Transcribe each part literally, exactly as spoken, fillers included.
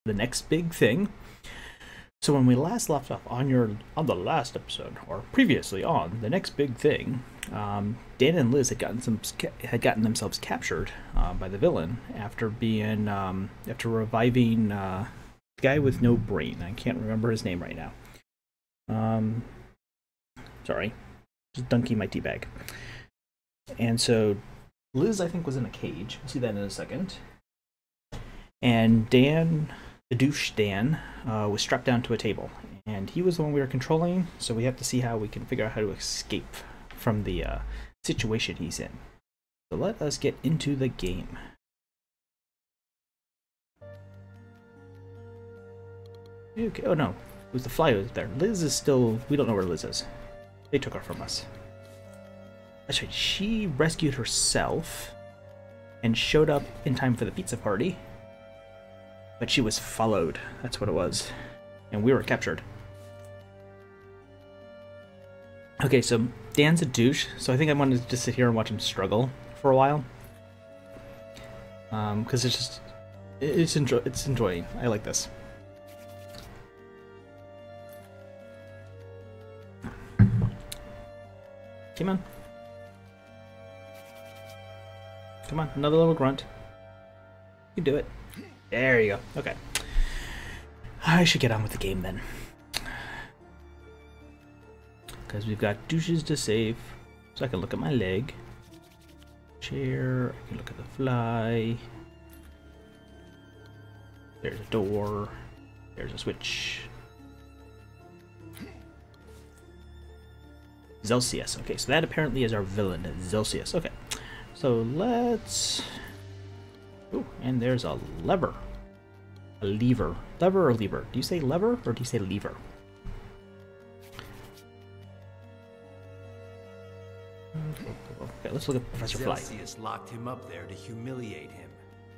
the next big thing. So when we last left off on your on the last episode, or previously on the next big thing, um, Dan and Liz had gotten some had gotten themselves captured uh, by the villain after being um, after reviving uh, the guy with no brain. I can't remember his name right now. Um, sorry, just dunking my teabag. And so Liz, I think, was in a cage. We'll see that in a second. And Dan. The douche Dan uh, was strapped down to a table, and he was the one we were controlling, so we have to see how we can figure out how to escape from the uh, situation he's in. So let us get into the game. Okay, oh no, it was the fly over there. Liz is still, we don't know where Liz is. They took her from us. That's right, she rescued herself and showed up in time for the pizza party. But she was followed. That's what it was. And we were captured. Okay, so Dan's a douche, so I think I wanted to just sit here and watch him struggle for a while. Um, because it's just... It's, enjoy it's enjoying. I like this. Come on. Come on, another little grunt. You can do it. There you go. Okay. I should get on with the game then. Because we've got douches to save. So I can look at my leg. Chair. I can look at the fly. There's a door. There's a switch. Zelsius. Okay, so that apparently is our villain. Zelsius. Okay. So let's... Ooh, and there's a lever. A lever. Lever or lever? Do you say lever or do you say lever? Okay, let's look at Professor Fly. Zelsius locked him up there to humiliate him.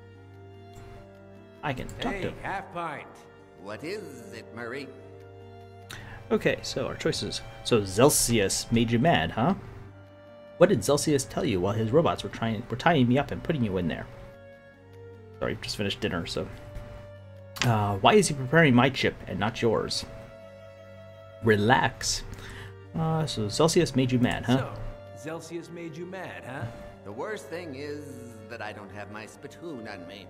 I can talk hey, to him. half pint. What is it, Murray? Okay, so our choices. So Zelsius made you mad, huh? What did Zelsius tell you while his robots were trying were tying me up and putting you in there? Sorry, just finished dinner, so... Uh, why is he preparing my chip and not yours? Relax. Uh, so Zelsius made you mad, huh? So, Zelsius made you mad, huh? The worst thing is that I don't have my spittoon on me.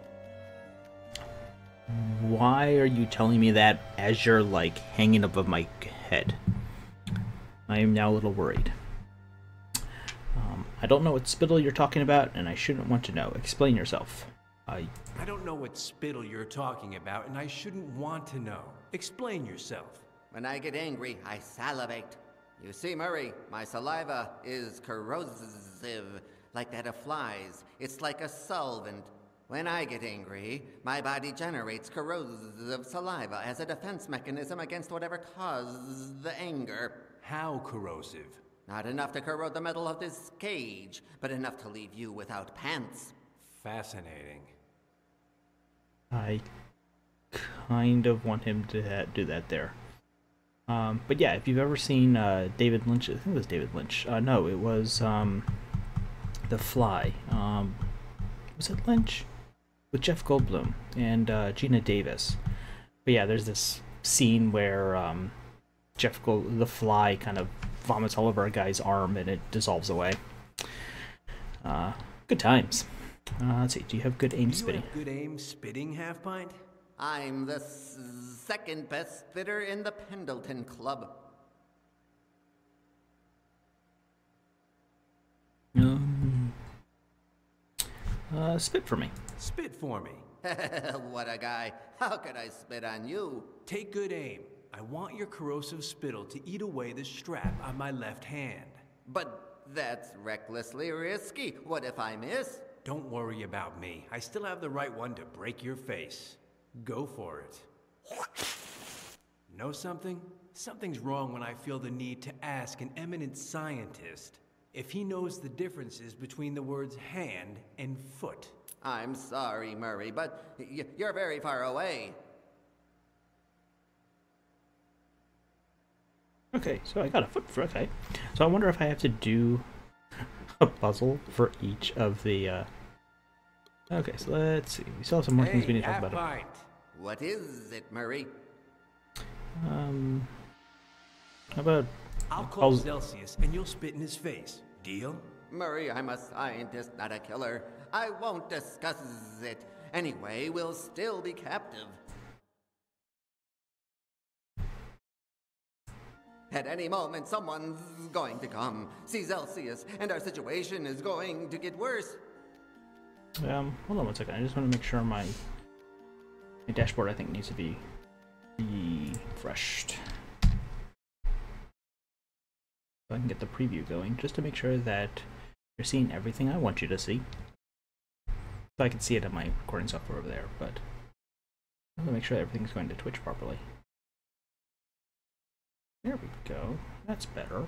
Why are you telling me that as you're, like, hanging above my head? I am now a little worried. Um, I don't know what spittle you're talking about, and I shouldn't want to know. Explain yourself. I... I don't know what spittle you're talking about, and I shouldn't want to know. Explain yourself. When I get angry, I salivate. You see, Murray, my saliva is corrosive, like that of flies. It's like a solvent. When I get angry, my body generates corrosive saliva as a defense mechanism against whatever caused the anger. How corrosive? Not enough to corrode the metal of this cage, but enough to leave you without pants. Fascinating. I kind of want him to ha do that there. Um, but yeah, if you've ever seen uh, David Lynch, I think it was David Lynch. Uh, no, it was um, The Fly. Um, was it Lynch? With Jeff Goldblum and uh, Gina Davis. But yeah, there's this scene where um, Jeff Gold the Fly kind of vomits all over a guy's arm and it dissolves away. Uh, good times. Uh, let's see, do you have good aim do spitting? You have good aim spitting, half pint? I'm the s second best spitter in the Pendleton Club. Um, uh, spit for me. Spit for me. What a guy. How could I spit on you? Take good aim. I want your corrosive spittle to eat away the strap on my left hand. But that's recklessly risky. What if I miss? Don't worry about me. I still have the right one to break your face. Go for it. Know something? Something's wrong when I feel the need to ask an eminent scientist if he knows the differences between the words hand and foot. I'm sorry, Murray, but y you're very far away. Okay, so I got a foot for okay. So I wonder if I have to do a puzzle for each of the uh okay, so let's see. We still have some more hey, things we need to talk half about. pint. What is it, Murray? Um, how about I'll call I'll- Celsius and you'll spit in his face. Deal? Murray, I'm a scientist, not a killer. I won't discuss it. Anyway, we'll still be captive. At any moment, someone's going to come, see Celsius, and our situation is going to get worse. um? Hold on one second. I just want to make sure my my dashboard I think needs to be refreshed. So I can get the preview going, just to make sure that you're seeing everything I want you to see. So I can see it in my recording software over there, but I want to make sure everything's going to Twitch properly. There we go. That's better.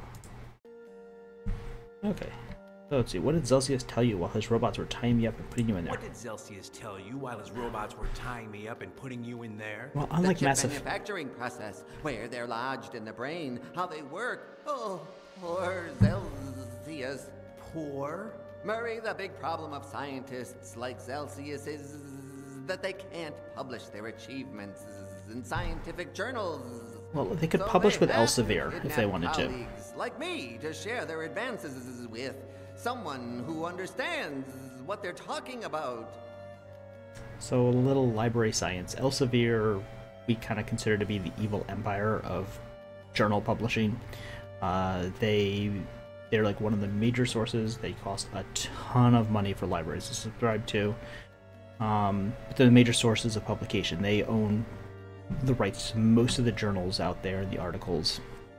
Okay. So let's see. What did Celsius tell you while his robots were tying me up and putting you in there? What did Celsius tell you while his robots were tying me up and putting you in there? Well, The unlike chip Massive... manufacturing process, where they're lodged in the brain, how they work. Oh, poor Celsius. Poor? Murray, the big problem of scientists like Celsius is that they can't publish their achievements in scientific journals. Well, they could So publish they with have to Elsevier if kidnap they wanted to. colleagues like me to share their advances with someone who understands what they're talking about. So a little library science. Elsevier we kind of consider to be the evil empire of journal publishing. Uh, they... They're like one of the major sources. They cost a ton of money for libraries to subscribe to. Um, but they're the major sources of publication. They own the rights to most of the journals out there, the articles.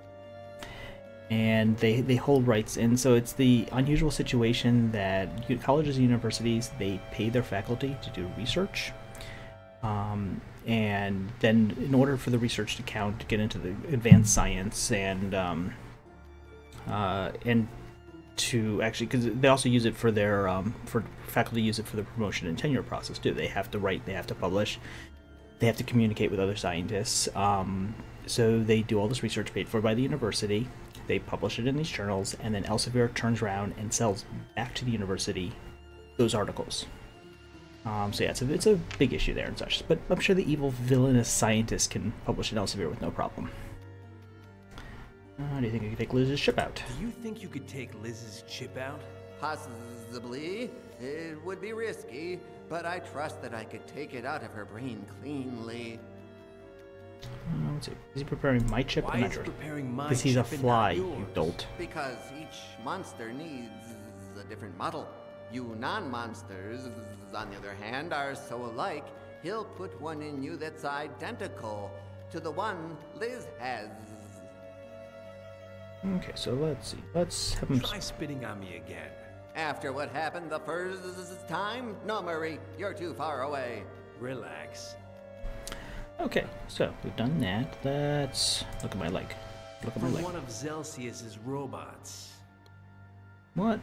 And they, they hold rights. And so it's the unusual situation that colleges and universities, they pay their faculty to do research. Um, and then in order for the research to count, to get into the advanced science and... Um, Uh, and to actually, because they also use it for their, um, for faculty use it for the promotion and tenure process too. They have to write, they have to publish, they have to communicate with other scientists. Um, so they do all this research paid for by the university. They publish it in these journals, and then Elsevier turns around and sells back to the university those articles. Um, so yeah, it's a, it's a big issue there and such. But I'm sure the evil villainous scientists can publish in Elsevier with no problem. Uh, do you think I could take Liz's chip out? Do you think you could take Liz's chip out? Possibly. It would be risky, but I trust that I could take it out of her brain cleanly. Uh, let's see. Is he preparing my chip? Why I'm not is sure. preparing my Because he's a chip and fly, not you yours? dolt. Because each monster needs a different model. You non-monsters, on the other hand, are so alike, he'll put one in you that's identical to the one Liz has. Okay, so let's see. Let's have him... Try spitting on me again. After what happened the first time? No, Murray, you're too far away. Relax. Okay, so we've done that. Let's look at my leg. Look at For my leg. one of Celsius's robots. What?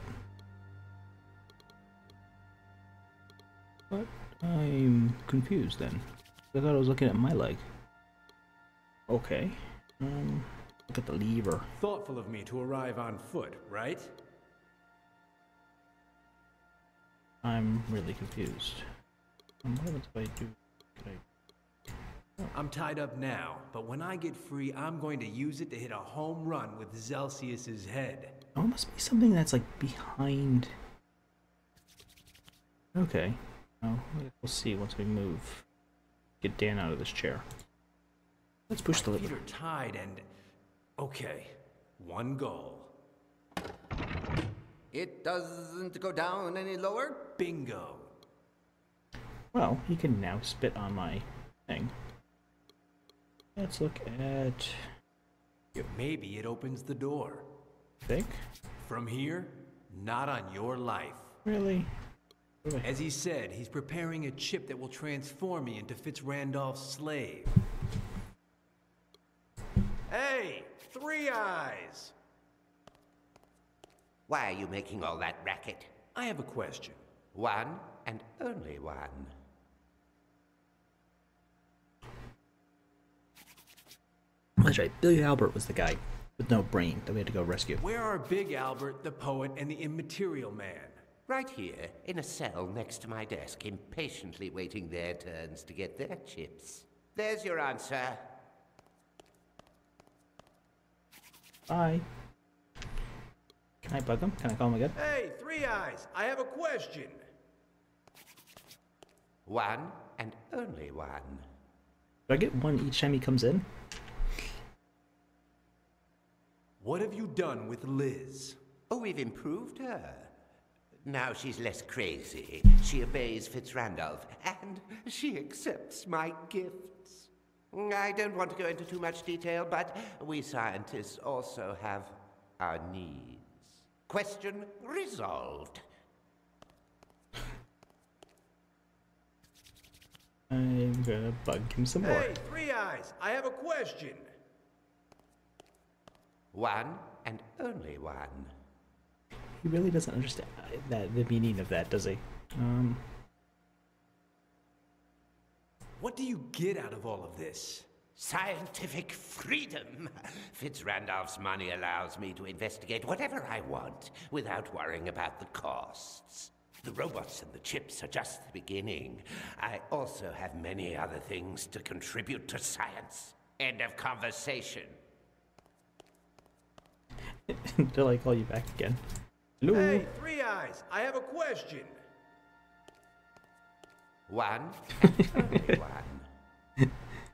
What? I'm confused then. I thought I was looking at my leg. Okay. Um, look at the lever. Thoughtful of me to arrive on foot, right? I'm really confused. Um, what happens if I do? Can I... I'm tied up now, but when I get free, I'm going to use it to hit a home run with Celsius's head. Oh, it must be something that's like behind. Okay. Oh, we'll see once we move. Get Dan out of this chair. Let's push the My feet lever. are tied and... Okay, one goal. It doesn't go down any lower? Bingo. Well, he can now spit on my thing. Let's look at... Maybe it opens the door. Think? From here, not on your life. Really? What do I- As he said, he's preparing a chip that will transform me into Fitzrandolph's slave. Hey, Three Eyes! Why are you making all that racket? I have a question. One and only one. That's right. Billy Albert was the guy with no brain that we had to go rescue. Where are Big Albert, the poet, and the immaterial man? Right here, in a cell next to my desk, impatiently waiting their turns to get their chips. There's your answer. Bye. Can I bug him? Can I call him again? Hey, Three Eyes, I have a question. One and only one. Do I get one each time he comes in? What have you done with Liz? Oh, we've improved her. Now she's less crazy. She obeys Fitzrandolph, and she accepts my gifts. I don't want to go into too much detail, but we scientists also have our needs. Question resolved. I'm gonna bug him some more. Hey, Three Eyes, I have a question. One and only one. He really doesn't understand that the meaning of that, does he? Um. What do you get out of all of this? Scientific freedom. Fitzrandolph's money allows me to investigate whatever I want without worrying about the costs. The robots and the chips are just the beginning. I also have many other things to contribute to science. End of conversation. Until I call you back again. Hello? Hey, Three Eyes, I have a question. One and only one.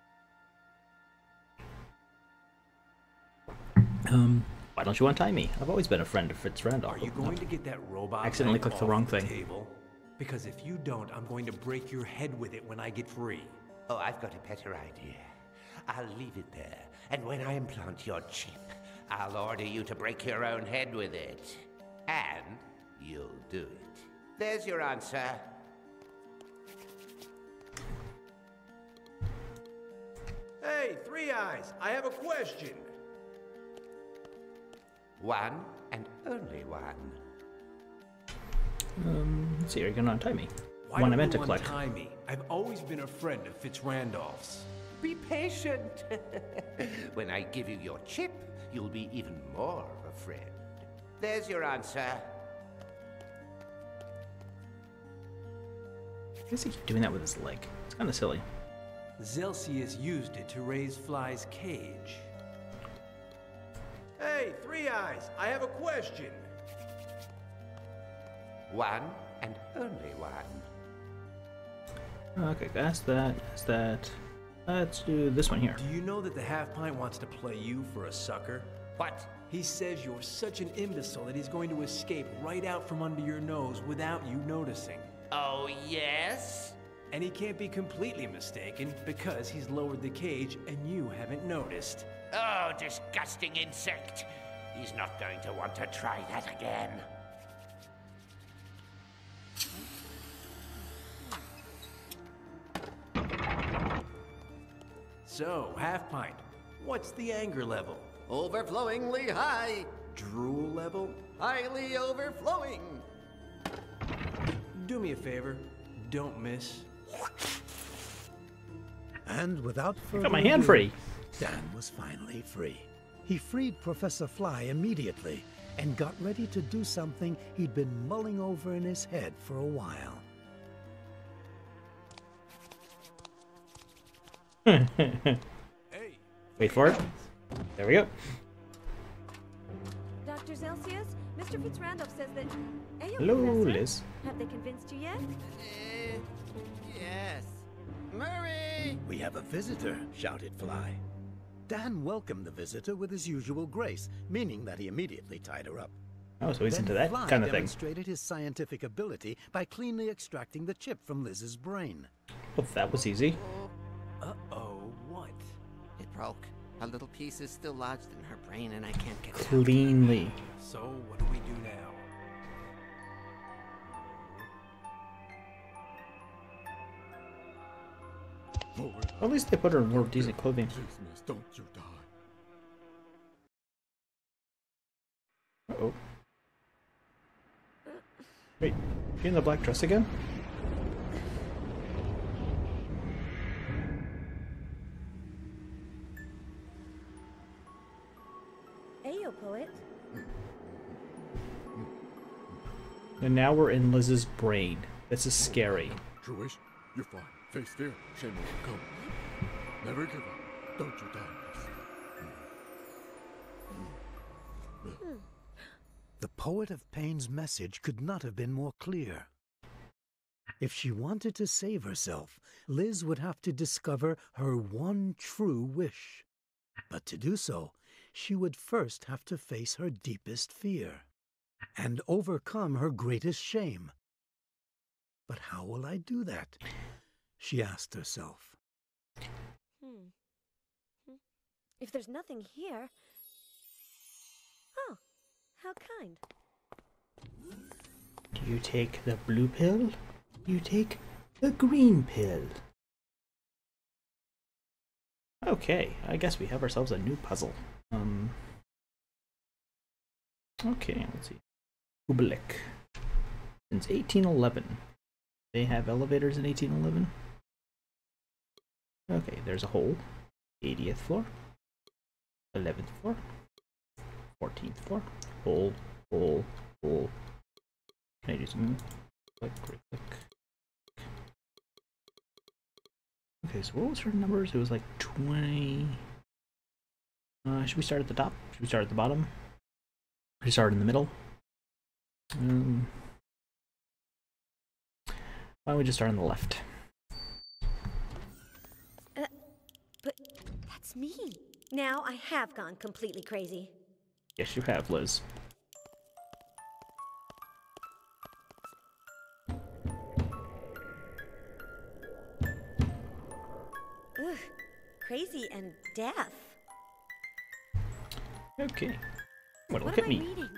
Um, why don't you untie me? I've always been a friend of Fitz Randolph. Are you going to get that robot Accidentally leg clicked the off wrong thing. Table? Because if you don't, I'm going to break your head with it when I get free. Oh, I've got a better idea. I'll leave it there, and when I implant your chip, I'll order you to break your own head with it. And you'll do it. There's your answer. Hey, Three Eyes, I have a question. One and only one. Um, let's see, are you gonna untie me? Why One don't I meant you to click. untie me? I've always been a friend of Fitzrandolph's. Be patient. When I give you your chip, you'll be even more of a friend. There's your answer. Why does he keep doing that with his leg? It's kind of silly. Zelsius used it to raise Fly's cage. Hey, Three Eyes, I have a question. One and only one. Okay, that's that, that's that. Let's do this one here. Do you know that the Half Pint wants to play you for a sucker? What? He says you're such an imbecile that he's going to escape right out from under your nose without you noticing. Oh, yes? And he can't be completely mistaken because he's lowered the cage and you haven't noticed. Oh, disgusting insect. He's not going to want to try that again. So, Half Pint, what's the anger level? Overflowingly high. Drool level? Highly overflowing. Do me a favor, don't miss. And without further Got my hand ado, free. Dan was finally free. He freed Professor Fly immediately and got ready to do something he'd been mulling over in his head for a while. Hey. Wait for it. There we go. Doctor Zelsius, Mister Fitzrandolph says that... Ayo, Hello, Professor. Liz. Have they convinced you yet? Uh, yes. Murray! We have a visitor, shouted Fly. Dan welcomed the visitor with his usual grace, meaning that he immediately tied her up. Oh, so he's Then into that Fly kind of thing. demonstrated his scientific ability by cleanly extracting the chip from Liz's brain. Well, that was easy. Uh-oh, what? It broke. A little piece is still lodged in her brain and I can't get it out. Cleanly. So, what do we do now? At least they put her in more decent clothing. Business, don't you die. Uh-oh. Wait, you in the black dress again? Ayo, poet. And now we're in Liz's brain. This is scary. True wish, you fly. Face fear, shame will come. Never give up. Don't you die, miss. The poet of pain's message could not have been more clear. If she wanted to save herself, Liz would have to discover her one true wish. But to do so, she would first have to face her deepest fear and overcome her greatest shame. But how will I do that? She asked herself. Hmm. Hmm. If there's nothing here... Oh, how kind. Do you take the blue pill? You take the green pill. Okay, I guess we have ourselves a new puzzle. Um. Okay, let's see. Ublik. Since eighteen eleven. They have elevators in eighteen eleven? Okay, there's a hole. eightieth floor. eleventh floor. fourteenth floor. Hole, hole, hole. Can I do something? Click, right click. Okay, so what was her numbers? It was like twenty. Uh, should we start at the top? Should we start at the bottom? Should we start in the middle? Um, why don't we just start on the left? Uh, but that's me. Now I have gone completely crazy. Yes, you have, Liz. Ugh, crazy and deaf. Okay. Well, What look am at I me. reading?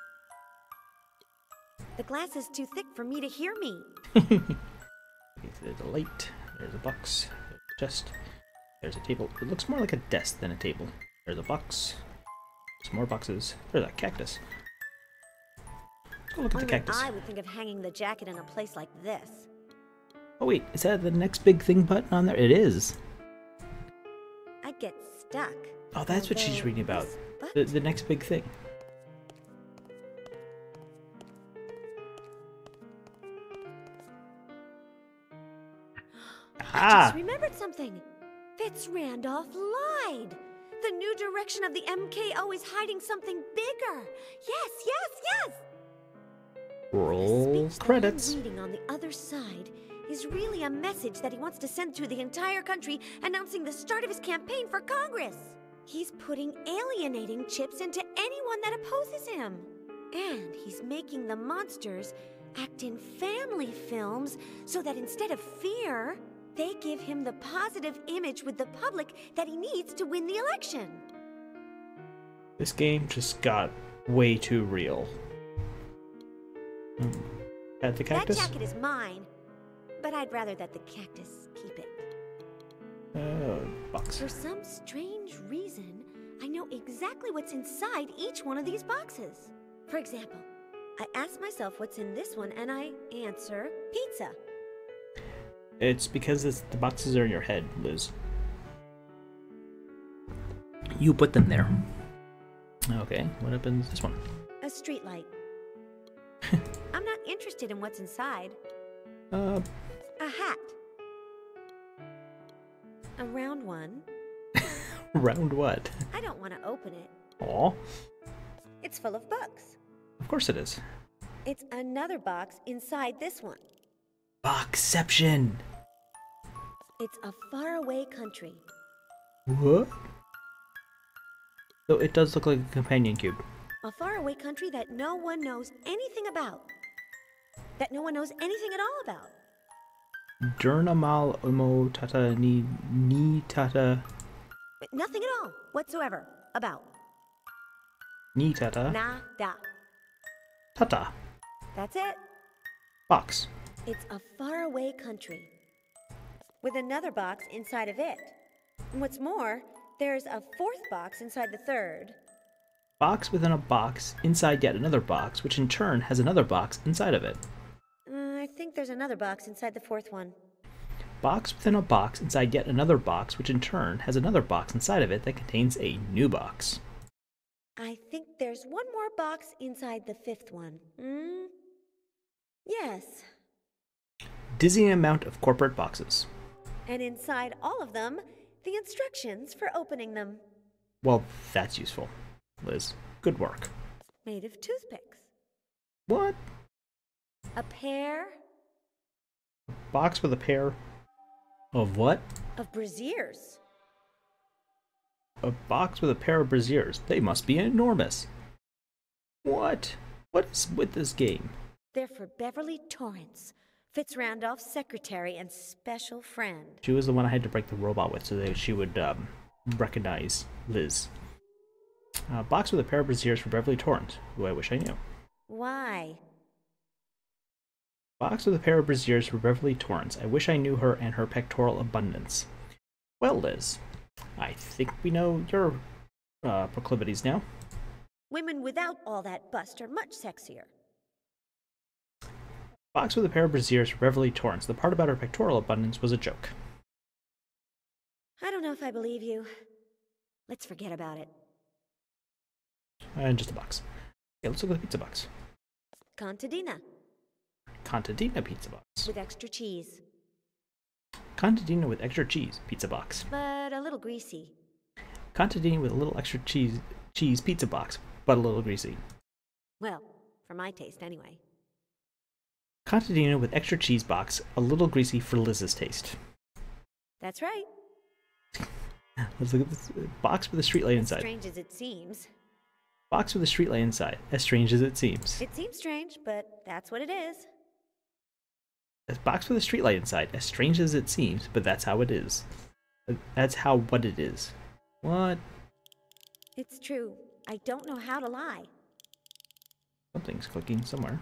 The glass is too thick for me to hear me. Okay, so there's a light. There's a box. There's a chest. There's a table. It looks more like a desk than a table. There's a box. Some more boxes. There's a cactus. Let's go look at the Only cactus. I would think of hanging the jacket in a place like this. Oh wait, is that the next big thing button on there? It is. I'd get stuck. Oh, that's what she's Although reading about. this The, button- the next big thing. I Ah! just remembered something. Fitz Randolph lied. The new direction of the M K O is hiding something bigger. Yes, yes, yes. Roll The speech credits. that I'm reading on the other side is really a message that he wants to send to the entire country, announcing the start of his campaign for Congress. He's putting alienating chips into anyone that opposes him. And he's making the monsters act in family films so that instead of fear, they give him the positive image with the public that he needs to win the election. This game just got way too real. Hmm. At the cactus? That jacket is mine, but I'd rather that the cactus keep it. Uh, box. For some strange reason, I know exactly what's inside each one of these boxes. For example, I ask myself what's in this one and I answer pizza. It's because it's, the boxes are in your head, Liz. You put them there. Okay, what happens this one? A streetlight. I'm not interested in what's inside. Uh, A hat. A round one. round what? I don't want to open it. Aw, It's full of books. of course it is. It's another box inside this one. Boxception! It's a faraway country. What? So it does look like a companion cube. A faraway country that no one knows anything about. That no one knows anything at all about. Durnamal umo tata ni ni tata Nothing at all whatsoever about. ni tata Nada. tata That's it. box. It's a faraway country. With another box inside of it. And what's more, there's a fourth box inside the third. Box within a box inside yet another box, which in turn has another box inside of it. Uh, I think there's another box inside the fourth one. Box within a box inside yet another box, which in turn has another box inside of it that contains a new box. I think there's one more box inside the fifth one. Hmm? Yes. Dizzying amount of corporate boxes. And inside all of them, the instructions for opening them. Well, that's useful. Liz, good work. Made of toothpicks. What? A pair Box with a pair of what? of brassiers. A box with a pair of brassiers. They must be enormous. What? What is with this game? They're for Beverly Torrance, Fitz Randolph's secretary and special friend. She was the one I had to break the robot with so that she would um, recognize Liz. A box with a pair of brassiers for Beverly Torrance, who I wish I knew. Why? Box with a pair of brassiers for Beverly Torrance. I wish I knew her and her pectoral abundance. Well, Liz, I think we know your uh, proclivities now. Women without all that bust are much sexier. Box with a pair of brassiers for Beverly Torrance. The part about her pectoral abundance was a joke. I don't know if I believe you. Let's forget about it. And just a box. Okay, let's look at the pizza box. Contadina, Contadina pizza box. with extra cheese, Contadina with extra cheese pizza box. but a little greasy. Contadina with a little extra cheese cheese pizza box, but a little greasy. Well, for my taste anyway. Contadina with extra cheese box, a little greasy for Liz's taste. That's right. Let's look at this box with a streetlight As inside. strange as it seems. Box with a streetlight inside, as strange as it seems. It seems strange, but that's what it is. A box with a streetlight inside, as strange as it seems, but that's how it is. That's how what it is. What? It's true. I don't know how to lie. Something's clicking somewhere.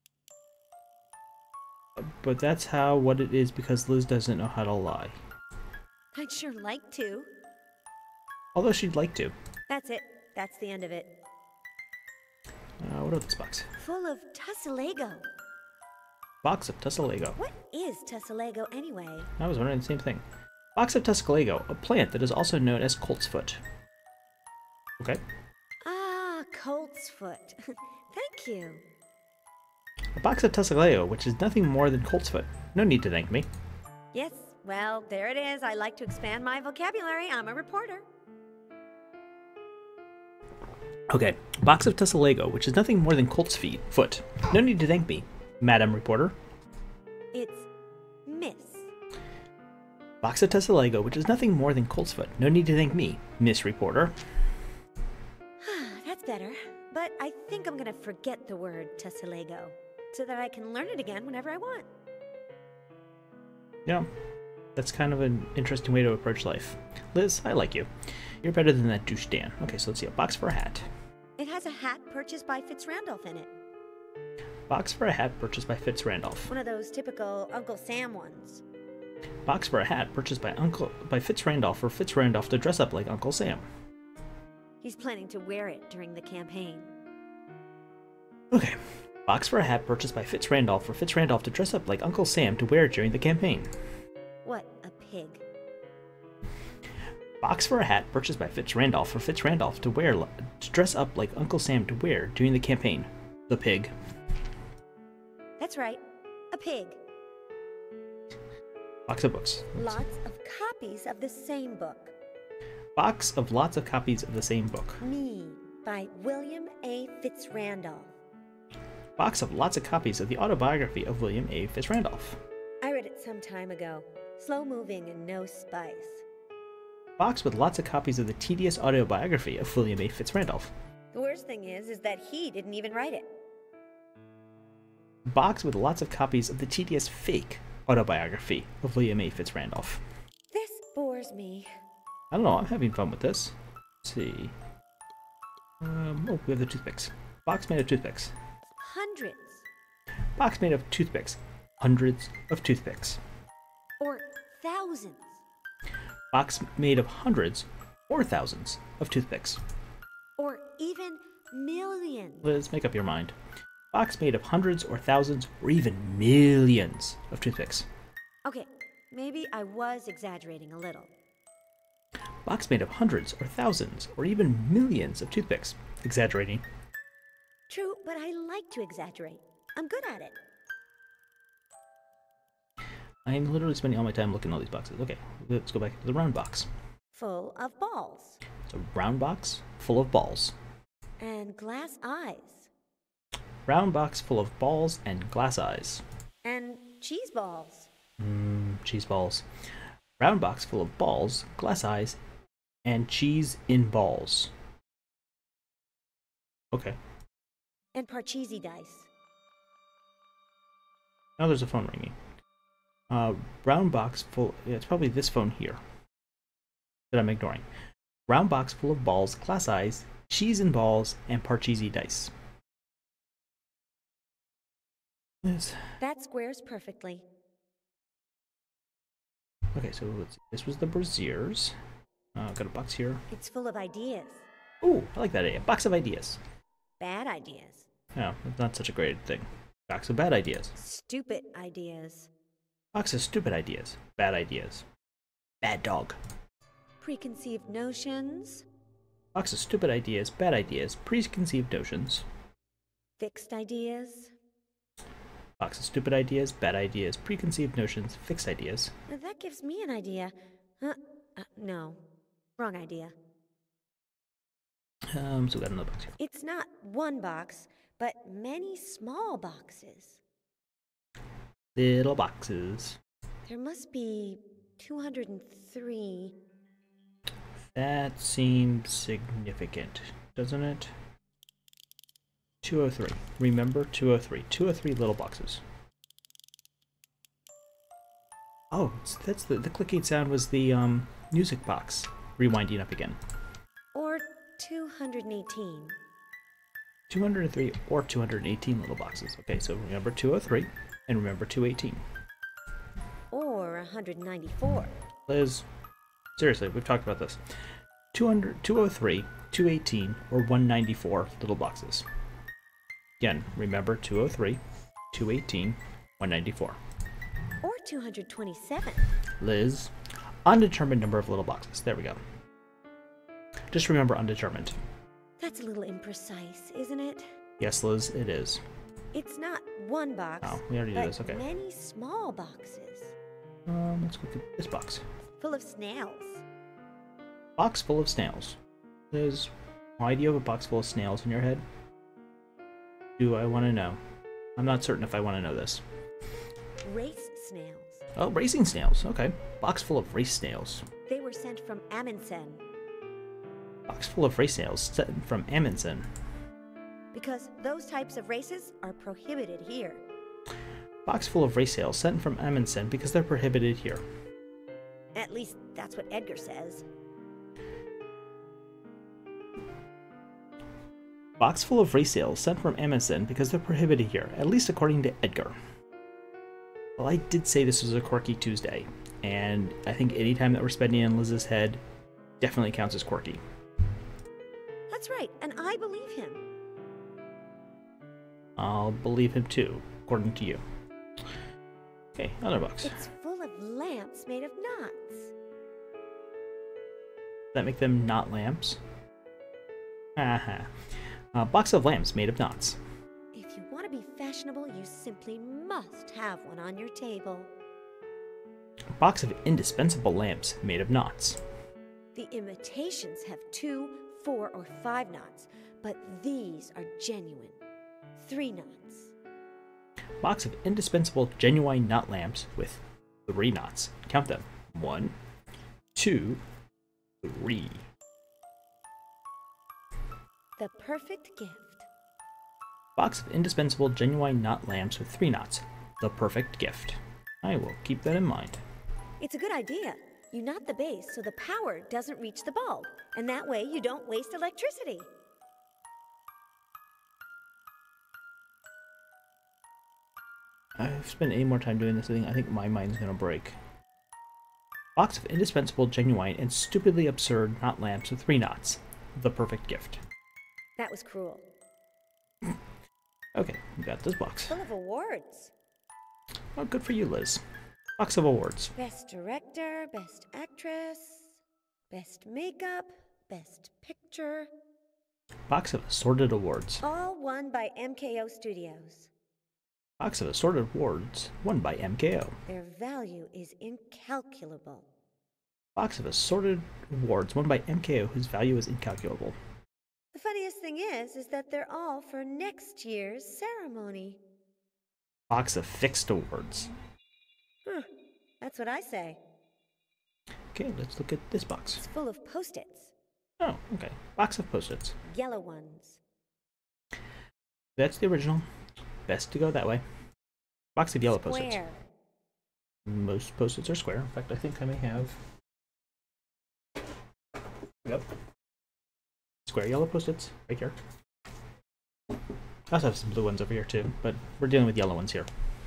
But that's how what it is because Liz doesn't know how to lie. I'd sure like to. Although she'd like to. That's it. That's the end of it. Uh, what about this box? Full of Tussilago. Box of Tussilago. What is Tussilago anyway? I was wondering the same thing. Box of Tussilago, a plant that is also known as colt's foot. Okay. Ah, colt's foot. Thank you. A box of Tussilago, which is nothing more than colt's foot. No need to thank me. Yes, well, there it is. I like to expand my vocabulary. I'm a reporter. Okay. Box of Tussilago, which is nothing more than colt's feet. Foot. No need to thank me, Madam Reporter. It's Miss. Box of Tussilago, which is nothing more than colt's foot. No need to thank me, Miss Reporter. That's better. But I think I'm gonna forget the word Tussilago so that I can learn it again whenever I want. Yeah, that's kind of an interesting way to approach life. Liz, I like you. You're better than that douche Dan. Okay, so let's see. A box for a hat. It has a hat purchased by Fitz Randolph in it. Box for a hat purchased by Fitz Randolph. One of those typical Uncle Sam ones. Box for a hat purchased by Uncle by Fitz Randolph for Fitz Randolph to dress up like Uncle Sam. He's planning to wear it during the campaign. Okay. Box for a hat purchased by Fitz Randolph for Fitz Randolph to dress up like Uncle Sam to wear during the campaign. What a pig. Box for a hat purchased by Fitz Randolph for Fitz Randolph to wear to dress up like Uncle Sam to wear during the campaign. The pig. That's right, a pig. Box of books. Lots of copies of the same book. Box of lots of copies of the same book. Me, by William A. Fitz Randolph. Box of lots of copies of the autobiography of William A. Fitz Randolph. I read it some time ago. Slow moving and no spice. Box with lots of copies of the tedious autobiography of William A. Fitz Randolph. The worst thing is, is that he didn't even write it. Box with lots of copies of the tedious fake autobiography of William A. Fitz Randolph. This bores me. I don't know, I'm having fun with this. Let's see. Um, oh, we have the toothpicks. Box made of toothpicks. Hundreds. Box made of toothpicks. Hundreds of toothpicks. Or thousands. Box made of hundreds or thousands of toothpicks. Or even millions. Liz, make up your mind. Box made of hundreds or thousands or even millions of toothpicks. Okay, maybe I was exaggerating a little. Box made of hundreds or thousands or even millions of toothpicks. Exaggerating. True, but I like to exaggerate. I'm good at it. I'm literally spending all my time looking at all these boxes. Okay, let's go back to the round box. Full of balls. It's a round box full of balls. And glass eyes. Round box full of balls and glass eyes. And cheese balls. Mmm, cheese balls. Round box full of balls, glass eyes, and cheese in balls. Okay. And parcheesi dice. Now there's a phone ringing. Uh, round box full. Yeah, it's probably this phone here that I'm ignoring. Round box full of balls, glass eyes, cheese in balls, and parcheesi dice. Yes. That squares perfectly. Okay, so let's see. This was the braziers. Uh, got a box here. It's full of ideas. Ooh, I like that idea. Box of ideas. Bad ideas. No, that's not such a great thing. Box of bad ideas. Stupid ideas. Box of stupid ideas. Bad ideas. Bad dog. Preconceived notions. Box of stupid ideas, bad ideas, preconceived notions. Fixed ideas. Box of stupid ideas, bad ideas, preconceived notions, fixed ideas. Now that gives me an idea. Uh, uh, no. Wrong idea. Um, so we got another box here. It's not one box, but many small boxes. Little boxes. There must be two hundred three. That seems significant, doesn't it? two oh three. Remember two oh three. two oh three little boxes. Oh, it's, that's the, the clicking sound was the um, music box rewinding up again. Or two hundred eighteen. two hundred three or two hundred eighteen little boxes. Okay, so remember two oh three and remember two eighteen. Or one hundred ninety-four. Liz, seriously, we've talked about this. two hundred, two oh three, two eighteen, or one ninety-four little boxes. Again, remember two oh three, two eighteen, one ninety-four. Or two hundred twenty-seven. Liz, undetermined number of little boxes. There we go. Just remember undetermined. That's a little imprecise, isn't it? Yes, Liz, it is. It's not one box, Oh, we already but did this, okay. many small boxes. Um, let's go through this box. Full of snails. Box full of snails. Liz, why do you have a box full of snails in your head? Do I want to know? I'm not certain if I want to know this. Race snails. Oh, racing snails. Okay. Box full of race snails. They were sent from Amundsen. Box full of race snails sent from Amundsen. Because those types of races are prohibited here. Box full of race snails sent from Amundsen because they're prohibited here. At least that's what Edgar says. Box full of race snails sent from Amundsen because they're prohibited here, at least according to Edgar. Well, I did say this was a quirky Tuesday, and I think any time that we're spending in Liz's head definitely counts as quirky. That's right, and I believe him. I'll believe him too, according to you. Okay, other box. Does It's full of lamps made of knots. that make them not lamps? Haha. A box of lamps made of knots. If you want to be fashionable, you simply must have one on your table. A box of indispensable lamps made of knots. The imitations have two, four, or five knots, but these are genuine. Three knots. Box of indispensable genuine knot lamps with three knots. Count them. One, two, three. The perfect gift. Box of indispensable genuine knot lamps with three knots. The perfect gift. I will keep that in mind. It's a good idea. You knot the base so the power doesn't reach the bulb, and that way you don't waste electricity. I've spent any more time doing this thing, I think my mind's gonna break. Box of indispensable, genuine, and stupidly absurd knot lamps with three knots. The perfect gift. That was cruel. Okay, we got this box. Full of awards. Oh, good for you, Liz. Box of awards. Best director, best actress, best makeup, best picture. Box of assorted awards. All won by M K O Studios. Box of assorted awards won by M K O. Their value is incalculable. Box of assorted awards won by M K O whose value is incalculable. The funniest thing is, is that they're all for next year's ceremony. Box of fixed awards. Huh, that's what I say. Okay, let's look at this box. It's full of Post-its. Oh, okay. Box of Post-its. Yellow ones. That's the original. Best to go that way. Box of yellow Square. Post-its. Most Post-its are square. In fact, I think I may have... Yep. Square yellow Post-its right here. I also have some blue ones over here too, but we're dealing with yellow ones here.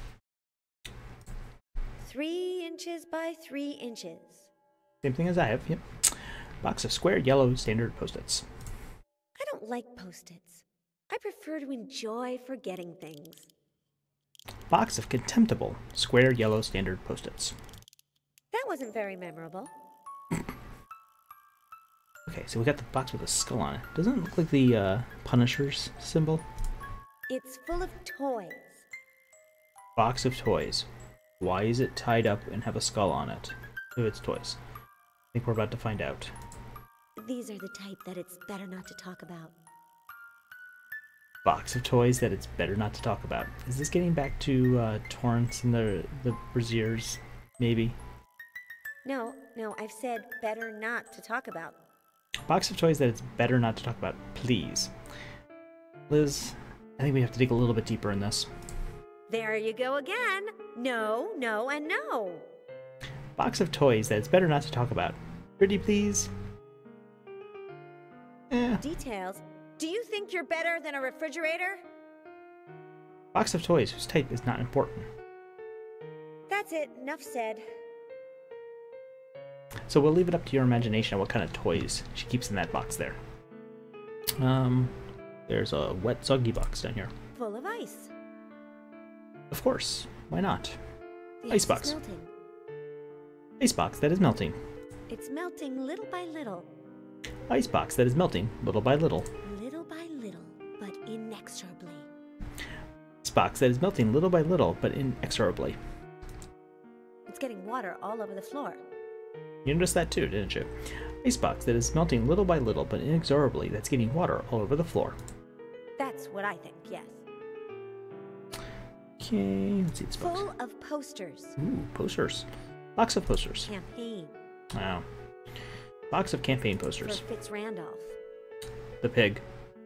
Three inches by three inches. Same thing as I have, yep. Box of square yellow standard Post-its. I don't like Post-its. I prefer to enjoy forgetting things. Box of contemptible square yellow standard Post-its. That wasn't very memorable. Okay, so we got the box with a skull on it. Doesn't it look like the uh, Punisher's symbol? It's full of toys. Box of toys. Why is it tied up and have a skull on it? To its toys. I think we're about to find out. These are the type that it's better not to talk about. Box of toys that it's better not to talk about. Is this getting back to uh, Torrance and the, the Braziers, maybe? No, no, I've said better not to talk about. Box of toys that it's better not to talk about, please. Liz, I think we have to dig a little bit deeper in this. There you go again. No, no, and no. Box of toys that it's better not to talk about. Pretty please? Eh. Details. Do you think you're better than a refrigerator? Box of toys whose type is not important. That's it. Enough said. So we'll leave it up to your imagination what kind of toys she keeps in that box there. Um, there's a wet, soggy box down here. Full of ice. Of course. Why not? The Ice ice box. is melting. Ice box that is melting. It's melting little by little. Ice box that is melting little by little. Little by little, but inexorably. Ice box that is melting little by little, but inexorably. It's getting water all over the floor. You noticed that too, didn't you? Ice box that is melting little by little, but inexorably, that's getting water all over the floor. That's what I think, yes. Okay, let's see this box. Full of posters. Ooh, posters. Box of posters. Campaign. Wow. Box of campaign posters. For Fitz Randolph. The pig.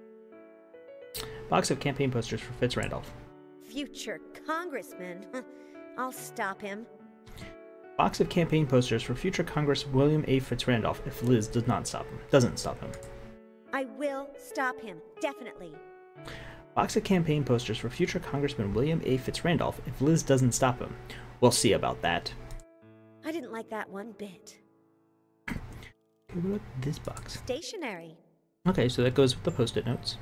Box of campaign posters for Fitz Randolph. Future congressman. I'll stop him. Box of campaign posters for future Congress William A. Fitz Randolph if Liz does not stop him. Doesn't stop him. I will stop him. Definitely. Box of campaign posters for future Congressman William A. Fitz Randolph if Liz doesn't stop him. We'll see about that. I didn't like that one bit. Okay, what about this box? Stationery. Okay, so that goes with the post-it notes.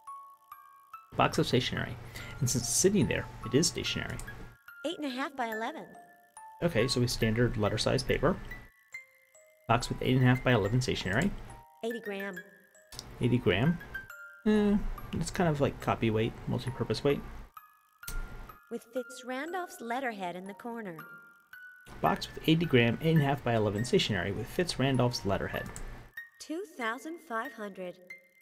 Box of stationery. And since it's sitting there, it is stationery. Eight and a half by eleven. Okay, so we standard letter size paper. Box with eight and a half by eleven stationery. Eighty gram. eighty gram. Eh, it's kind of like copy weight, multi-purpose weight. With Fitz Randolph's letterhead in the corner. Box with eighty gram, eight and a half by eleven stationery with Fitz Randolph's letterhead. Two thousand five hundred.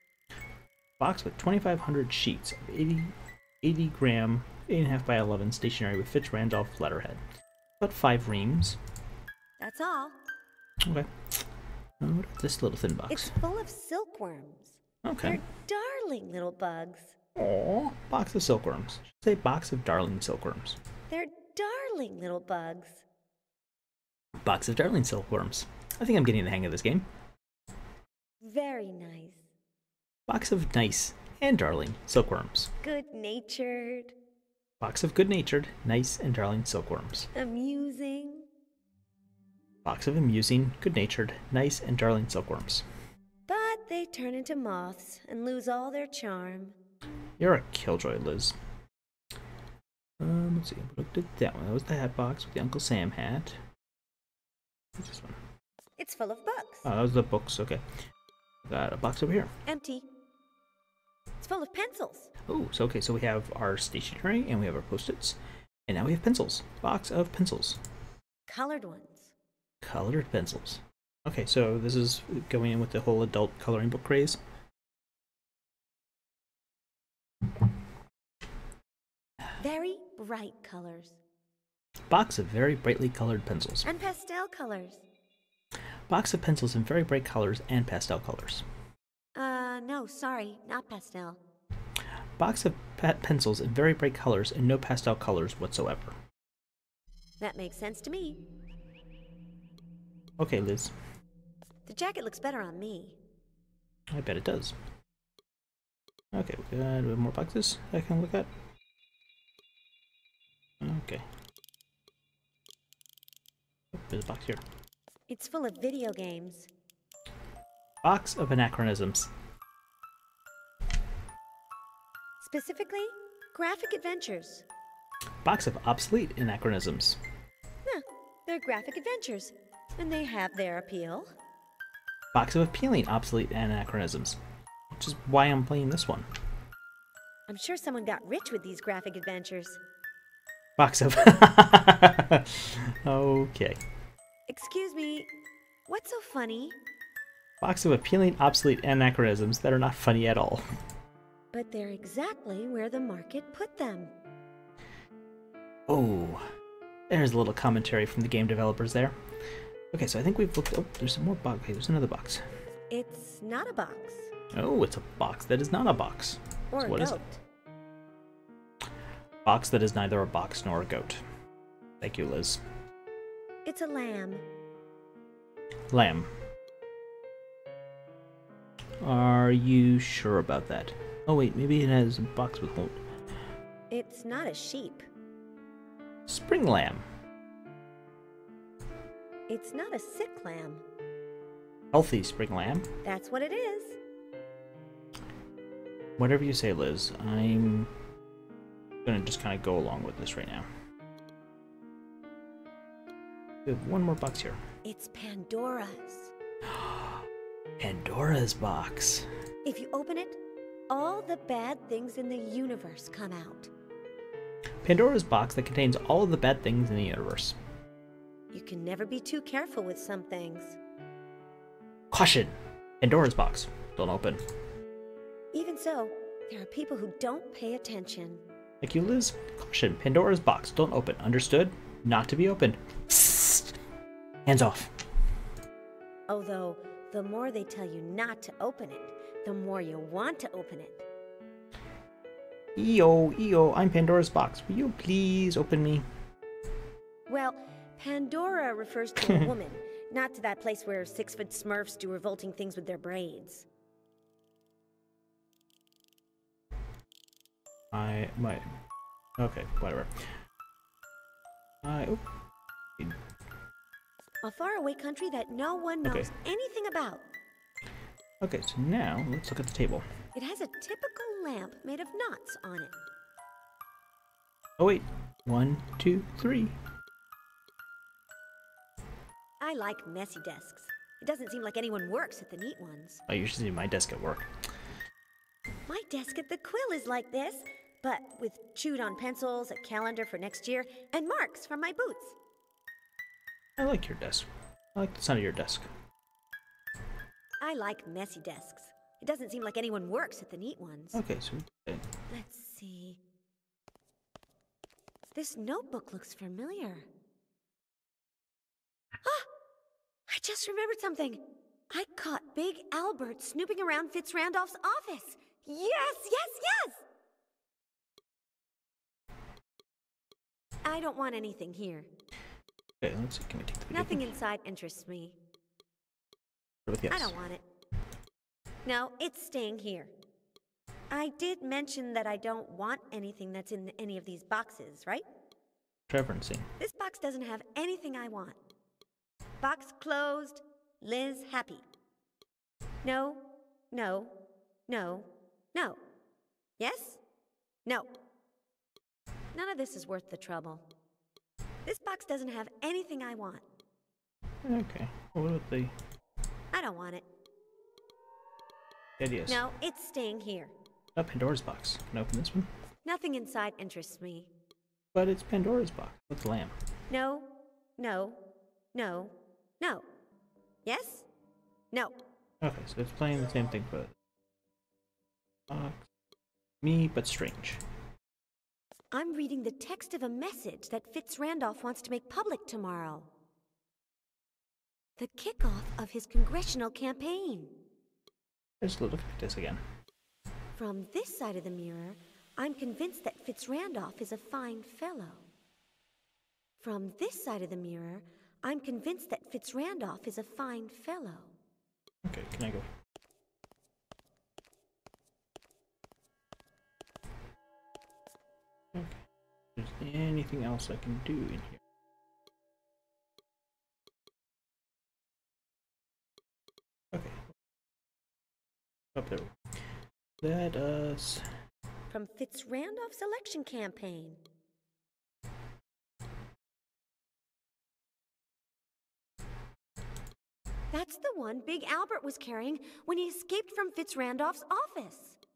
Box with twenty-five hundred sheets of eighty, eighty gram, eight and a half by eleven stationery with Fitz Randolph letterhead. About five reams. That's all. Okay. Uh, what about this little thin box? It's full of silkworms. Okay. They're darling little bugs. Aww. Box of silkworms. Should say box of darling silkworms. They're darling little bugs. Box of darling silkworms. I think I'm getting the hang of this game. Very nice. Box of nice and darling silkworms. Good-natured. Box of good-natured, nice and darling silkworms. Amusing. Box of amusing, good-natured, nice and darling silkworms. But they turn into moths and lose all their charm. You're a killjoy, Liz. Um, let's see. We looked at that one. That was the hat box with the Uncle Sam hat. What's this one? It's full of books. Oh, that was the books. Okay. Got a box over here. Empty. It's full of pencils. Oh, so okay, so we have our stationery and we have our post-its, and now we have pencils. Box of pencils. Colored ones. Colored pencils. Okay, so this is going in with the whole adult coloring book craze. Very bright colors. Box of very brightly colored pencils. And pastel colors. Box of pencils in very bright colors and pastel colors. Uh, no, sorry, not pastel. Box of pe pencils in very bright colors and no pastel colors whatsoever. That makes sense to me. Okay, Liz. The jacket looks better on me. I bet it does. Okay, we got more boxes I can look at. Okay. Oh, there's a box here. It's full of video games. Box of anachronisms. Specifically, graphic adventures. Box of obsolete anachronisms. Huh, they're graphic adventures, and they have their appeal. Box of appealing obsolete anachronisms. Which is why I'm playing this one. I'm sure someone got rich with these graphic adventures. Box of... Okay. Excuse me, what's so funny? Box of appealing obsolete anachronisms that are not funny at all. But they're exactly where the market put them. Oh, there's a little commentary from the game developers there. Okay, so I think we've looked... Oh, there's some more box. Okay, there's another box. It's not a box. Oh, it's a box that is not a box. Or So a what is goat. it? Box that is neither a box nor a goat. Thank you, Liz. It's a lamb. Lamb. Are you sure about that? Oh wait, maybe it has a box with hold. It's not a sheep. Spring lamb. It's not a sick lamb. Healthy spring lamb. That's what it is. Whatever you say, Liz. I'm gonna just kind of go along with this right now. We have one more box here. It's Pandora's. Pandora's box. If you open it, all the bad things in the universe come out. Pandora's box that contains all of the bad things in the universe. You can never be too careful with some things. Caution! Pandora's box. Don't open. Even so, there are people who don't pay attention. Thank you, Liz. Caution. Pandora's box. Don't open. Understood? Not to be opened. Psst. Hands off. Although, the more they tell you not to open it, the more you want to open it. E O, E O, I'm Pandora's box. Will you please open me? Well, Pandora refers to a woman, not to that place where six-foot smurfs do revolting things with their braids. I might. Okay, whatever. I. Oh. A faraway country that no one knows Okay. anything about. Okay, so now let's look at the table. It has a typical lamp made of knots on it. Oh wait, one, two, three. I like messy desks. It doesn't seem like anyone works at the neat ones. I usually see my desk at work. My desk at the Quill is like this, but with chewed-on pencils, a calendar for next year, and marks from my boots. I like your desk. I like the sound of your desk. I like messy desks. It doesn't seem like anyone works at the neat ones. Okay, so uh, Let's see. This notebook looks familiar. Ah! I just remembered something. I caught Big Albert snooping around Fitzrandolph's office. Yes, yes, yes! I don't want anything here. okay, let's see. Can we take the video? Nothing inside interests me. With yes. I don't want it. No, it's staying here. I did mention that I don't want anything that's in any of these boxes, right? Reverencing. This box doesn't have anything I want. Box closed. Liz happy. No, no, no, no. Yes? No. None of this is worth the trouble. This box doesn't have anything I want. Okay. What about the I don't want it. ideas? No, it's staying here. Oh, Pandora's box. Can I open this one? Nothing inside interests me. But it's Pandora's box with the lamp. No, no, no, no. Yes? No. Okay, so it's playing the same thing for box. Me, but strange. I'm reading the text of a message that Fitz Randolph wants to make public tomorrow. The kickoff of his congressional campaign. There's Little Cactus again. From this side of the mirror, I'm convinced that Fitz Randolph is a fine fellow. From this side of the mirror, I'm convinced that Fitz Randolph is a fine fellow. Okay, can I go? Okay. If there's anything else I can do in here? Okay. Up there. Let us. From Fitz Randolph's election campaign. That's the one Big Albert was carrying when he escaped from Fitz Randolph's office.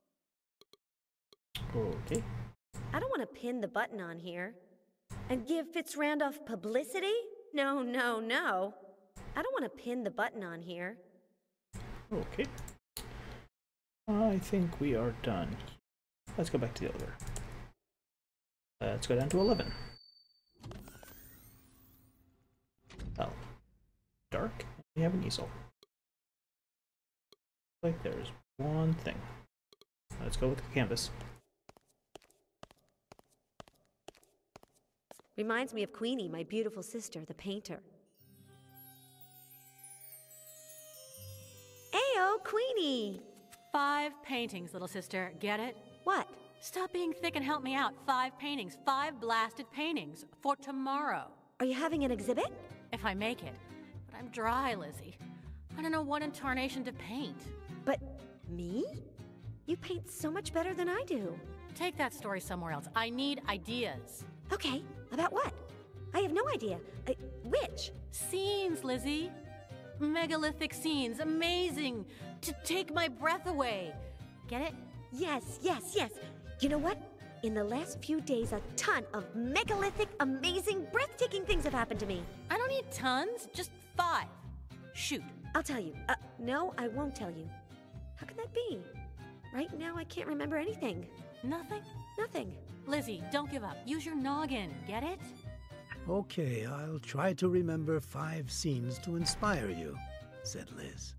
Okay. I don't want to pin the button on here. And give Fitz Randolph publicity? No, no, no. I don't want to pin the button on here. Okay. I think we are done. Let's go back to the elevator. Let's go down to eleven. Oh. Dark. We have an easel. Like there's one thing. Let's go with the canvas. Reminds me of Queenie, my beautiful sister, the painter. Ayo, Queenie! Five paintings, little sister. Get it? What? Stop being thick and help me out. Five paintings. Five blasted paintings. For tomorrow. Are you having an exhibit? If I make it. But I'm dry, Lizzie. I don't know what in tarnation to paint. But me? You paint so much better than I do. Take that story somewhere else. I need ideas. Okay, about what? I have no idea. Uh, which? Scenes, Lizzie. Megalithic scenes. Amazing. To take my breath away. Get it? Yes, yes, yes. You know what? In the last few days, a ton of megalithic, amazing, breathtaking things have happened to me. I don't need tons. Just five. Shoot. I'll tell you. Uh, no, I won't tell you. How can that be? Right now, I can't remember anything. Nothing? Nothing. Lizzie, don't give up. Use your noggin. Get it? Okay, I'll try to remember five scenes to inspire you, said Liz.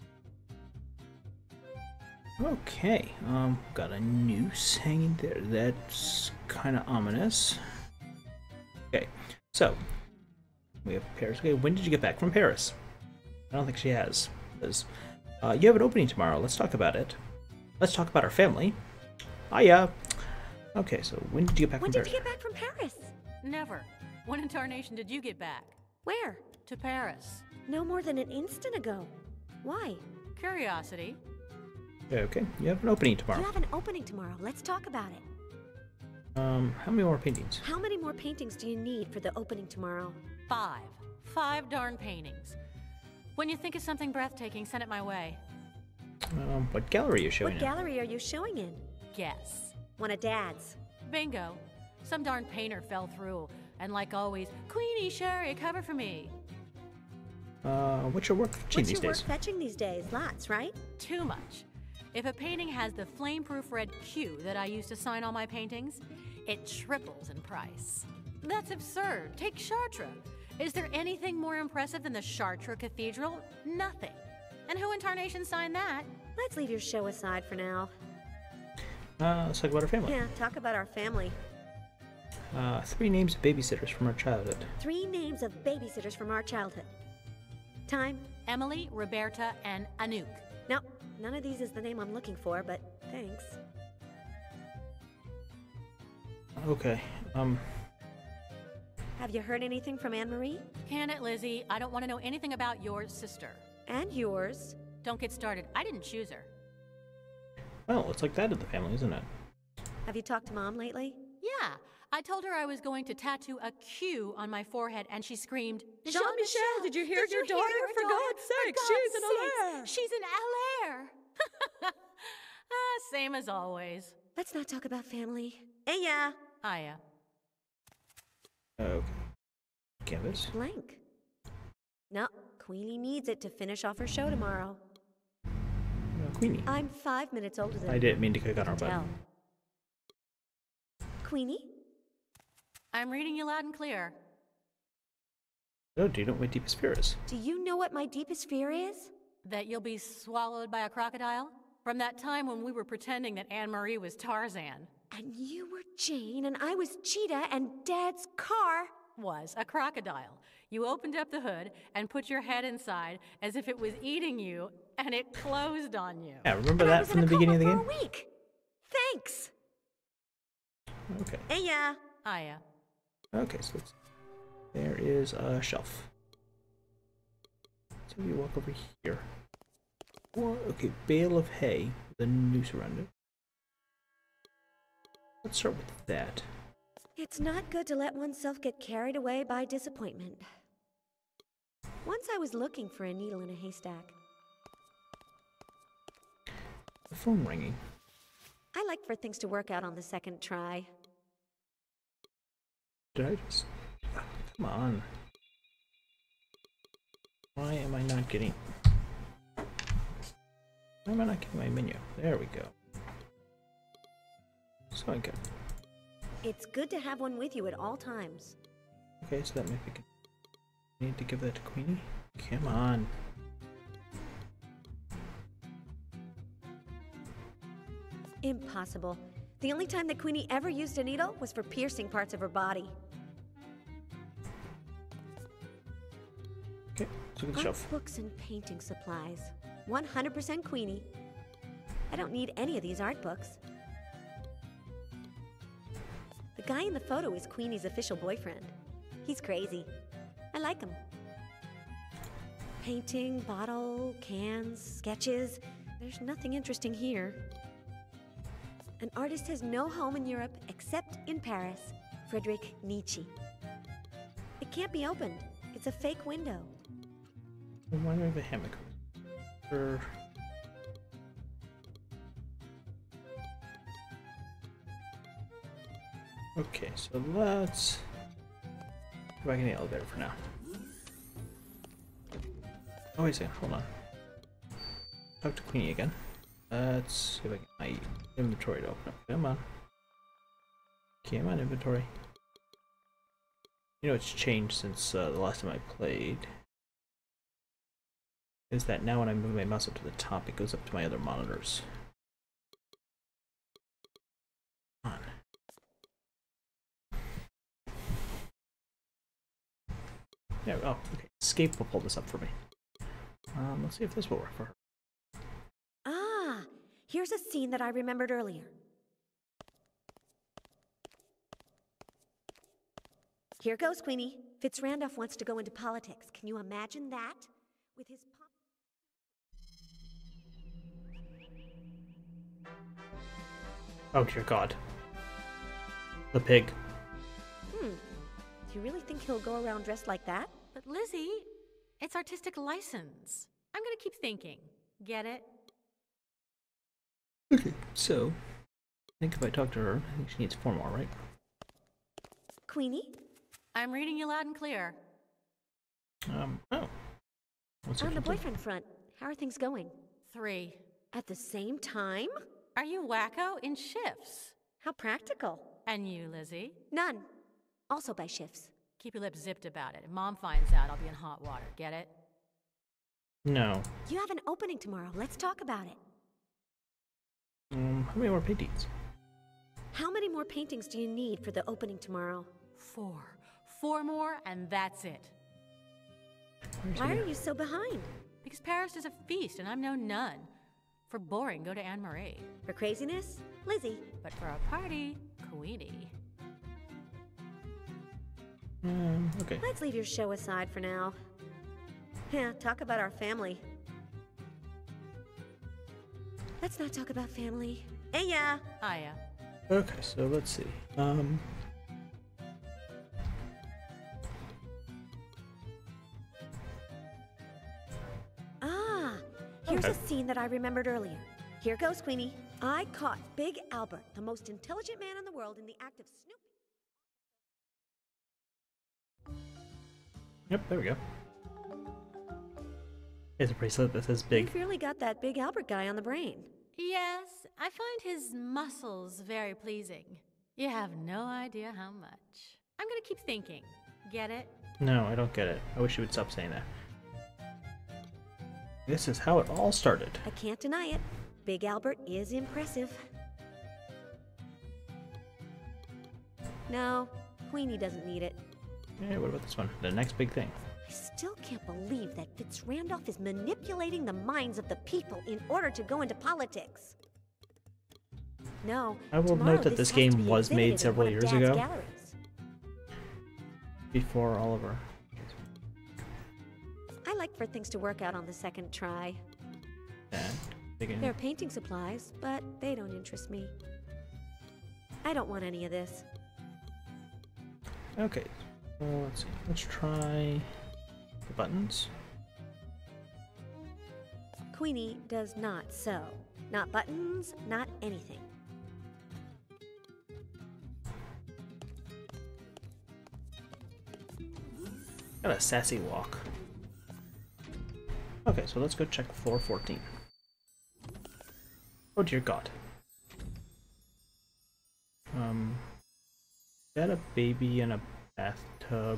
Okay, um, got a noose hanging there. That's kind of ominous. Okay, so we have Paris. Okay, when did you get back from Paris? I don't think she has. Liz. Uh, you have an opening tomorrow. Let's talk about it. Let's talk about our family. Ah, yeah. Okay, so when did you get back when from Paris? Paris? When did you get back from Paris? Never. When in tarnation did you get back? Where? To Paris. No more than an instant ago. Why? Curiosity. Okay, you have an opening tomorrow. You have an opening tomorrow. Let's talk about it. Um, how many more paintings? How many more paintings do you need for the opening tomorrow? Five. Five darn paintings. When you think of something breathtaking, send it my way. Um, what gallery are you showing What in? gallery are you showing in? Guess. One of Dad's. Bingo. Some darn painter fell through. And like always, Queenie, Sherry, cover for me. Uh, what's your work fetching What's these your days? work fetching these days? Lots, right? Too much. If a painting has the flame-proof red Q that I use to sign all my paintings, it triples in price. That's absurd. Take Chartres. Is there anything more impressive than the Chartres Cathedral? Nothing. And who in tarnation signed that? Let's leave your show aside for now. Uh, let's talk about our family. Yeah, talk about our family. Uh, three names of babysitters from our childhood. Three names of babysitters from our childhood. Time? Emily, Roberta, and Anouk. No, none of these is the name I'm looking for, but thanks. Okay, um... Have you heard anything from Anne-Marie? Can it, Lizzie? I don't want to know anything about your sister. And yours. Don't get started. I didn't choose her. Well, it's like that in the family, isn't it? Have you talked to Mom lately? Yeah. I told her I was going to tattoo a Q on my forehead, and she screamed, Jean-Michel, did you hear did your you hear daughter? your For daughter? God's sake, For she's God's an sakes, Allaire. She's an Allaire. Ah, same as always. Let's not talk about family. Hey, yeah. Hiya. Okay. Canvas. Blank. No, Queenie needs it to finish off her show tomorrow. Uh, Queenie. I'm five minutes older than I didn't mean to click on you our can button. tell. Queenie? I'm reading you loud and clear. Oh, do you know what my deepest fear is? Do you know what my deepest fear is? That you'll be swallowed by a crocodile? From that time when we were pretending that Anne-Marie was Tarzan. And you were Jane, and I was Cheetah, and Dad's car Was a crocodile. You opened up the hood and put your head inside as if it was eating you, and it closed on you. Yeah, remember and I that was from in the a beginning of the coma game? for a week. Thanks. Okay. Hey, yeah. Hiya. Okay, so let's... There is a shelf. So we walk over here. Well, okay, bale of hay with a noose around it. Let's start with that. It's not good to let oneself get carried away by disappointment. Once I was looking for a needle in a haystack. The phone ringing. I like for things to work out on the second try. Did I just... Oh, come on. Why am I not getting... Why am I not getting my menu? There we go. So I got... It's good to have one with you at all times. Okay, so that might be good. I need to give that to Queenie? Come on. Impossible. The only time that Queenie ever used a needle was for piercing parts of her body. Okay, let's look at the Art shelf. books and painting supplies. one hundred percent Queenie. I don't need any of these art books. The guy in the photo is Queenie's official boyfriend. He's crazy. I like him. Painting, bottle, cans, sketches. There's nothing interesting here. An artist has no home in Europe except in Paris. Friedrich Nietzsche. It can't be opened. It's a fake window. Why do I have a hammock? Or... Okay, so let's go back in the elevator for now. Oh, wait a second, hold on. Talk to Queenie again. Let's see if I can get my inventory to open up. Come on. Come on, inventory. You know, it's changed since uh, the last time I played. Is that now when I move my mouse up to the top, it goes up to my other monitors. Come on. Yeah, oh, okay. Escape will pull this up for me. Um, let's see if this will work for her. Ah, here's a scene that I remembered earlier. Here goes, Queenie. Fitz Randolph wants to go into politics. Can you imagine that? With his po- Oh dear God. The pig. Hmm. Do you really think he'll go around dressed like that? But Lizzie, it's artistic license. I'm gonna keep thinking. Get it? Okay, so I think if I talk to her, I think she needs four more, right? Queenie? I'm reading you loud and clear. Um, oh. What's On it the do? boyfriend front, how are things going? Three. At the same time? Are you wacko? In shifts. How practical. And you, Lizzie? None. Also by shifts. Keep your lips zipped about it. If Mom finds out, I'll be in hot water. Get it? No. You have an opening tomorrow. Let's talk about it. Um, how many more paintings? How many more paintings do you need for the opening tomorrow? Four. Four more, and that's it. Why are you so behind? Because Paris is a feast, and I'm no nun. For boring, go to Anne-Marie. For craziness? Lizzie. But for a party, Queenie. Um, okay. Let's leave your show aside for now. Yeah, talk about our family. Let's not talk about family. Hey, yeah. Hiya. Okay, so let's see. Um... Ah, here's Okay. a scene that I remembered earlier. Here goes, Queenie. I caught Big Albert, the most intelligent man in the world, in the act of snooping. Yep, there we go. It's a bracelet that says big. You've really got that Big Albert guy on the brain. Yes, I find his muscles very pleasing. You have no idea how much. I'm gonna keep thinking. Get it? No, I don't get it. I wish you would stop saying that. This is how it all started. I can't deny it. Big Albert is impressive. No, Queenie doesn't need it. Yeah, what about this one? The next big thing. I still can't believe that Fitzrandolph is manipulating the minds of the people in order to go into politics. No, I will tomorrow note that this has to game be was made exhibited in several one of years Dad's ago. galleries. Before Oliver. I like for things to work out on the second try. And again. They're painting supplies, but they don't interest me. I don't want any of this. Okay, so let's see. Let's try the buttons. Queenie does not sew. Not buttons, not anything. Got a sassy walk. Okay, so let's go check floor fourteen. Oh dear God. Um, is that a baby in a bathtub?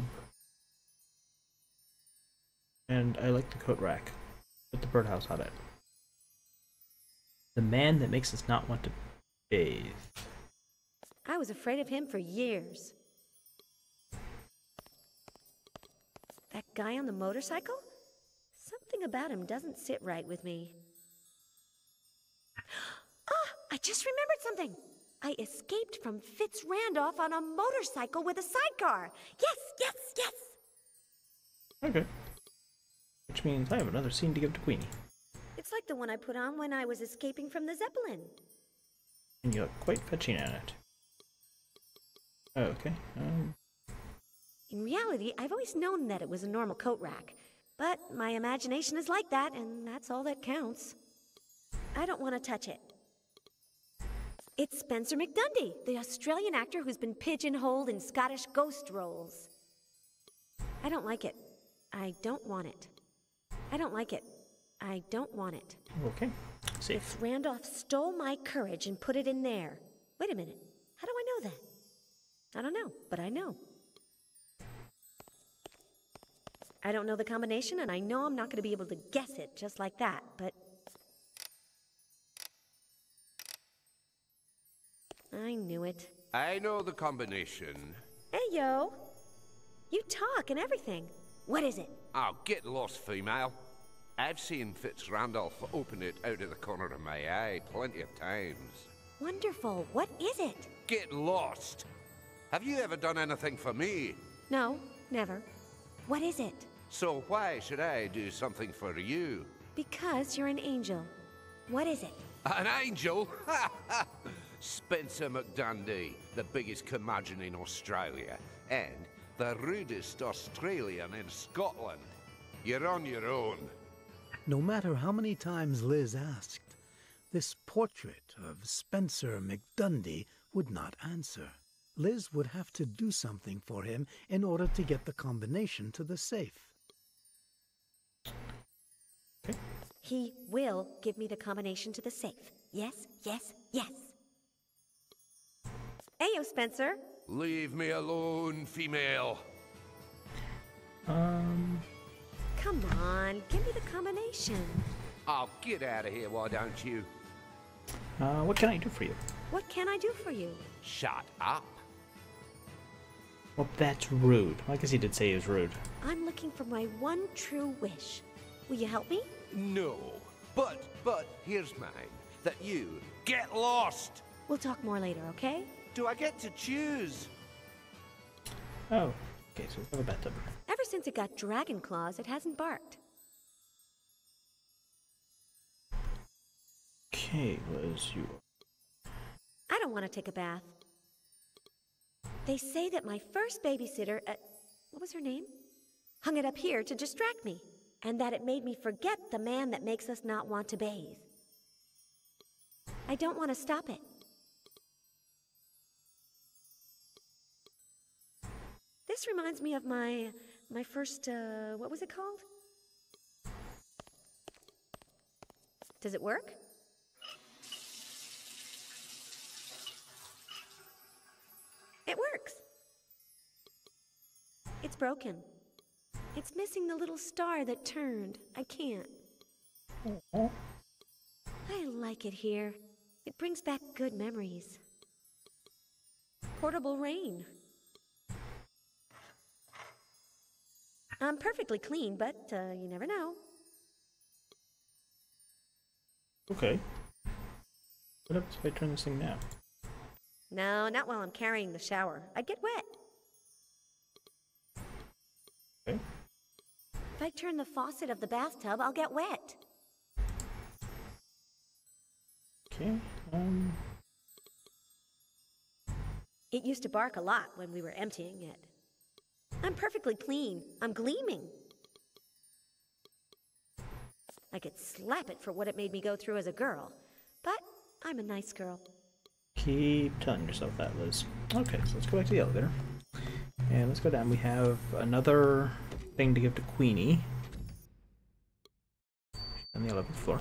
And I like the coat rack with the birdhouse on it. The man that makes us not want to bathe. I was afraid of him for years. That guy on the motorcycle? Something about him doesn't sit right with me. Ah, I just remembered something. I escaped from Fitzrandolph on a motorcycle with a sidecar. Yes, yes, yes! Okay. Which means I have another scene to give to Queenie. It's like the one I put on when I was escaping from the Zeppelin. And you look quite fetching at it. Okay. Um, In reality, I've always known that it was a normal coat rack. But my imagination is like that, and that's all that counts. I don't want to touch it. It's Spencer McDundy, the Australian actor who's been pigeonholed in Scottish ghost roles. I don't like it. I don't want it. I don't like it. I don't want it. okay. Safe. Randolph stole my courage and put it in there. Wait a minute. How do I know that? I don't know, but I know. I don't know the combination, and I know I'm not going to be able to guess it just like that, but... I knew it. I know the combination. Hey, yo. You talk and everything. What is it? Oh, get lost, female. I've seen Fitzrandolph open it out of the corner of my eye plenty of times. Wonderful. What is it? Get lost! Have you ever done anything for me? No, never. What is it? So why should I do something for you? Because you're an angel. What is it? An angel? Spencer McDundy, the biggest curmudgeon in Australia, and the rudest Australian in Scotland. You're on your own. No matter how many times Liz asked, this portrait of Spencer McDundy would not answer. Liz would have to do something for him in order to get the combination to the safe. Okay. He will give me the combination to the safe. Yes, yes, yes. Ayo, Spencer. Leave me alone, female. Um. Come on, give me the combination. I'll get out of here, why don't you? Uh, what can I do for you? What can I do for you? Shut up. Well, that's rude. I guess he did say he was rude. I'm looking for my one true wish. Will you help me? No. But, but, here's mine. That you get lost. We'll talk more later, okay? Do I get to choose? Oh, okay, so we have a bathtub. Ever since it got dragon claws, it hasn't barked. Okay, Liz, you... I don't want to take a bath. They say that my first babysitter, uh, what was her name? Hung it up here to distract me, and that it made me forget the man that makes us not want to bathe. I don't want to stop it. This reminds me of my my first uh what was it called? Does it work? It works. It's broken. It's missing the little star that turned. I can't. I like it here. It brings back good memories. Portable rain. I'm perfectly clean, but uh, you never know. Okay. What happens if I turn this thing now? No, not while I'm carrying the shower. I'd get wet. Okay. If I turn the faucet of the bathtub, I'll get wet. Okay. Um. It used to bark a lot when we were emptying it. I'm perfectly clean. I'm gleaming. I could slap it for what it made me go through as a girl, but I'm a nice girl. Keep telling yourself that, Liz. Okay, so let's go back to the elevator. And let's go down. We have another thing to give to Queenie. On the eleventh floor.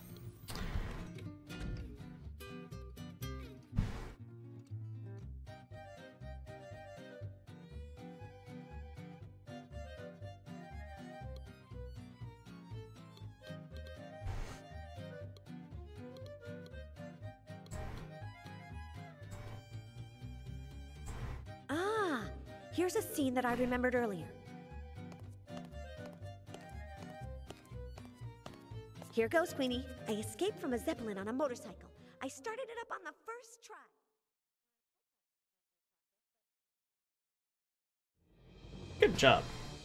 Here's a scene that I remembered earlier. Here goes, Queenie. I escaped from a Zeppelin on a motorcycle. I started it up on the first try. Good job.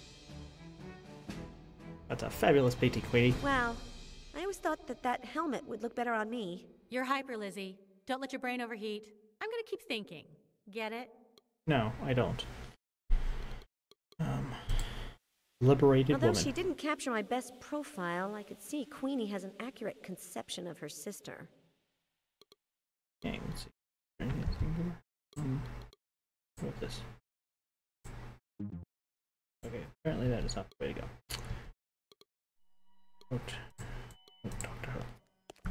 That's a fabulous painting, Queenie. Wow. I always thought that that helmet would look better on me. You're hyper, Lizzie. Don't let your brain overheat. I'm gonna keep thinking. Get it? No, I don't. Um, liberated Although woman. she didn't capture my best profile, I could see Queenie has an accurate conception of her sister. Okay, let's see. Anything here? Um, what's this? Okay, apparently that is not the way to go. Don't, don't talk to her.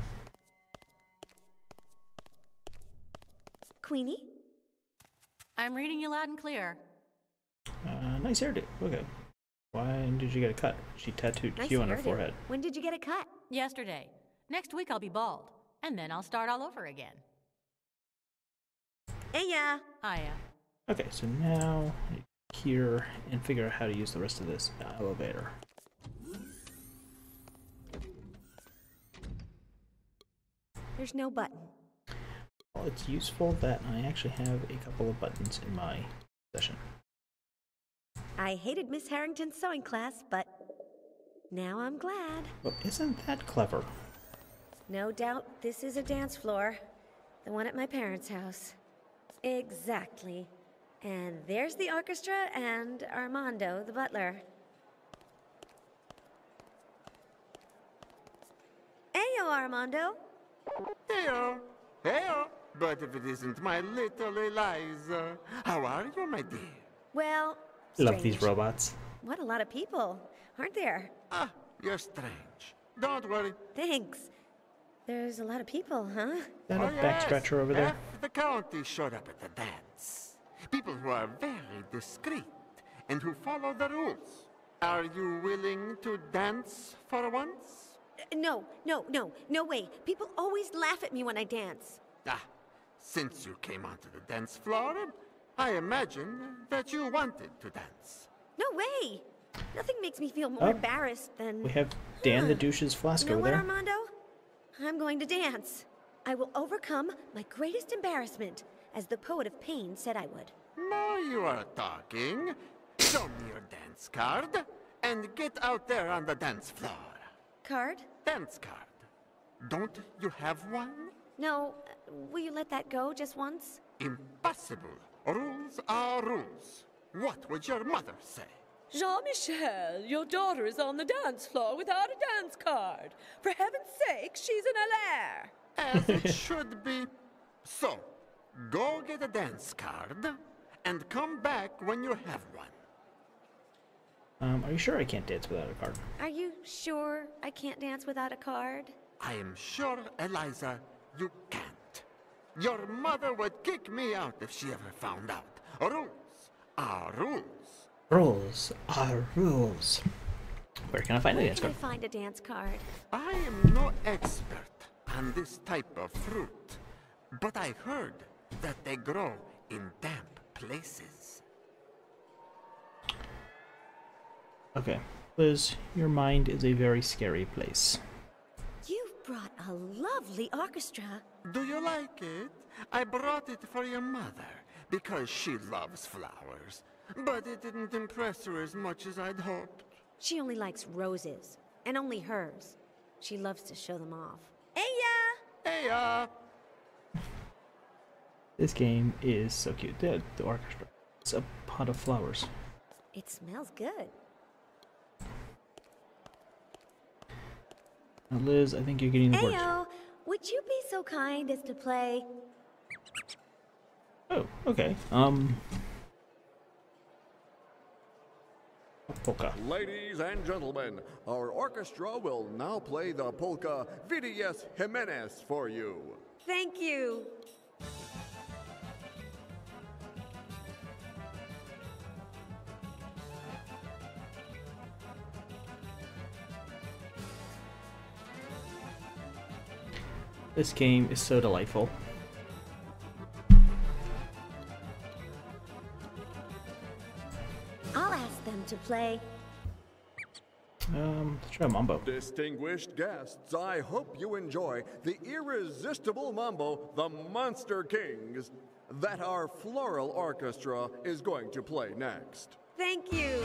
Queenie? I'm reading you loud and clear. Uh, nice hairdo. Okay. Why did you get a cut? She tattooed Nice Q on her hairdo. forehead. When did you get it cut? Yesterday. Next week I'll be bald. And then I'll start all over again. Hey, yeah. Hiya. Okay, so now I need to here and figure out how to use the rest of this elevator. There's no button. Well, it's useful that I actually have a couple of buttons in my possession. I hated Miss Harrington's sewing class, but now I'm glad. Well, isn't that clever? No doubt this is a dance floor. The one at my parents' house. Exactly. And there's the orchestra and Armando, the butler. Ayo, Armando. Heyo, heyo. But if it isn't my little Eliza, how are you, my dear? Well, Love these strange. robots. What a lot of people, aren't there? Ah, you're strange. Don't worry. Thanks. There's a lot of people, huh? Is that Oh, a back yes. scratcher over there? Half the county showed up at the dance. People who are very discreet and who follow the rules. Are you willing to dance for once? Uh, No, no, no, no way. People always laugh at me when I dance. Ah, since you came onto the dance floor, I imagine that you wanted to dance. No way. Nothing makes me feel more Oh. embarrassed than... We have Dan the Huh. douche's flask You know over what, there. Armando? I'm going to dance. I will overcome my greatest embarrassment, as the poet of pain said I would. Now you are talking. Show me your dance card and get out there on the dance floor. Card? Dance card. Don't you have one? No, uh, will you let that go just once? Impossible. Rules are rules. What would your mother say? Jean-Michel, your daughter is on the dance floor without a dance card. For heaven's sake, she's in a lair. as it should be. So, go get a dance card and come back when you have one. Um, are you sure I can't dance without a card? Are you sure I can't dance without a card? I am sure, Eliza, you can't. Your mother would kick me out if she ever found out. Rules are rules. Rules are rules. Where can I find a Where dance can I card? find a dance card? I am no expert on this type of fruit, but I heard that they grow in damp places. Okay. Liz, your mind is a very scary place. You've brought a lovely orchestra. Do you like it? I brought it for your mother because she loves flowers, but it didn't impress her as much as I'd hoped. She only likes roses, and only hers. She loves to show them off. Hey-ya! Hey, uh, This game is so cute. The, the orchestra. It's a pot of flowers. It smells good. Now, Liz, I think you're getting the words. Heyo! Would you be so kind as to play? Oh, okay. Um. Polka. Ladies and gentlemen, our orchestra will now play the polka V D S Jimenez for you. Thank you. This game is so delightful. I'll ask them to play. Um, let's try Mambo. Distinguished guests, I hope you enjoy the irresistible mambo, the Monster Kings, that our floral orchestra is going to play next. Thank you.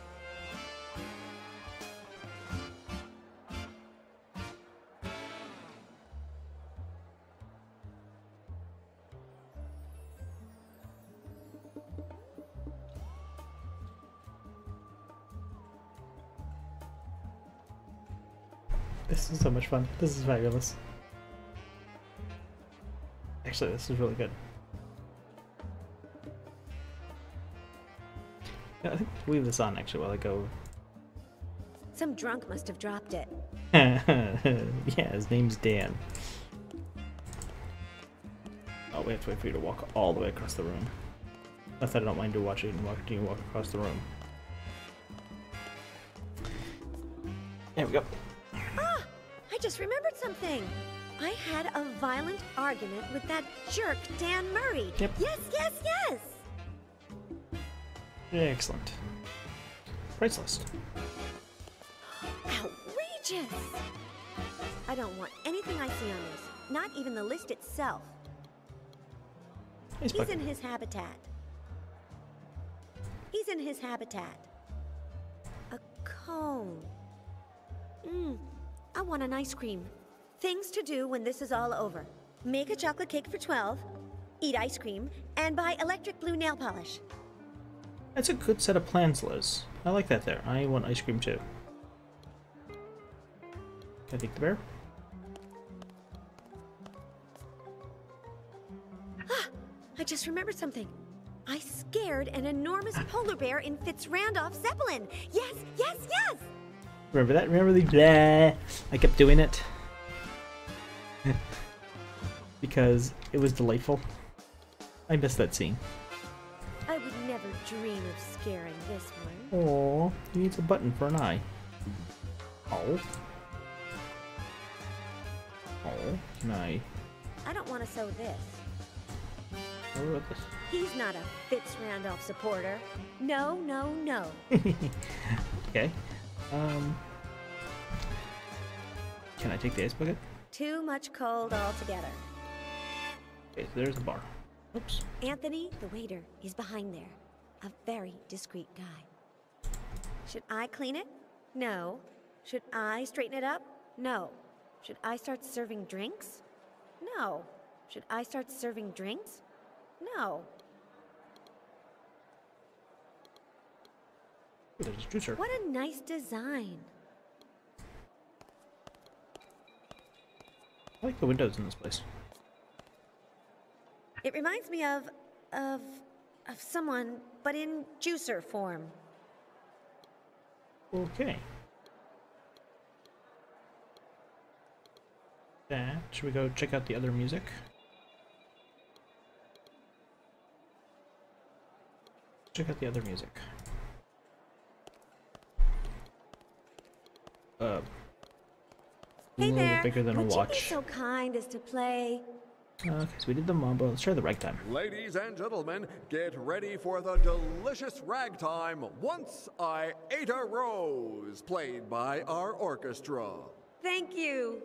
This is so much fun. This is fabulous. Actually, this is really good. Yeah, I think we'll leave this on actually while I go. Some drunk must have dropped it. Yeah, his name's Dan. Oh, we have to wait for you to walk all the way across the room. Not that I don't mind you watching and walk, you walk across the room. There we go. Ah! I just remembered something. I had a violent argument with that jerk Dan Murray. Yep. Yes, yes, yes! Excellent. Price list. Outrageous! I don't want anything I see on this. Not even the list itself. He's He's bugging. in his habitat. He's in his habitat. A cone. Mmm, I want an ice cream. Things to do when this is all over. Make a chocolate cake for twelve, eat ice cream, and buy electric blue nail polish. That's a good set of plans, Liz. I like that there. I want ice cream too. Can I take the bear? Ah, I just remembered something. I scared an enormous polar bear in Fitzrandolph Zeppelin. Yes, yes, yes! Remember that? Remember the blah? I kept doing it. Because it was delightful. I missed that scene. I would never dream of scaring this one. Oh, he needs a button for an eye. Oh. Oh, can I? I don't want to sew this. What about this? He's not a Fitzrandolph supporter. No, no, no. Okay. Um. Can I take the ice bucket? Too much cold altogether. Okay, so there's the bar. Oops. Anthony, the waiter, is behind there. A very discreet guy. Should I clean it? No. Should I straighten it up? No. Should I start serving drinks? No. Should I start serving drinks? No. Ooh, there's a juicer. What a nice design. I like the windows in this place. It reminds me of... of... of someone, but in juicer form. Okay. That, should we go check out the other music? Check out the other music. Uh, Hey a little there, bigger than a would you be watch. so kind as to play... Okay, so we did the mambo. Let's try the ragtime. Ladies and gentlemen, get ready for the delicious ragtime Once I Ate a Rose, played by our orchestra. Thank you.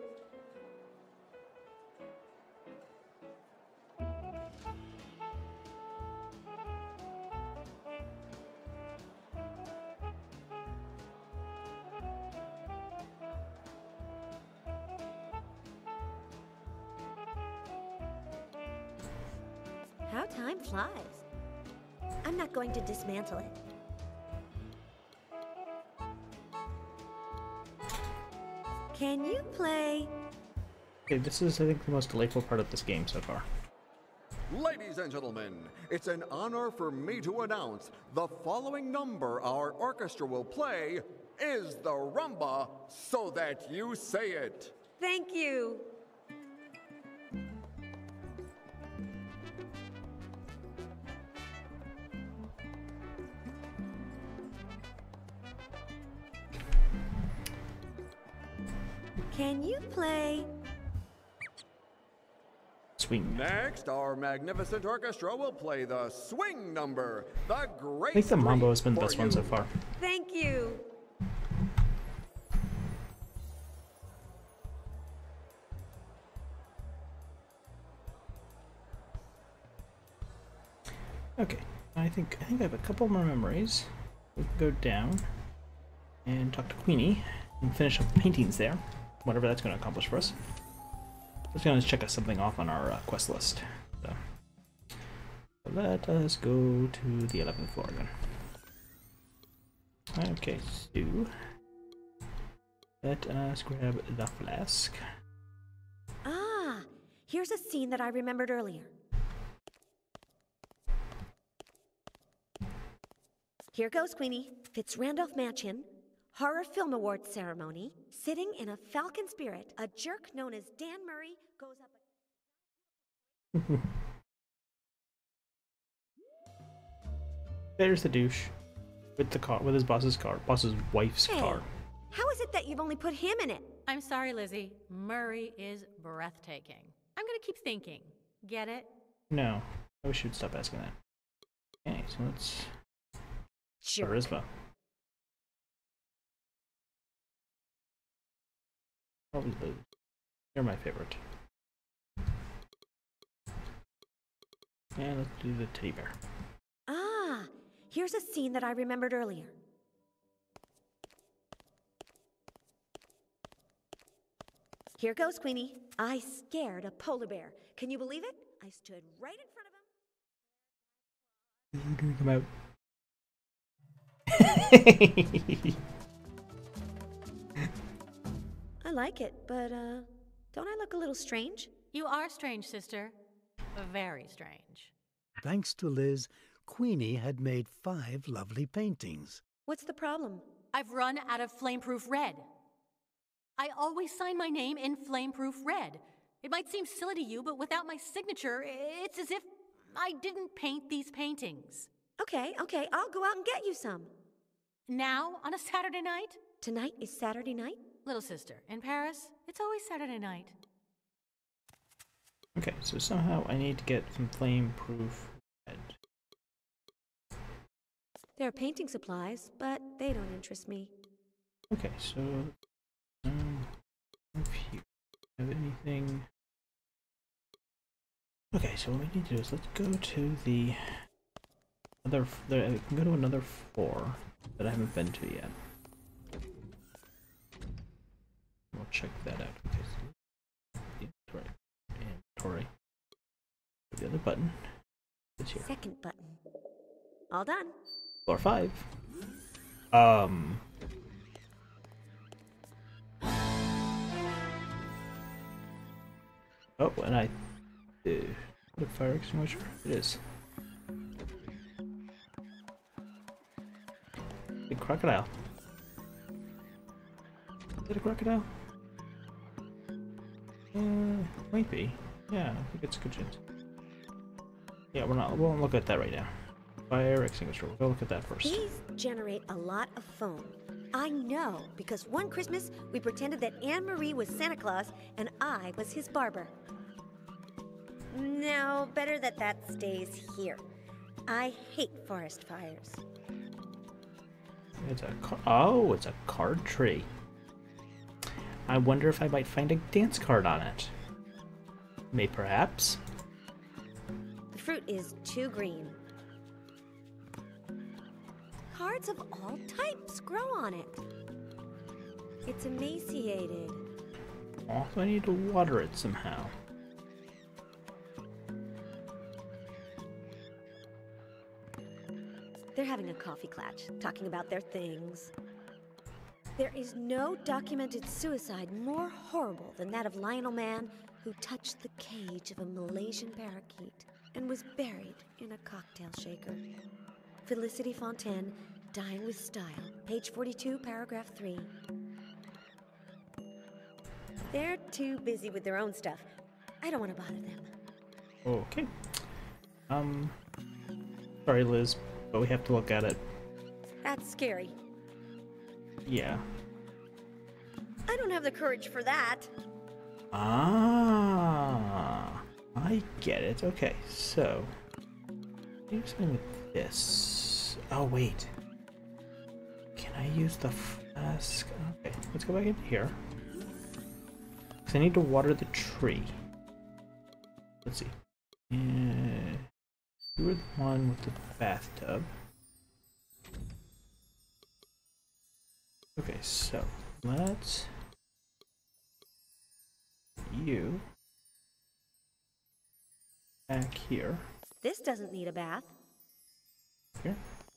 How time flies. I'm not going to dismantle it. Can you play? Okay, this is, I think, the most delightful part of this game so far. Ladies and gentlemen, it's an honor for me to announce the following number our orchestra will play is the rumba, so that you say it. Thank you. Can you play? Swing. Next, our magnificent orchestra will play the swing number, the great. I think the mambo has been the for best one you. so far. Thank you. Okay, I think I think I have a couple more memories. We can go down and talk to Queenie and finish up the paintings there, whatever that's going to accomplish for us. Let's going to check us something off on our uh, quest list. So, so let us go to the eleventh floor again. Okay, so let us grab the flask. Ah, here's a scene that I remembered earlier. Here goes Queenie, Fitzrandolph Mansion, Horror Film Awards ceremony, sitting in a falcon spirit. A jerk known as Dan Murray goes up. There's the douche with the car, with his boss's car, boss's wife's Hey, car. how is it that you've only put him in it? I'm sorry, Lizzie. Murray is breathtaking. I'm gonna keep thinking. Get it? No, I wish you'd stop asking that. Okay, so let's Sure. charisma. Probably Liz. You're my favorite. And let's do the teddy bear. Ah, here's a scene that I remembered earlier. Here goes Queenie. I scared a polar bear. Can you believe it? I stood right in front of him. You're gonna come out. I like it, but, uh, don't I look a little strange? You are strange, sister. Very strange. Thanks to Liz, Queenie had made five lovely paintings. What's the problem? I've run out of flameproof red. I always sign my name in flameproof red. It might seem silly to you, but without my signature, it's as if I didn't paint these paintings. Okay, okay, I'll go out and get you some. Now, on a Saturday night? Tonight is Saturday night? Little sister, in Paris, it's always Saturday night. Okay, so somehow I need to get some flame-proof red. There are painting supplies, but they don't interest me. Okay, so um, if you have anything. Okay, so what we need to do is let's go to the other. There, we can go to another floor that I haven't been to yet. We'll check that out because the inventory. inventory. The other button is here. Second button. All done. Floor five. Um. Oh, and I... Uh, what a fire extinguisher? It is. A crocodile. Is it a crocodile? Uh, might be. Yeah, I think it's a good chance. Yeah, we're not. We won't look at that right now. Fire extinguisher. We'll go look at that first. These generate a lot of foam. I know, because one Christmas we pretended that Anne-Marie was Santa Claus and I was his barber. No, better that that stays here. I hate forest fires. It's a car oh, it's a card tree. I wonder if I might find a dance card on it. May perhaps. The fruit is too green. Cards of all types grow on it. It's emaciated. Also, I need to water it somehow. They're having a coffee clutch, talking about their things. There is no documented suicide more horrible than that of Lionel Mann, who touched the cage of a Malaysian parakeet and was buried in a cocktail shaker. Felicity Fontaine, Dying with Style, page forty-two, paragraph three. They're too busy with their own stuff. I don't want to bother them. Okay. Um, sorry, Liz, but we have to look at it. That's scary. Yeah. I don't have the courage for that. Ah, I get it. Okay, so do something with this. Oh wait, can I use the flask? Okay, let's go back into here. Cause I need to water the tree. Let's see. Uh, you were the one with the bathtub. Okay, so let's you back here. This doesn't need a bath. Here.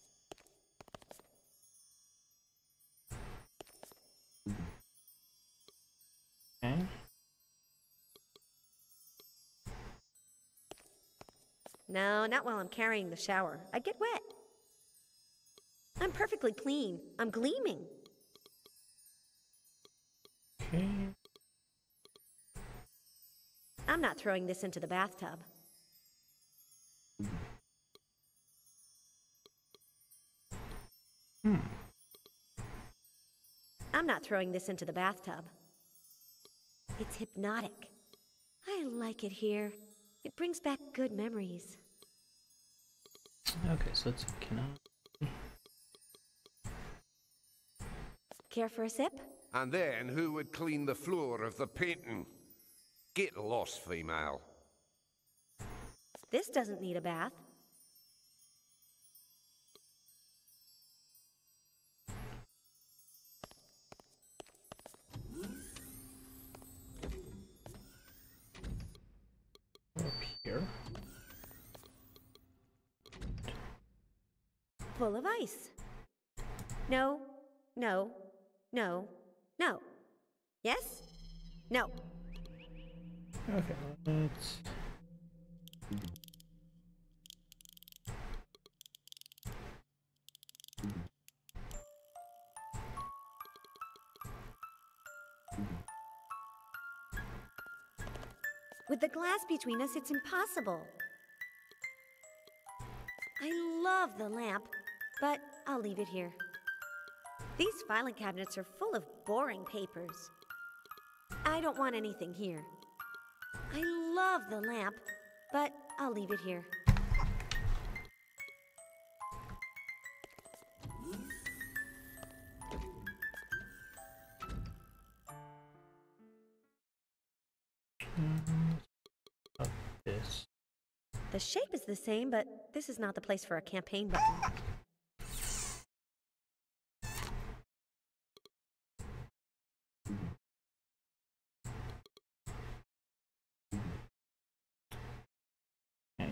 Okay. No, not while I'm carrying the shower. I'd get wet. I'm perfectly clean. I'm gleaming. Okay. I'm not throwing this into the bathtub. Hmm. I'm not throwing this into the bathtub. It's hypnotic. I like it here. It brings back good memories. Okay, so let's can I Care for a sip? And then who would clean the floor of the painting? Get lost, female. This doesn't need a bath. up here? Full of ice. No, no, no, no. Yes? No. Okay, let's With the glass between us, it's impossible. I love the lamp, but I'll leave it here. These filing cabinets are full of boring papers. I don't want anything here. I love the lamp, but I'll leave it here. up this. The shape is the same, but this is not the place for a campaign button. Okay.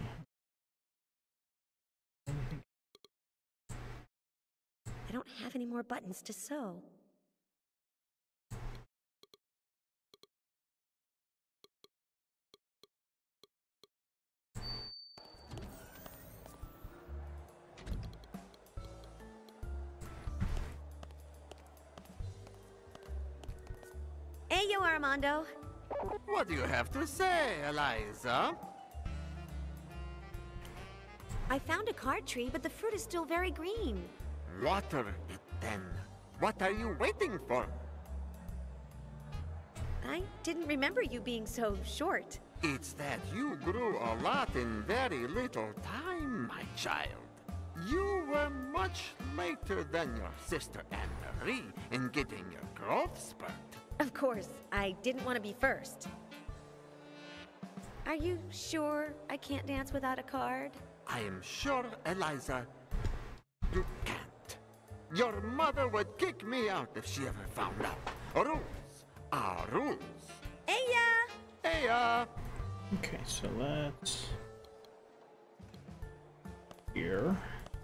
I don't have any more buttons to sew. Ayo, Armando. What do you have to say, Eliza? I found a card tree, but the fruit is still very green. Water it then. What are you waiting for? I didn't remember you being so short. It's that you grew a lot in very little time, my child. You were much later than your sister Anne-Marie in getting your growth spurt. Of course, I didn't want to be first. Are you sure I can't dance without a card? I am sure, Eliza, you can't. Your mother would kick me out if she ever found out. Rules are rules. Aya! Aya! Okay, so let's... Here.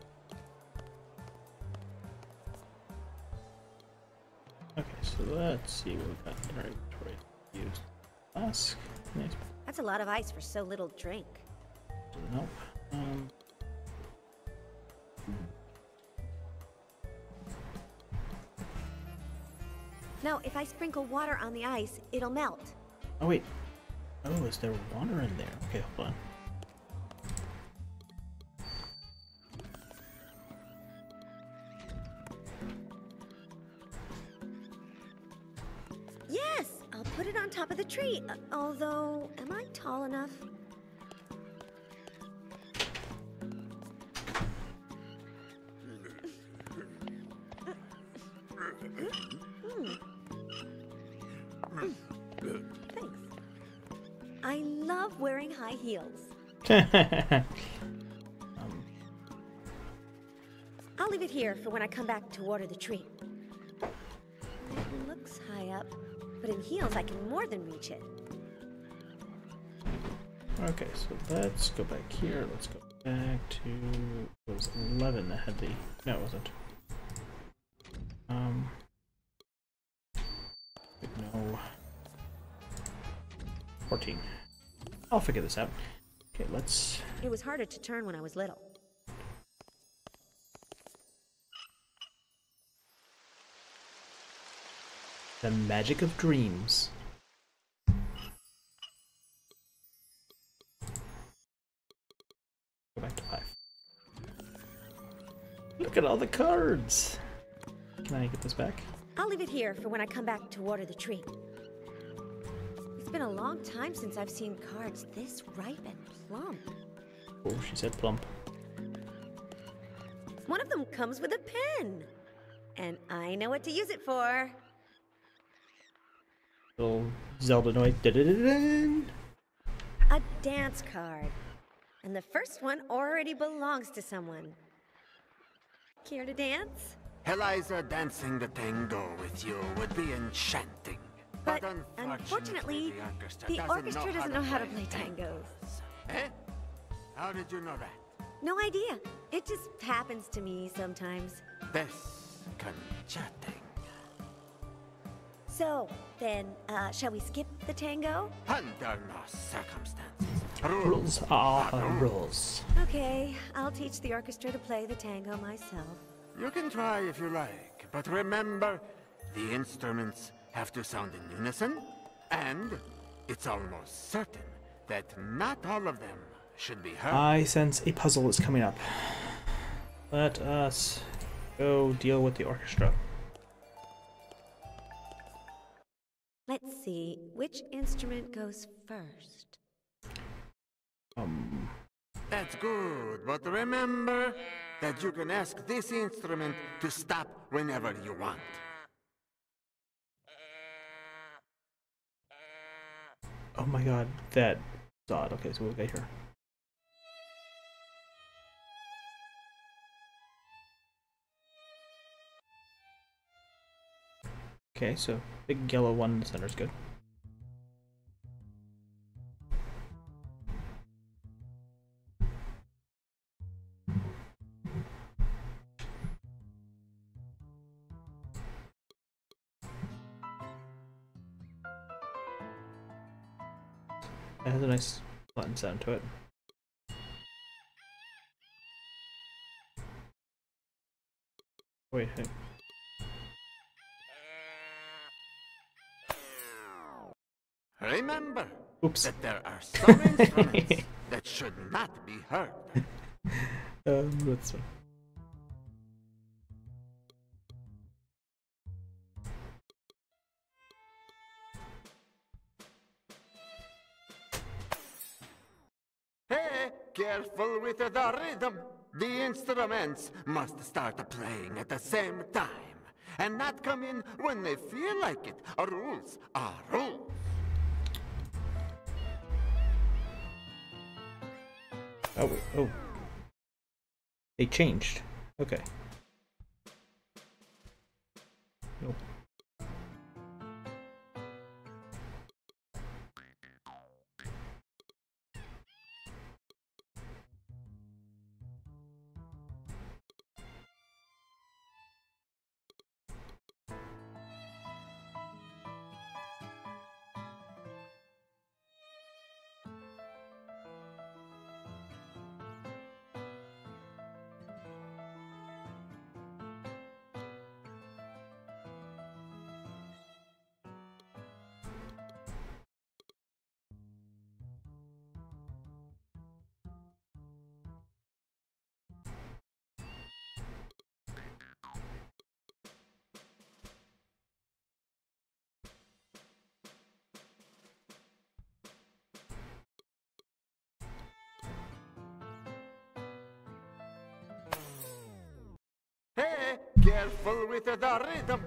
Okay, so let's see what we've got in our inventory. Use flask. Nice. That's a lot of ice for so little drink. Nope. Um... No, if I sprinkle water on the ice, it'll melt. Oh, wait. Oh, is there water in there? Okay, hold on. Yes! I'll put it on top of the tree. Uh, although, am I tall enough? I love wearing high heels. um, I'll leave it here for when I come back to water the tree. It looks high up, but in heels I can more than reach it. okay, so let's go back here. Let's go back to... It was eleven that had the... No, it wasn't. Um... No... fourteen. I'll figure this out. Okay, let's... It was harder to turn when I was little. The magic of dreams. Go back to five. Look at all the cards! Can I get this back? I'll leave it here for when I come back to water the tree. It's been a long time since I've seen cards this ripe and plump. Oh, she said plump. One of them comes with a pen. And I know what to use it for. Little Zelda noise. Da-da-da-da. A dance card. And the first one already belongs to someone. Care to dance? Eliza, dancing the tango with you would be enchanting. But, but unfortunately, the orchestra doesn't know how to play tangos. Eh? How did you know that? No idea. It just happens to me sometimes. Disconcerting. So, then, uh, shall we skip the tango? Under no circumstances. Rules are rules. Okay, I'll teach the orchestra to play the tango myself. You can try if you like, but remember, the instruments have to sound in unison, and it's almost certain that not all of them should be heard. I sense a puzzle is coming up. Let us go deal with the orchestra. Let's see, which instrument goes first? Um... That's good, but remember that you can ask this instrument to stop whenever you want. Oh my god, that is odd. Okay, so we'll get here. Okay, so big yellow one in the center is good. It has a nice Latin sound to it. Wait, hey. Remember Oops. that there are some instruments that should not be heard. Um, that's fine. Hey, careful with the rhythm. The instruments must start playing at the same time and not come in when they feel like it. Rules are rules. Oh, wait. Oh. They changed. Okay. Nope. Hey, careful with the rhythm.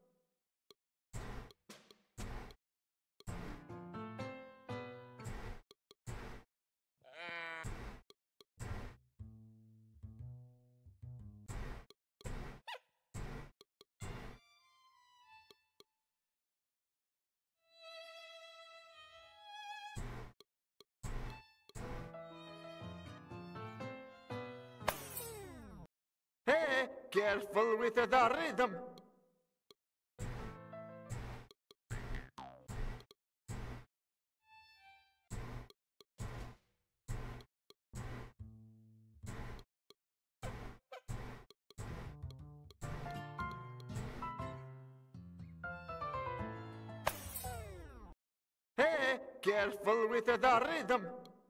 Hey, careful with the rhythm. Hey, careful with the rhythm.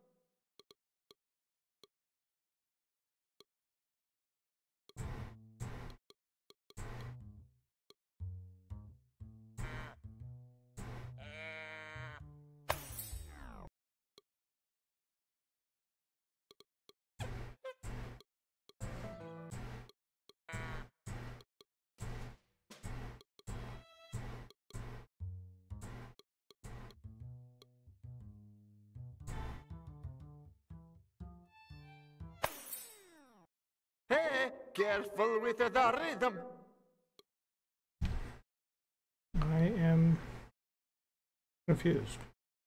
Hey, careful with the rhythm. I am confused.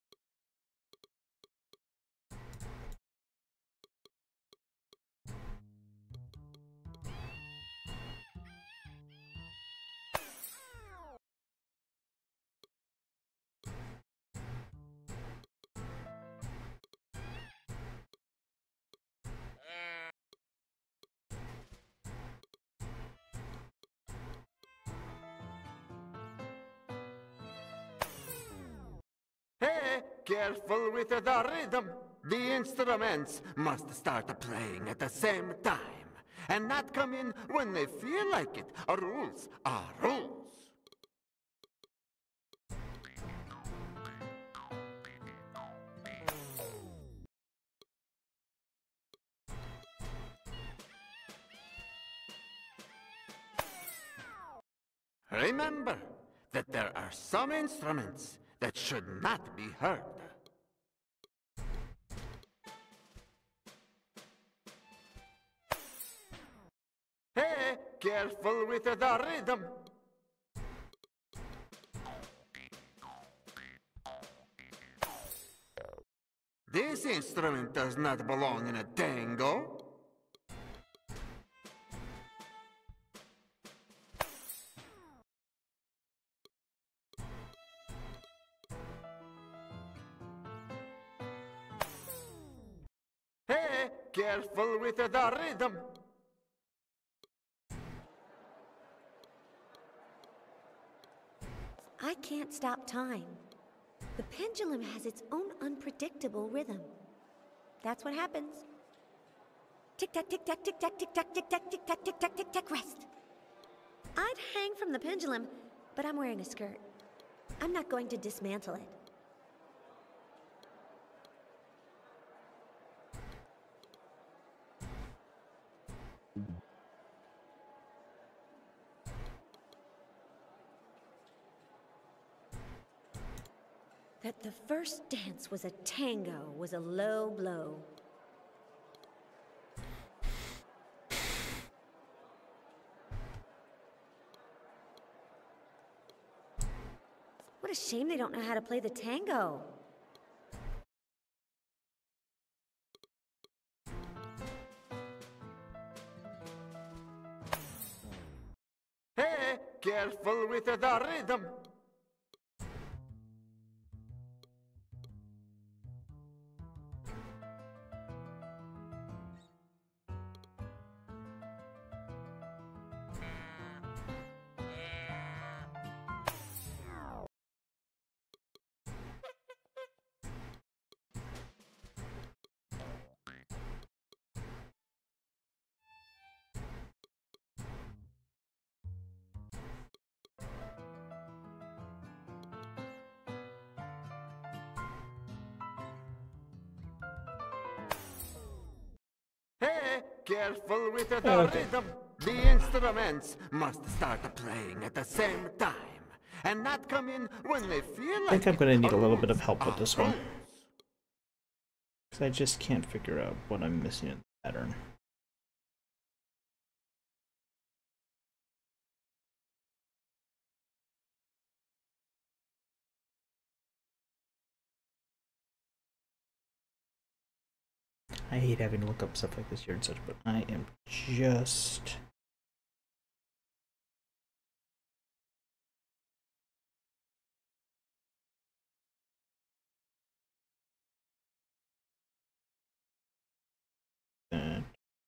Hey, careful with the rhythm. The instruments must start playing at the same time and not come in when they feel like it. Rules are rules. Remember that there are some instruments that should not be heard. Hey, careful with the rhythm. This instrument does not belong in a tango. Hey, careful with the rhythm. I can't stop time. The pendulum has its own unpredictable rhythm. That's what happens. Tick-tack, tick-tack, tick-tack, tick-tack, tick-tack, tick-tack, tick-tack, tick-tack, rest. I'd hang from the pendulum, but I'm wearing a skirt. I'm not going to dismantle it. That the first dance was a tango was a low blow. What a shame they don't know how to play the tango. Hey, careful with the rhythm. Hey, careful with the Okay. rhythm. The instruments must start playing at the same time and not come in when they feel like I think I'm going to need a little bit of rules help with are this one. rules. Because I just can't figure out what I'm missing in the pattern. I hate having to look up stuff like this here and such, but I am just... Uh,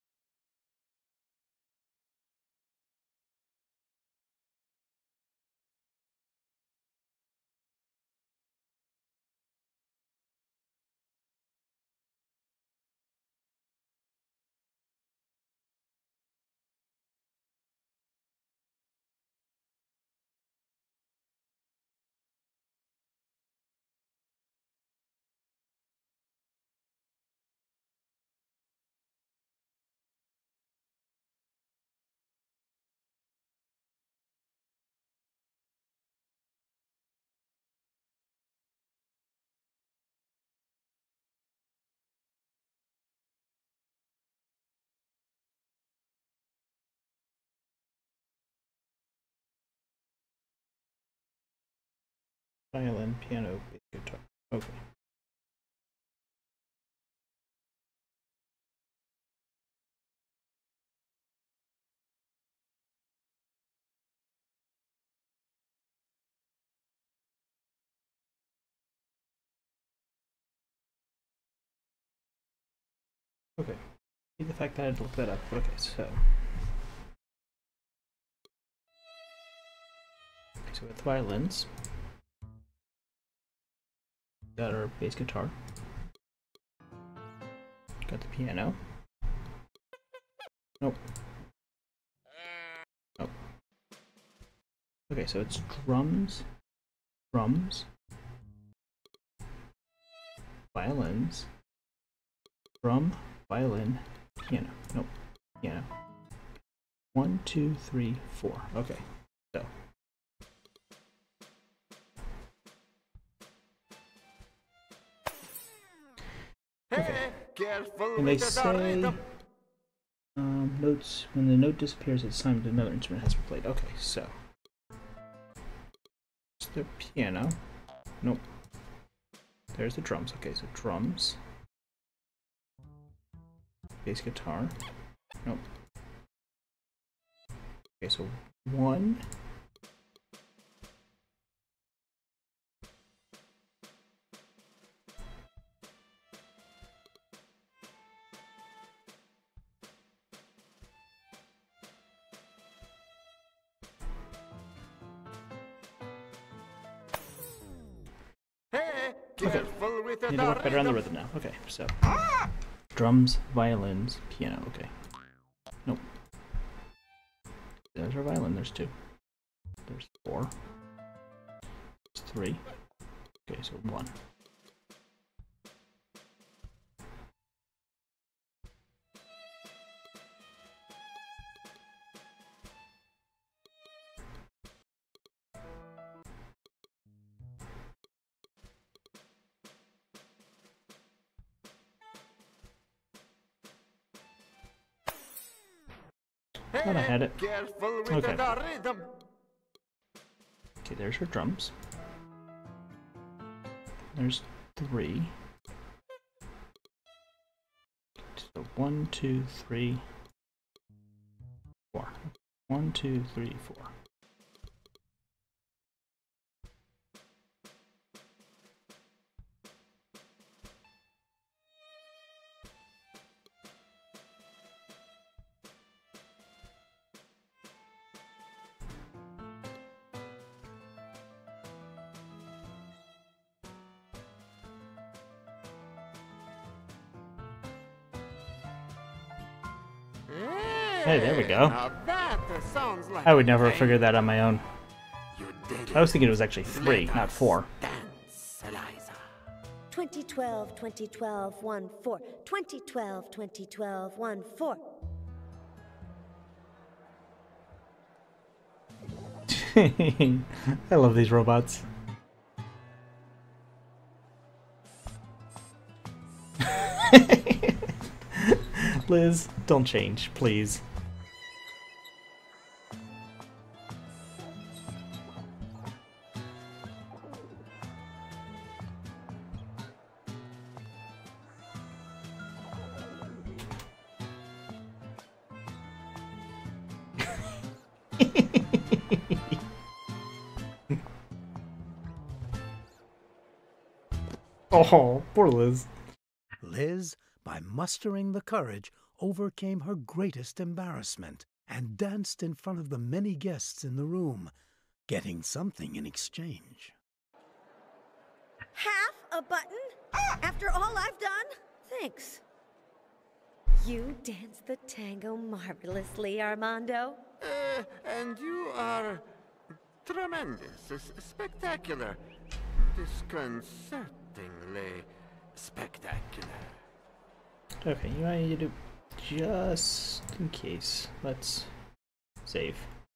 Violin, piano, bass guitar. Okay. Okay. The fact that I had to look that up. Okay, so. So with violins, got our bass guitar, got the piano. Nope. Nope. Okay, so it's drums, drums, violins, drum, violin, piano. Nope. Piano. One, two, three, four. Okay. So. Okay. And they say um, notes when the note disappears, it's time another instrument has to be played. Okay, so it's the piano. Nope. There's the drums. Okay, so drums, bass guitar. Nope. Okay, so one. Careful with the Need to work better on the rhythm. rhythm now. Okay, so drums, violins, piano. Okay. Nope. There's our violin. There's two. There's four. There's three. Okay, so one. Thought I had it. Careful with Okay. the rhythm. Okay, there's her drums. There's three. So one, two, three, four. One, two, three, four. Hey, there we go. Now that sounds like I would never a have figured that on my own. You did I was thinking it was actually three, Let not us four. Dance, Eliza. twenty twelve, twenty twelve, one four. twenty twelve, twenty twelve, one four. I love these robots. Liz, don't change, please. Oh, poor Liz. Liz, by mustering the courage, overcame her greatest embarrassment and danced in front of the many guests in the room, getting something in exchange. Half a button? After all I've done? Thanks. You dance the tango marvelously, Armando. Uh, and you are tremendous, s- spectacular, disconcertingly spectacular. Okay, you know what I need to do? Just in case. Let's save.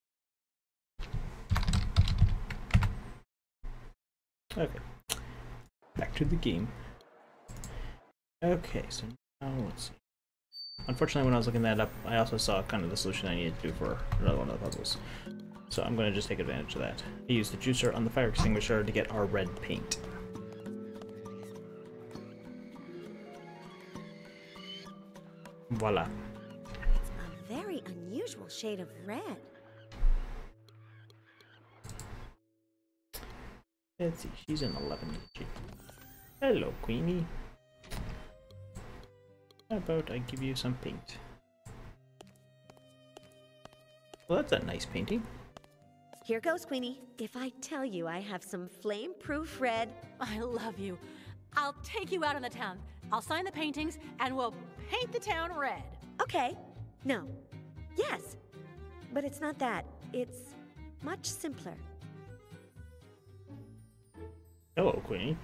Okay. Back to the game. Okay, so now let's see. Unfortunately, when I was looking that up, I also saw kind of the solution I needed to do for another one of the puzzles. So I'm going to just take advantage of that. I used the juicer on the fire extinguisher to get our red paint. Voila. It's a very unusual shade of red. Let's see, she's an eleven. isn't she? Hello, Queenie. How about I give you some paint? Well, that's a nice painting. Here goes, Queenie. If I tell you I have some flame-proof red... I love you. I'll take you out in the town. I'll sign the paintings, and we'll paint the town red. Okay. No. Yes. But it's not that. It's much simpler. Hello, Queenie.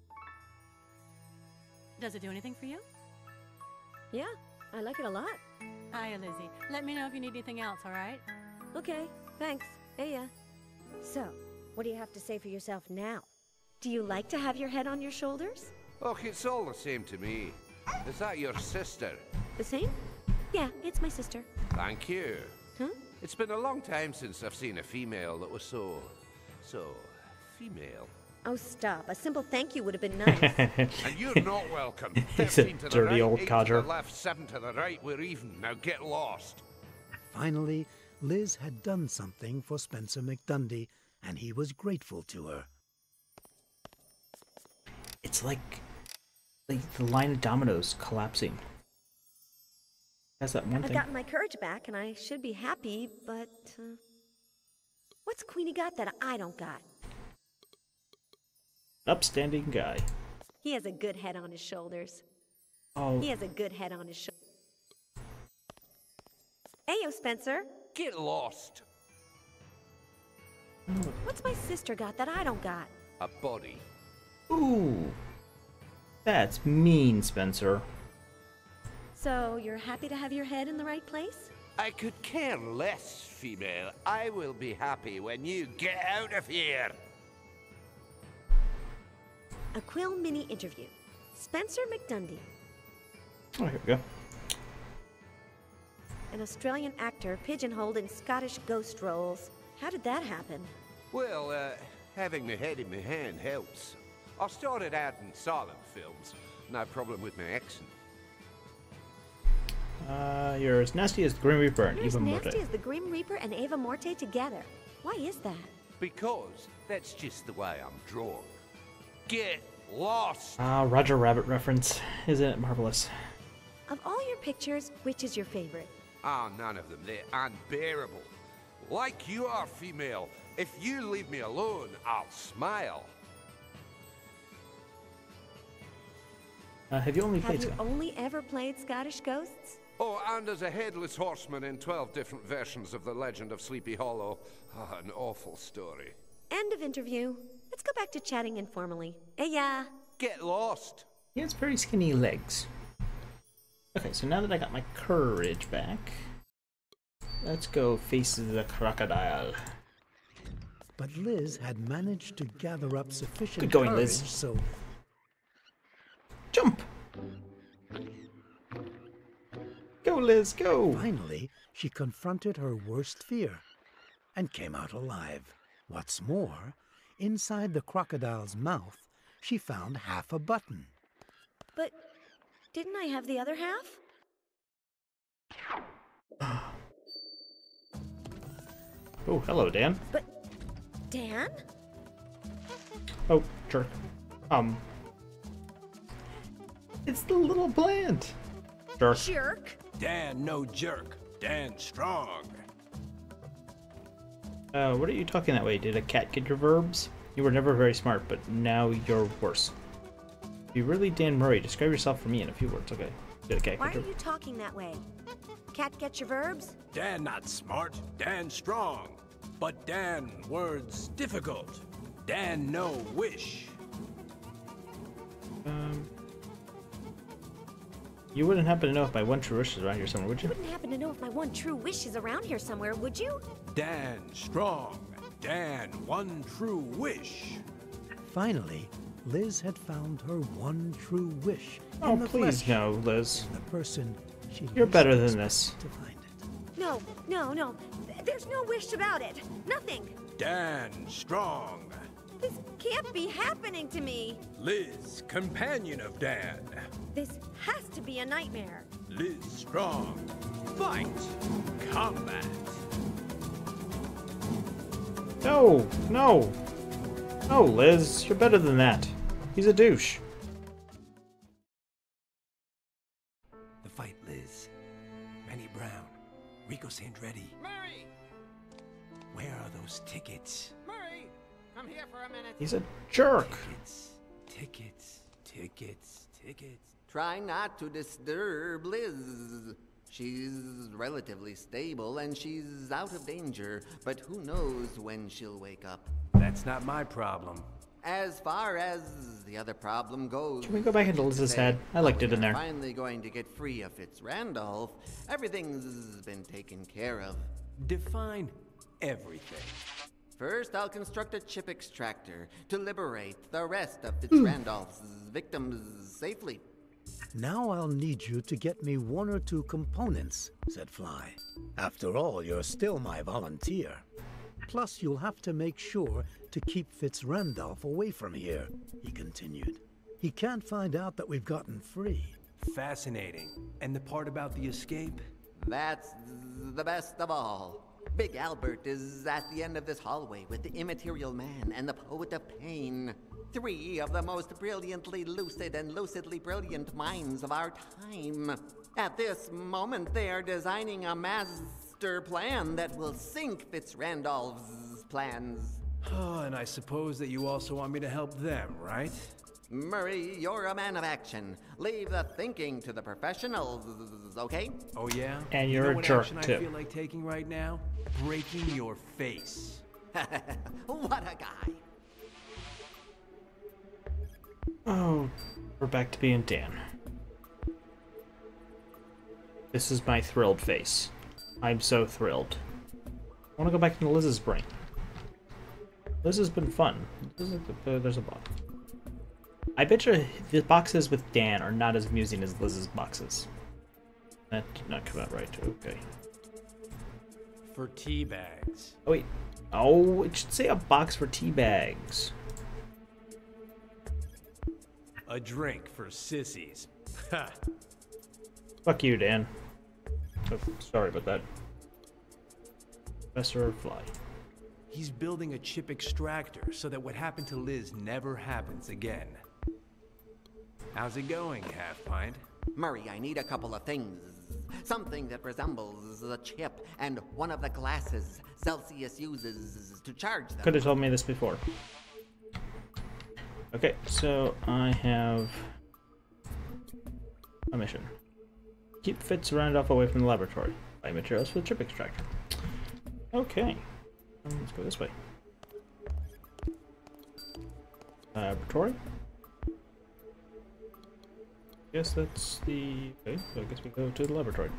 Does it do anything for you? Yeah, I like it a lot. Hiya, Lizzie. Let me know if you need anything else, all right? Okay, thanks. Hey, ya. So, what do you have to say for yourself now? Do you like to have your head on your shoulders? Oh, it's all the same to me. Is that your sister? The same? Yeah, it's my sister. Thank you. Huh? It's been a long time since I've seen a female that was so... so... female. Oh, stop. A simple thank you would have been nice. And you're not welcome. He's a thirteen to the dirty right, old eight codger. to the left, seven to the right. We're even. Now get lost. Finally, Liz had done something for Spencer McDundy, and he was grateful to her. It's like, like the line of dominoes collapsing. That's that one I've thing. gotten my courage back, and I should be happy, but... Uh, what's Queenie got that I don't got? Upstanding guy. He has a good head on his shoulders. Oh, He has a good head on his shoulders. Ayo, Spencer. Get lost. What's my sister got that I don't got? A body. ooh. That's mean, Spencer. So, you're happy to have your head in the right place? I could care less, female. I will be happy when you get out of here. A Quill mini interview. Spencer McDundy, Oh, here we go. an Australian actor pigeonholed in Scottish ghost roles. How did that happen? Well, uh, having my head in my hand helps. I started out in silent films. No problem with my accent. Uh, you're as nasty as the Grim Reaper and You're as Eva nasty Morte. as the Grim Reaper and Ava Morte together. Why is that? Because that's just the way I'm drawn. Get lost! Ah, Roger Rabbit reference. Isn't it marvelous? Of all your pictures, which is your favorite? Ah, none of them. They're unbearable. Like you are, female. If you leave me alone, I'll smile. Uh, have you only Have played you Scott? only ever played Scottish ghosts? Oh, and as a headless horseman in twelve different versions of the legend of Sleepy Hollow. Ah, an awful story. End of interview. Let's go back to chatting informally. Hey, yeah. Get lost! He has very skinny legs. Okay, so now that I got my courage back, let's go face the crocodile. But Liz had managed to gather up sufficient Good going, courage, Liz. so Jump! Go, Liz, go! finally she confronted her worst fear and came out alive. What's more, inside the crocodile's mouth, she found half a button. But didn't I have the other half? Oh, hello, Dan. But Dan? Oh, jerk. Um. It's the little plant. Jerk. Jerk. Dan, no jerk. Dan strong. Uh, what are you talking that way? Did a cat get your verbs? You were never very smart, but now you're worse. Be really Dan Murray. Describe yourself for me in a few words. Okay. Did a cat Why get are your... you talking that way? Cat get your verbs? Dan not smart. Dan strong. But Dan words difficult. Dan no wish. Um... You wouldn't happen to know if my one true wish is around here somewhere, would You you? wouldn't happen to know if my one true wish is around here somewhere, would you? Dan strong. Dan one true wish. Finally, Liz had found her one true wish. Oh, in the please flesh, no, Liz. in the person she You're least better than this. expected to find it. No, no, no. Th- There's no wish about it. Nothing. Dan strong. This can't be happening to me. Liz, companion of Dan. This has to be a nightmare. Liz strong. Fight. Combat. No, no. No, Liz. You're better than that. He's a douche. The fight, Liz. Rennie Brown. Rico Sandretti. Murray! Where are those tickets? Murray! Come here for a minute. He's a jerk. Tickets. Tickets. Tickets. Tickets. Try not to disturb Liz. She's relatively stable and she's out of danger, but who knows when she'll wake up. That's not my problem. As far as the other problem goes, Can we go back into Liz's head? I liked it in there. Finally going to get free of Fitzrandolph. Everything's been taken care of. Define everything. First, I'll construct a chip extractor to liberate the rest of Fitzrandolph's victims safely. Now I'll need you to get me one or two components, said Fly. After all, you're still my volunteer. Plus, you'll have to make sure to keep Fitzrandolph away from here, he continued. He can't find out that we've gotten free. Fascinating. And the part about the escape? That's the best of all. Big Albert is at the end of this hallway with the Immaterial Man and the Poet of Pain. Three of the most brilliantly lucid and lucidly brilliant minds of our time. At this moment, they are designing a master plan that will sink Fitzrandolph's plans. Oh, and I suppose that you also want me to help them, right? Murray, you're a man of action. Leave the thinking to the professionals, okay? Oh yeah? And You you're know a what jerk, action too. I feel like taking right now? Breaking your face. What a guy. Oh, we're back to being Dan. This is my thrilled face. I'm so thrilled. I want to go back into Liz's brain. Liz has been fun. This is a, uh, there's a box. I bet you the boxes with Dan are not as amusing as Liz's boxes. That did not come out right. Okay. For tea bags. Oh wait. Oh, it should say a box for tea bags. A drink for sissies. Ha! Fuck you, Dan. Oh, sorry about that. Professor Fly. He's building a chip extractor so that what happened to Liz never happens again. How's it going, Half Pint? Murray, I need a couple of things. Something that resembles a chip and one of the glasses Celsius uses to charge them. Could have told me this before. Okay, so I have a mission. Keep Fitz Randolph away from the laboratory. Buy materials for the chip extractor. Okay. Um, let's go this way. Laboratory. Guess that's the... Okay, so I guess we go to the laboratory.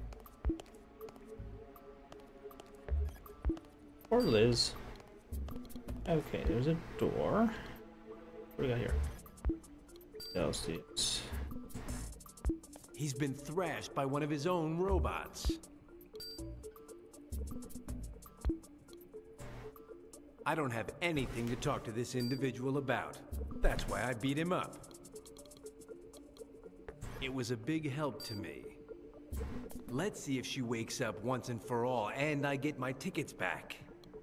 Or Liz. Okay, there's a door. What do we got here? Celsius. He's been thrashed by one of his own robots. I don't have anything to talk to this individual about. That's why I beat him up. It was a big help to me. Let's see if she wakes up once and for all, and I get my tickets back.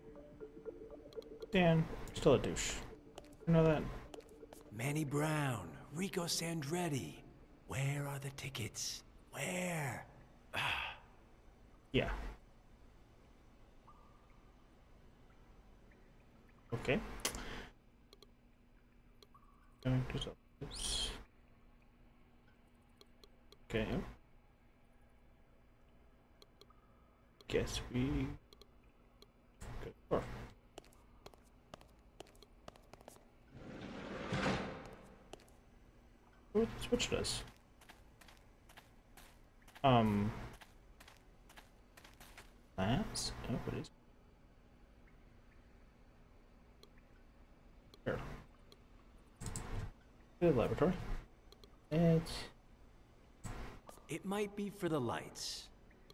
Dan, still a douche. You know that? Manny Brown, Rico Sandretti. Where are the tickets? Where? Yeah. Okay. Going to Celsius. Okay. Guess we good. Oh. What the switch does? Um. Labs? Oh, what is? Here. The laboratory. It's. It might be for the lights.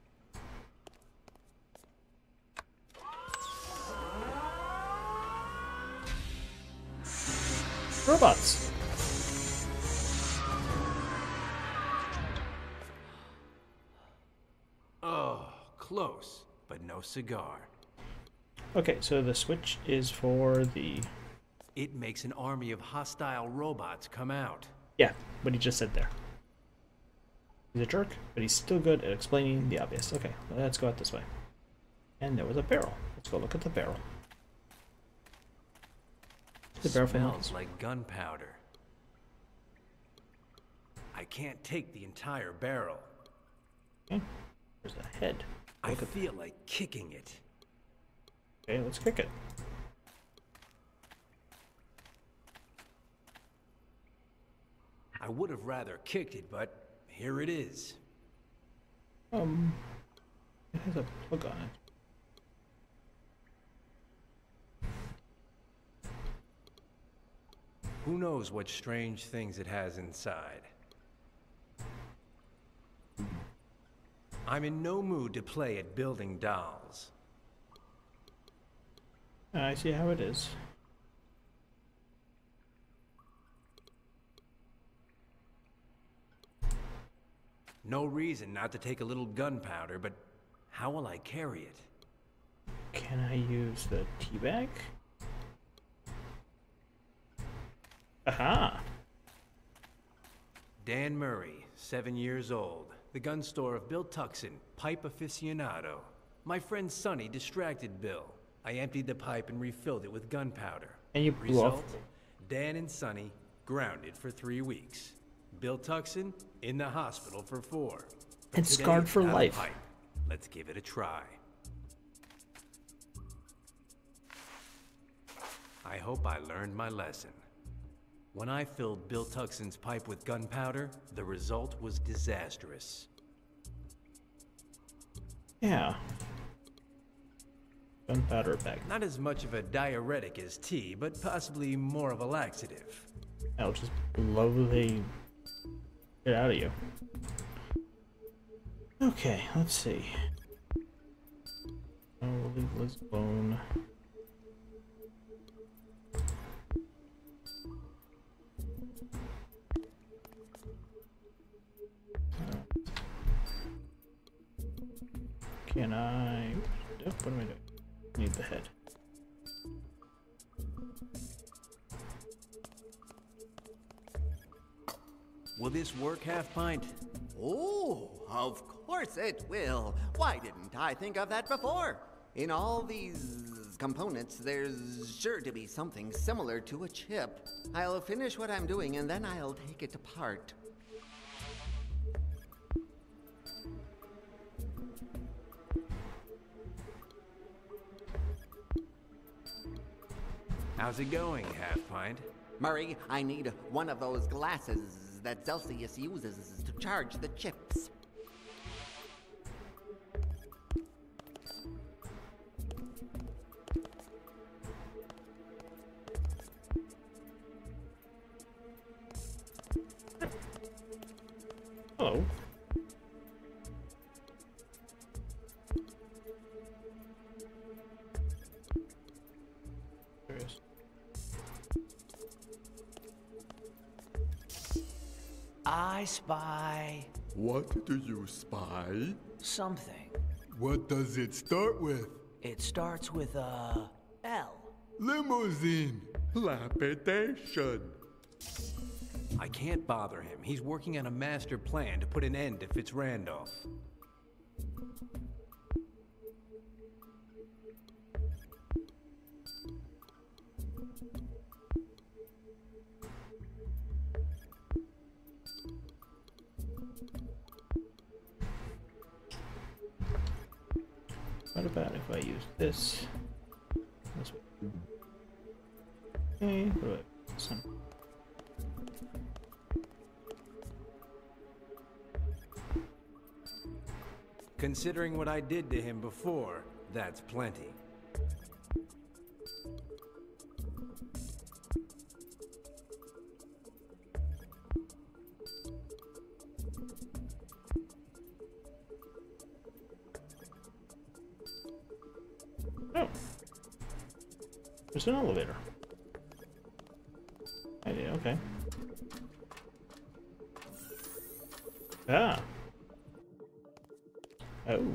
Robots. Oh, close, but no cigar. Okay, so the switch is for the... It makes an army of hostile robots come out. Yeah, what he just said there. He's a jerk, but he's still good at explaining the obvious. Okay, well, let's go out this way. And there was a barrel. Let's go look at the barrel. The barrel Smells like gunpowder. I can't take the entire barrel. Okay, there's a head. I Look at feel like kicking it. Okay, let's kick it. I would have rather kicked it, but here it is. Um, it has a plug on it. Who knows what strange things it has inside? I'm in no mood to play at building dolls. I see how it is. No reason not to take a little gunpowder, but how will I carry it? Can I use the tea bag? Aha! Dan Murray, seven years old. The gun store of Bill Tuxon, pipe aficionado. My friend Sonny distracted Bill. I emptied the pipe and refilled it with gunpowder. And you blew Result? off. Dan and Sonny grounded for three weeks. Bill Tuxon in the hospital for four. But And today, scarred for without a life. pipe. Let's give it a try. I hope I learned my lesson. When I filled Bill Tuxon's pipe with gunpowder, the result was disastrous. Yeah. Gunpowder bag. Not as much of a diuretic as tea, but possibly more of a laxative. I'll just blow the shit out of you. Okay, let's see. Oh, we'll leave Liz alone. Can I... What am I doing? Need the head. Will this work, Half Pint? Oh, of course it will. Why didn't I think of that before? In all these components, there's sure to be something similar to a chip. I'll finish what I'm doing and then I'll take it apart. How's it going, Half Pint? Murray, I need one of those glasses that Celsius uses to charge the chips. Hello. There is. I spy What do you spy? something. What does it start with? It starts with a L. Limousine. Lapidation. I can't bother him. He's working on a master plan to put an end to Fitzrandolph. What about if I use this? This way. Okay, what about this one? Considering what I did to him before, that's plenty. Oh. There's an elevator. I did, okay. Ah. Oh.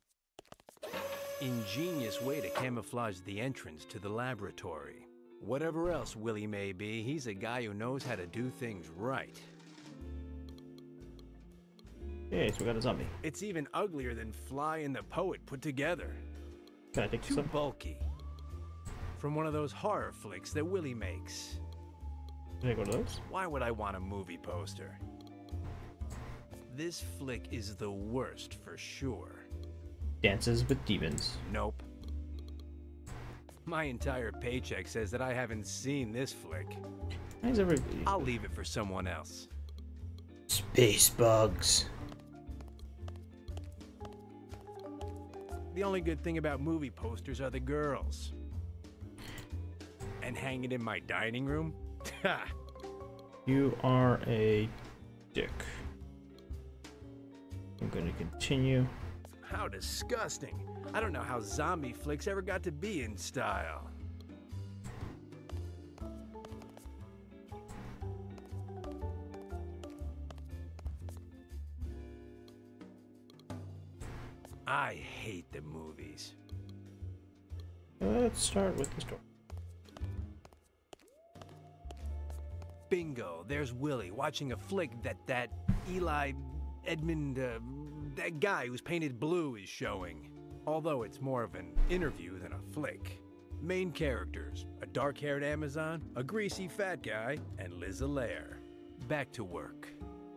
Ingenious way to camouflage the entrance to the laboratory. Whatever else Willie may be, he's a guy who knows how to do things right. Okay, so we got a zombie. It's even uglier than Fly and the Poet put together. Can I take Too some? bulky. From one of those horror flicks that Willie makes. Can I go to those? Why would I want a movie poster? This flick is the worst for sure. Dances with Demons. Nope. My entire paycheck says that I haven't seen this flick. Why is everybody? I'll leave it for someone else. Space bugs. The only good thing about movie posters are the girls. And hang it in my dining room? Ha! You are a dick. I'm going to continue. How disgusting. I don't know how zombie flicks ever got to be in style. I hate the movies. Let's start with the story. Bingo, there's Willie watching a flick that that Eli Edmund, uh, that guy who's painted blue is showing. Although it's more of an interview than a flick. Main characters, a dark-haired Amazon, a greasy fat guy, and Liz Alaire. Back to work.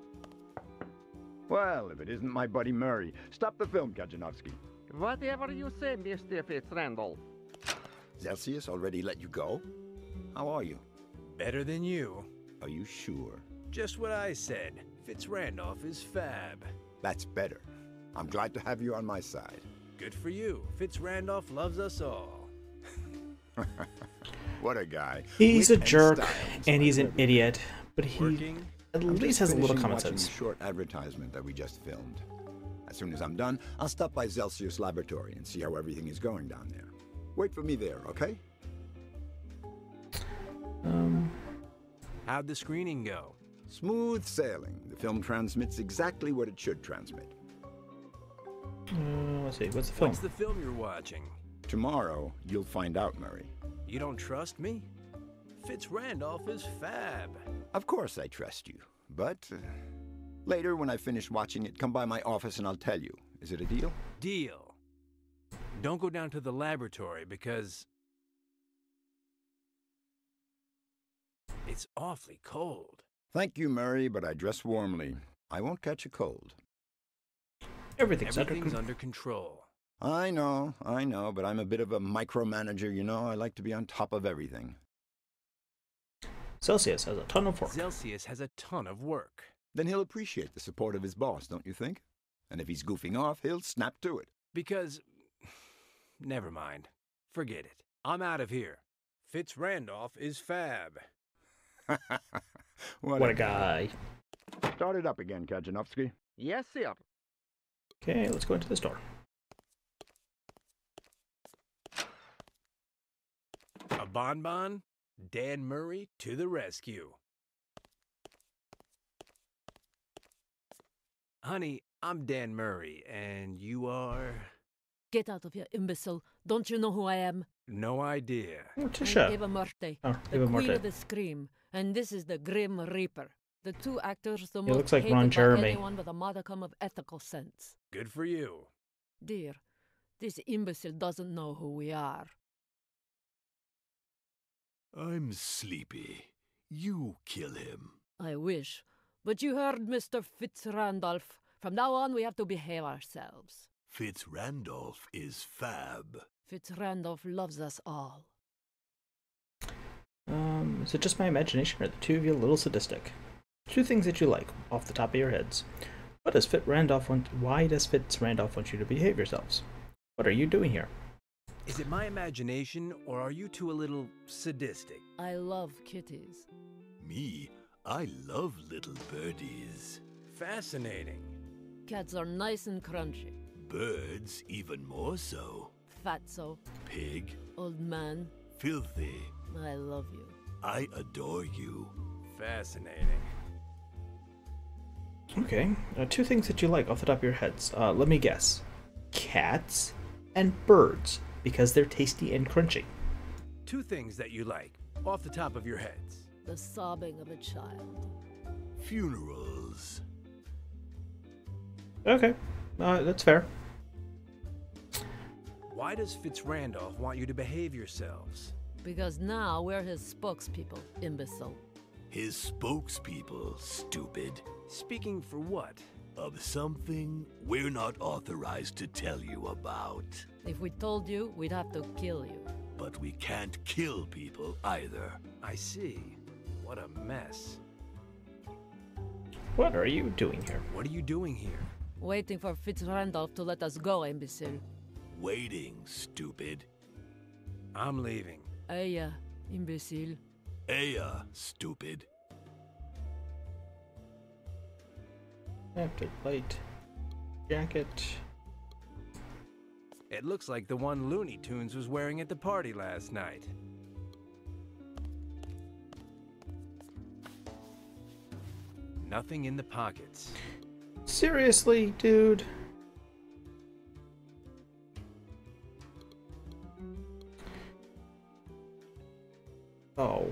Well, if it isn't my buddy Murray. Stop the film, Kajanowski. Whatever you say, Mister Fitzrandolph. Celsius already let you go? How are you? Better than you. Are you sure? Just what I said. Fitzrandolph is fab. That's better. I'm glad to have you on my side. Good for you. Fitzrandolph loves us all. What a guy. He's Wit a and jerk, style and he's an inspire idiot, but he Working. at I'm least just has a little finishing common watching sense. the short advertisement that we just filmed. As soon as I'm done, I'll stop by Celsius Laboratory and see how everything is going down there. Wait for me there, okay? Um, How'd the screening go? Smooth sailing. The film transmits exactly what it should transmit. uh, let's see, what's the film? What's the film you're watching? Tomorrow, you'll find out, Murray. You don't trust me? Fitzrandolph is fab. Of course I trust you, but uh, later when I finish watching it, come by my office and I'll tell you. Is it a deal? Deal. Don't go down to the laboratory because it's awfully cold. Thank you, Murray, but I dress warmly. I won't catch a cold. Everything's, Everything's under, under control. I know, I know, but I'm a bit of a micromanager, you know. I like to be on top of everything. Celsius has a ton of work. Celsius has a ton of work. Then he'll appreciate the support of his boss, don't you think? And if he's goofing off, he'll snap to it. Because... never mind. Forget it. I'm out of here. Fitzrandolph is fab. what, What a guy. Start it up again, Kajanowski. Yes, sir. Okay, let's go into the store. A bonbon? Dan Murray to the rescue. Honey, I'm Dan Murray, and you are... Get out of here, imbecile. Don't you know who I am? No idea. Oh, I'm Tisha. Eva Marte, Oh, the Eva Queen Marte. of the Scream, and this is the Grim Reaper. The two actors the He most looks like hated Ron by Jeremy. anyone with a modicum of ethical sense. Good for you. Dear, this imbecile doesn't know who we are. I'm sleepy. You kill him. I wish. But you heard Mister Fitzrandolph. From now on, we have to behave ourselves. Fitzrandolph is fab. Fitzrandolph loves us all. Um, is it just my imagination, or are the two of you a little sadistic? Two things that you like, off the top of your heads. What does Fit Randolph want? Why does Fitz Randolph want you to behave yourselves? What are you doing here? Is it my imagination, or are you two a little sadistic? I love kitties. Me, I love little birdies. Fascinating. Cats are nice and crunchy. Birds, even more so. Fatso. Pig. Old man. Filthy. I love you. I adore you. Fascinating. Okay, uh, two things that you like off the top of your heads. Uh, let me guess. Cats and birds, because they're tasty and crunchy. Two things that you like, off the top of your heads. The sobbing of a child. Funerals. Okay, uh, that's fair. Why does Fitzrandolph want you to behave yourselves? Because now we're his spokespeople, imbecile. His spokespeople, stupid. Speaking for what? Of something we're not authorized to tell you about. If we told you, we'd have to kill you. But we can't kill people either. I see. What a mess. What are you doing here? What are you doing here? Waiting for Fitzrandolph to let us go, imbecile. Waiting, stupid. I'm leaving. Aya, imbecile. Aya, stupid. After light jacket. It looks like the one Looney Tunes was wearing at the party last night. Nothing in the pockets. Seriously, dude? Oh.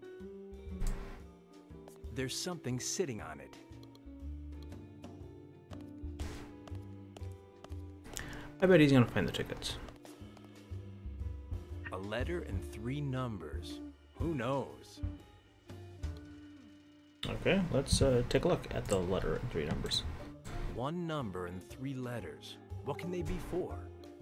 There's something sitting on it. I bet he's gonna find the tickets. A letter and three numbers. Who knows? Okay, let's uh, take a look at the letter and three numbers. One number and three letters. What can they be for?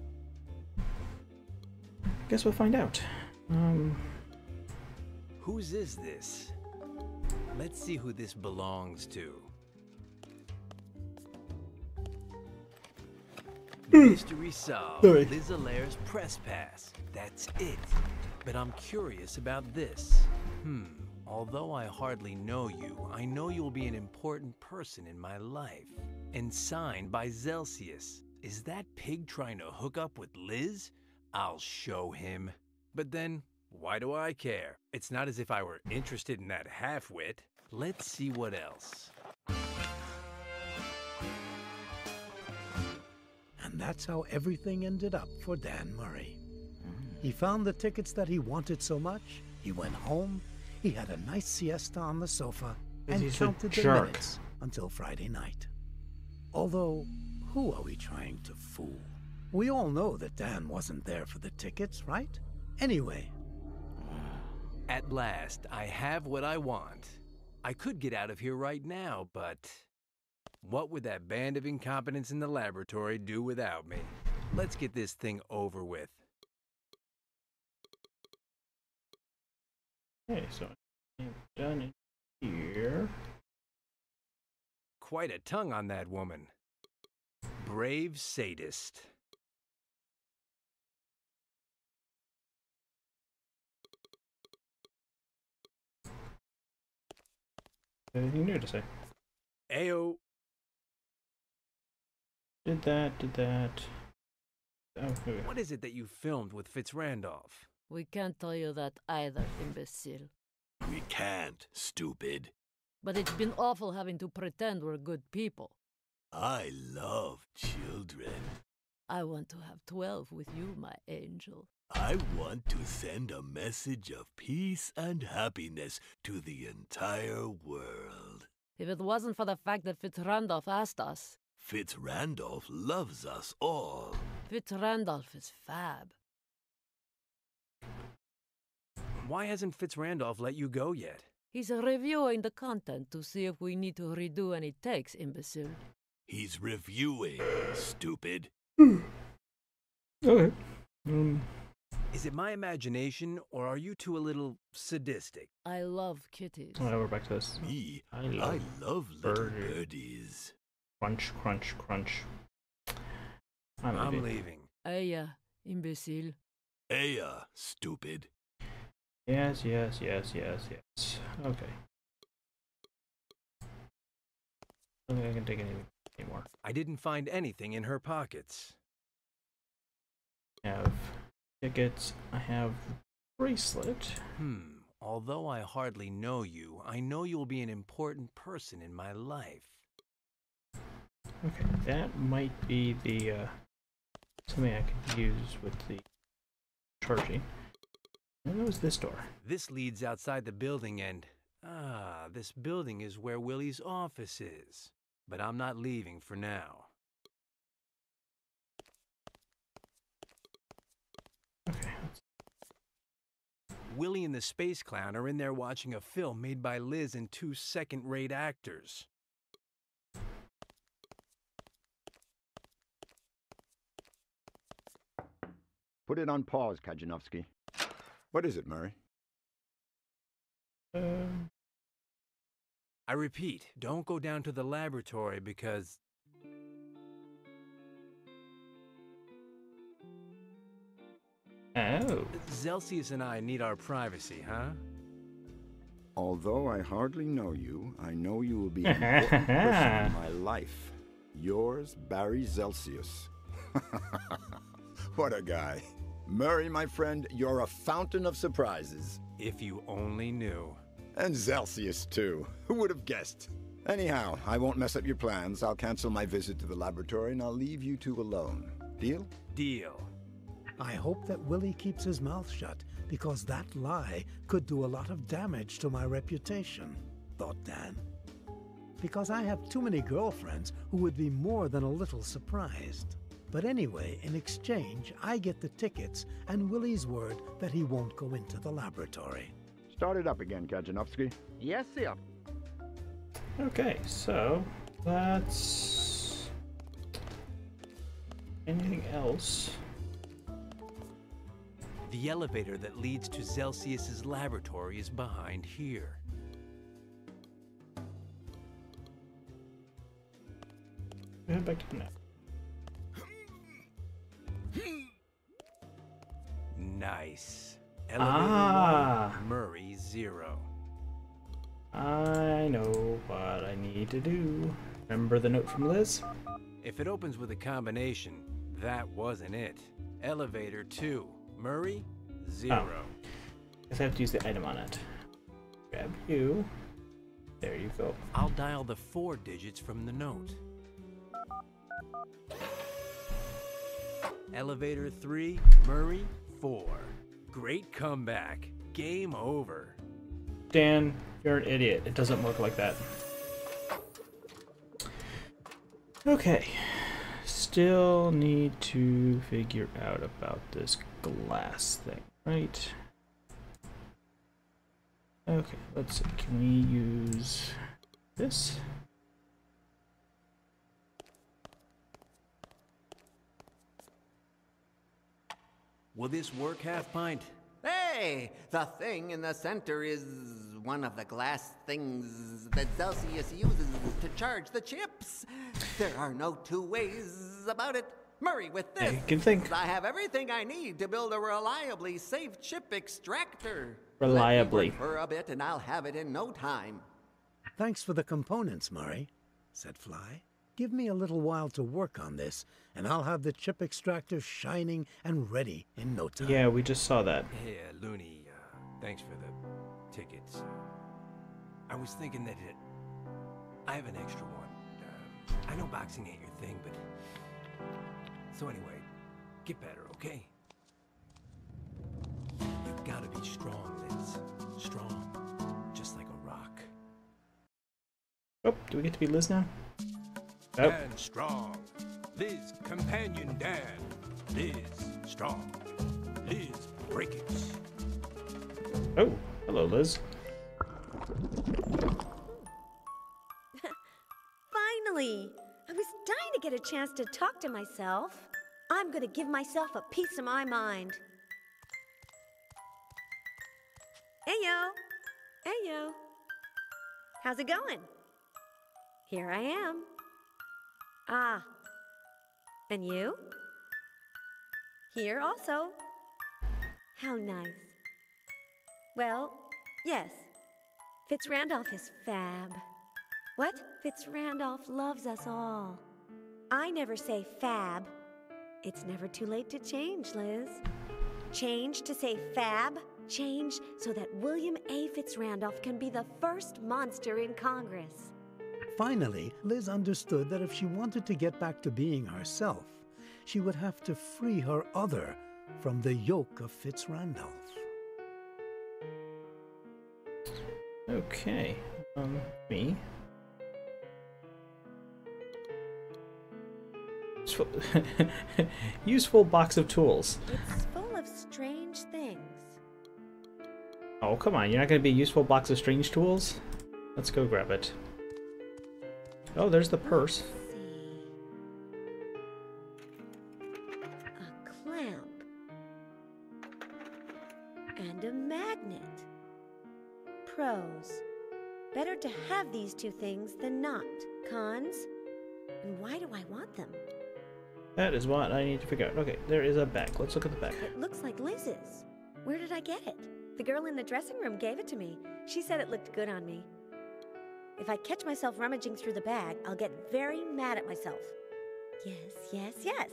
Guess we'll find out. Um, Whose is this? Let's see who this belongs to. Mystery solved. Sorry. Liz Alair's press pass. That's it. But I'm curious about this. Hmm. Although I hardly know you, I know you'll be an important person in my life. And signed by Zelsius. Is that pig trying to hook up with Liz? I'll show him. But then, why do I care? It's not as if I were interested in that half-wit. Let's see what else. And that's how everything ended up for Dan Murray. He found the tickets that he wanted so much, he went home, he had a nice siesta on the sofa, and He's a counted the jerk. minutes until Friday night. Although, who are we trying to fool? We all know that Dan wasn't there for the tickets, right? Anyway. At last, I have what I want. I could get out of here right now, but what would that band of incompetents in the laboratory do without me? Let's get this thing over with. okay, so I'm done in here. Quite a tongue on that woman. Brave sadist. Anything new to say? Ayo. Did that, did that. Oh, here we go. What is it that you filmed with Fitzrandolph? We can't tell you that either, imbecile. We can't, stupid. But it's been awful having to pretend we're good people. I love children. I want to have twelve with you, my angel. I want to send a message of peace and happiness to the entire world. If it wasn't for the fact that Fitzrandolph asked us. Fitzrandolph loves us all. Fitzrandolph is fab. Why hasn't Fitzrandolph let you go yet? He's reviewing the content to see if we need to redo any takes, imbecile. He's reviewing, stupid. Okay. Um, Is it my imagination, or are you two a little sadistic? I love kitties. oh, we're back to this. Me, I I love, love, little bird- birdies. crunch, crunch, crunch. I'm, I'm leaving. leaving. Aya, imbecile. Aya, stupid. Yes, yes, yes, yes, yes. Okay. I don't think I can take anything anymore. I didn't find anything in her pockets. I have tickets. I have bracelet. Hmm. Although I hardly know you, I know you'll be an important person in my life. Okay, that might be the uh, something I could use with the charging. What was this door? This leads outside the building and... Ah, this building is where Willie's office is. But I'm not leaving for now. Okay. Willie and the Space Clown are in there watching a film made by Liz and two second-rate actors. Put it on pause, Kajanowski. What is it, Murray? Um. I repeat, don't go down to the laboratory because... Oh. Zelsius and I need our privacy, huh? Although I hardly know you, I know you will be an important person in my life. Yours, Barry Zelsius. What a guy. Murray, my friend, you're a fountain of surprises. If you only knew. And Zelsius, too. Who would have guessed? Anyhow, I won't mess up your plans. I'll cancel my visit to the laboratory and I'll leave you two alone. Deal? Deal. I hope that Willie keeps his mouth shut, because that lie could do a lot of damage to my reputation, thought Dan. Because I have too many girlfriends who would be more than a little surprised. But anyway, in exchange, I get the tickets and Willie's word that he won't go into the laboratory. Start it up again, Kajanovsky. Yes, sir. Okay, so that's anything else? The elevator that leads to Zelsius's laboratory is behind here. Head back to the map. Nice. Elevator Ah. one, Murray zero. I know what I need to do. Remember the note from Liz? If it opens with a combination, that wasn't it. Elevator two, Murray zero. Oh. Guess I have to use the item on it. Grab you. There you go. I'll dial the four digits from the note. Elevator three, Murray four. Great comeback. Game over. Dan, you're an idiot. It doesn't work like that. Okay. Still need to figure out about this glass thing, right? Okay, let's see. Can we use this? Will this work, Half Pint? Hey, the thing in the center is one of the glass things that Zelsius uses to charge the chips. There are no two ways about it. Murray, with this, I can think. I have everything I need to build a reliably safe chip extractor. Reliably. Let me work for a bit and I'll have it in no time. Thanks for the components, Murray, said Fly. Give me a little while to work on this, and I'll have the chip extractor shining and ready in no time. Yeah, we just saw that. Hey, uh, Looney, uh, thanks for the tickets. I was thinking that it... I have an extra one. Uh, I know boxing ain't your thing, but... So anyway, get better, okay? You've got to be strong, Liz. Strong. Just like a rock. Oh, do we get to be Liz now? Oh. Dan Strong. Liz, companion Dan. Liz, Strong. Liz, break it. Oh, hello, Liz. Finally! I was dying to get a chance to talk to myself. I'm gonna give myself a piece of my mind. Heyo! Heyo! How's it going? Here I am. Ah. And you? Here also. How nice. Well, yes. Fitz Randolph is fab. What? Fitz Randolph loves us all. I never say fab. It's never too late to change, Liz. Change to say fab. Change so that William A. Fitz Randolph can be the first monster in Congress. Finally, Liz understood that if she wanted to get back to being herself, she would have to free her other from the yoke of Fitz Randolph. Okay, um, me. Useful, useful box of tools. It's full of strange things. Oh, come on, you're not going to be a useful box of strange tools? Let's go grab it. Oh, there's the purse. Let's see. A clamp. And a magnet. Pros. Better to have these two things than not. Cons. And why do I want them? That is what I need to figure out. Okay, there is a bag. Let's look at the bag. It looks like Liz's. Where did I get it? The girl in the dressing room gave it to me. She said it looked good on me. If I catch myself rummaging through the bag, I'll get very mad at myself. Yes, yes, yes.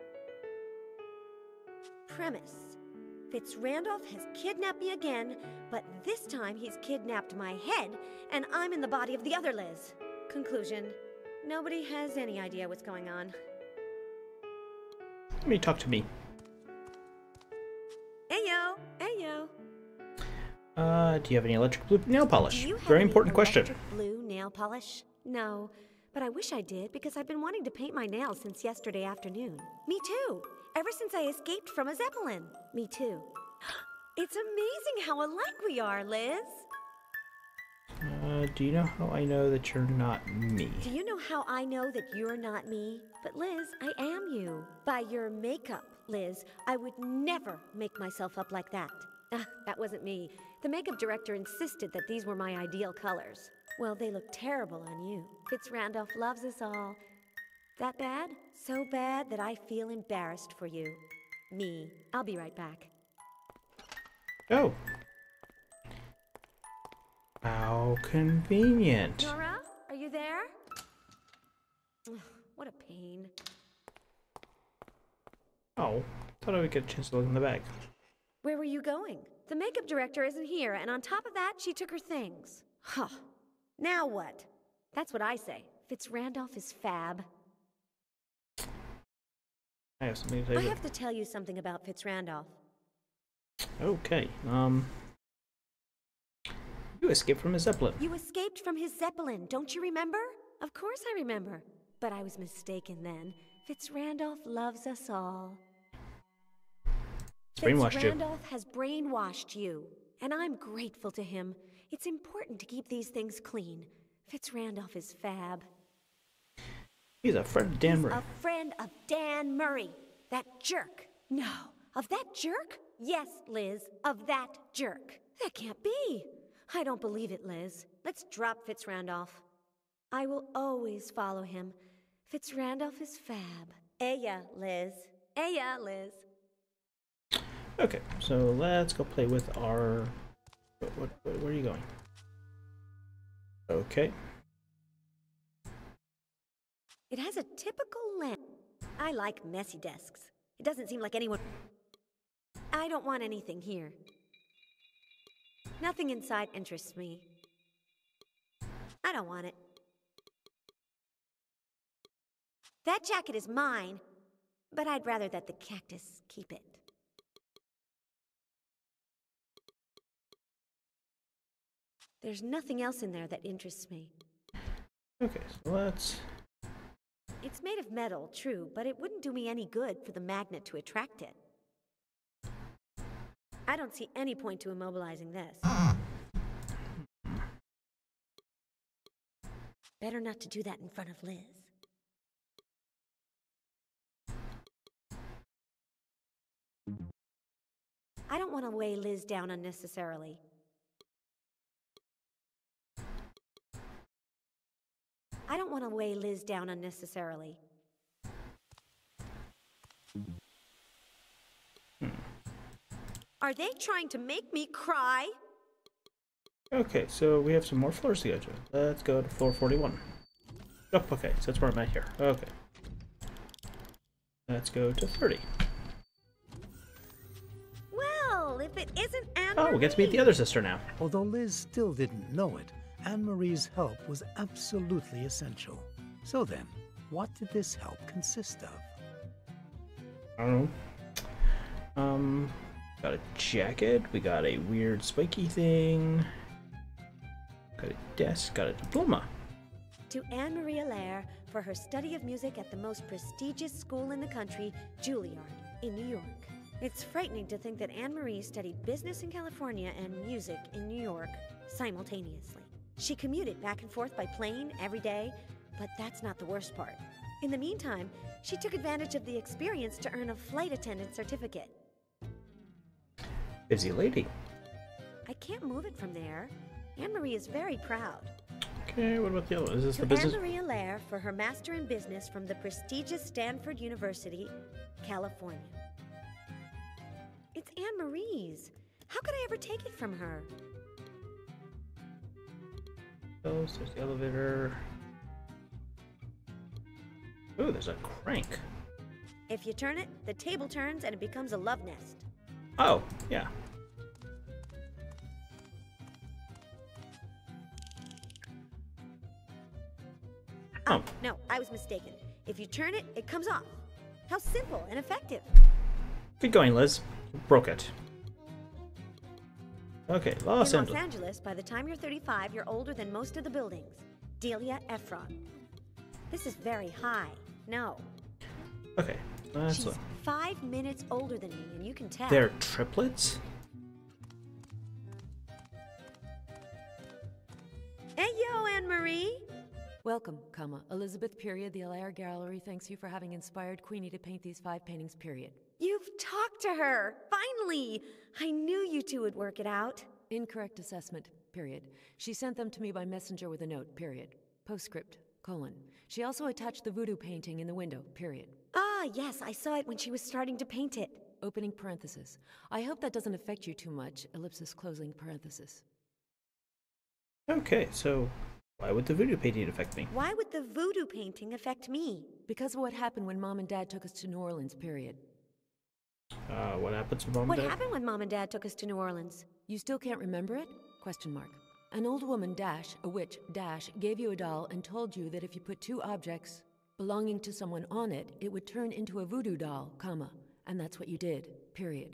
Premise. Fitz Randolph has kidnapped me again, but this time he's kidnapped my head, and I'm in the body of the other Liz. Conclusion. Nobody has any idea what's going on. Let me talk to me. Ayo, ayo. Uh, do you have any electric blue nail polish? Do you have Very any important question. electric blue nail polish? No, but But I wish I did, because I've been wanting to paint my nails since yesterday afternoon. Me too. Ever since I escaped from a Zeppelin. Me too. It's amazing how alike we are, Liz. Uh, do you know how I know that you're not me? Do you know how I know that you're not me? But Liz, I am you. By your makeup, Liz, I would never make myself up like that. Ah, that wasn't me. The makeup director insisted that these were my ideal colors. Well, they look terrible on you. Fitz Randolph loves us all. That bad? So bad that I feel embarrassed for you. Me. I'll be right back. Oh. How convenient. Nora, are you there? Ugh, what a pain. Oh, thought I would get a chance to look in the bag. Where were you going? The makeup director isn't here, and on top of that, she took her things. Huh. Now what? That's what I say. Fitz Randolph is fab. I have something to tell I you. have to tell you something about Fitz Randolph. Okay, um... you escaped from a Zeppelin. You escaped from his Zeppelin, don't you remember? Of course I remember. But I was mistaken then. Fitz Randolph loves us all. It's brainwashed Fitz you. Randolph has brainwashed you, and I'm grateful to him. It's important to keep these things clean. Fitz Randolph is fab. He's a friend of Dan He's Murray. a friend of Dan Murray. That jerk. No, of that jerk? Yes, Liz, of that jerk. That can't be. I don't believe it, Liz. Let's drop Fitz Randolph. I will always follow him. Fitz Randolph is fab. Aya, Liz. Aya, Liz. Okay, so let's go play with our... What, what, what, where are you going? Okay. It has a typical lamp. I like messy desks. It doesn't seem like anyone... I don't want anything here. Nothing inside interests me. I don't want it. That jacket is mine, but I'd rather that the cactus keep it. There's nothing else in there that interests me. Okay, so let's... It's made of metal, true, but it wouldn't do me any good for the magnet to attract it. I don't see any point to immobilizing this. Better not to do that in front of Liz. I don't want to weigh Liz down unnecessarily. I don't want to weigh Liz down unnecessarily. Are they trying to make me cry? Okay, so we have some more floors to go to. Let's go to floor forty-one. Oh, okay, so that's where I'm at here. Okay. Let's go to thirty. Well, if it isn't Anne Oh, we get to meet the other sister now. Although Liz still didn't know it, Anne-Marie's help was absolutely essential. So then, what did this help consist of? I don't know. Um, got a jacket. We got a weird spiky thing. Got a desk. Got a diploma. To Anne-Marie Allaire for her study of music at the most prestigious school in the country, Juilliard, in New York. It's frightening to think that Anne-Marie studied business in California and music in New York simultaneously. She commuted back and forth by plane every day, but that's not the worst part. In the meantime, she took advantage of the experience to earn a flight attendant certificate. Busy lady. I can't move it from there. Anne-Marie is very proud. Okay, what about the other one? Is this To the business? Anne-Marie Allaire for her master in business from the prestigious Stanford University, California. It's Anne-Marie's. How could I ever take it from her? Oh, so there's the elevator. Oh, there's a crank. If you turn it, the table turns and it becomes a love nest. Oh, yeah. Oh, no, I was mistaken. If you turn it, it comes off. How simple and effective. Good going, Liz. Broke it. Okay, Los In Angeles. Los Angeles, by the time you're thirty-five, you're older than most of the buildings. Delia Ephron. This is very high. No. Okay. That's She's a... five minutes older than me, and you can tell. They're triplets? Hey, yo, Anne-Marie. Welcome, comma. Elizabeth, period. The Alair Gallery thanks you for having inspired Queenie to paint these five paintings, period. You've talked to her! Finally! I knew you two would work it out. Incorrect assessment, period. She sent them to me by messenger with a note, period. Postscript, colon. She also attached the voodoo painting in the window, period. Ah, yes, I saw it when she was starting to paint it. Opening parenthesis. I hope that doesn't affect you too much, ellipsis closing parenthesis. Okay, so why would the voodoo painting affect me? Why would the voodoo painting affect me? Because of what happened when Mom and Dad took us to New Orleans, period. Uh, what happened to Mom and What Dad? happened when Mom and Dad took us to New Orleans? You still can't remember it? Question mark. An old woman, dash, a witch, dash, gave you a doll and told you that if you put two objects belonging to someone on it, it would turn into a voodoo doll, comma, and that's what you did, period.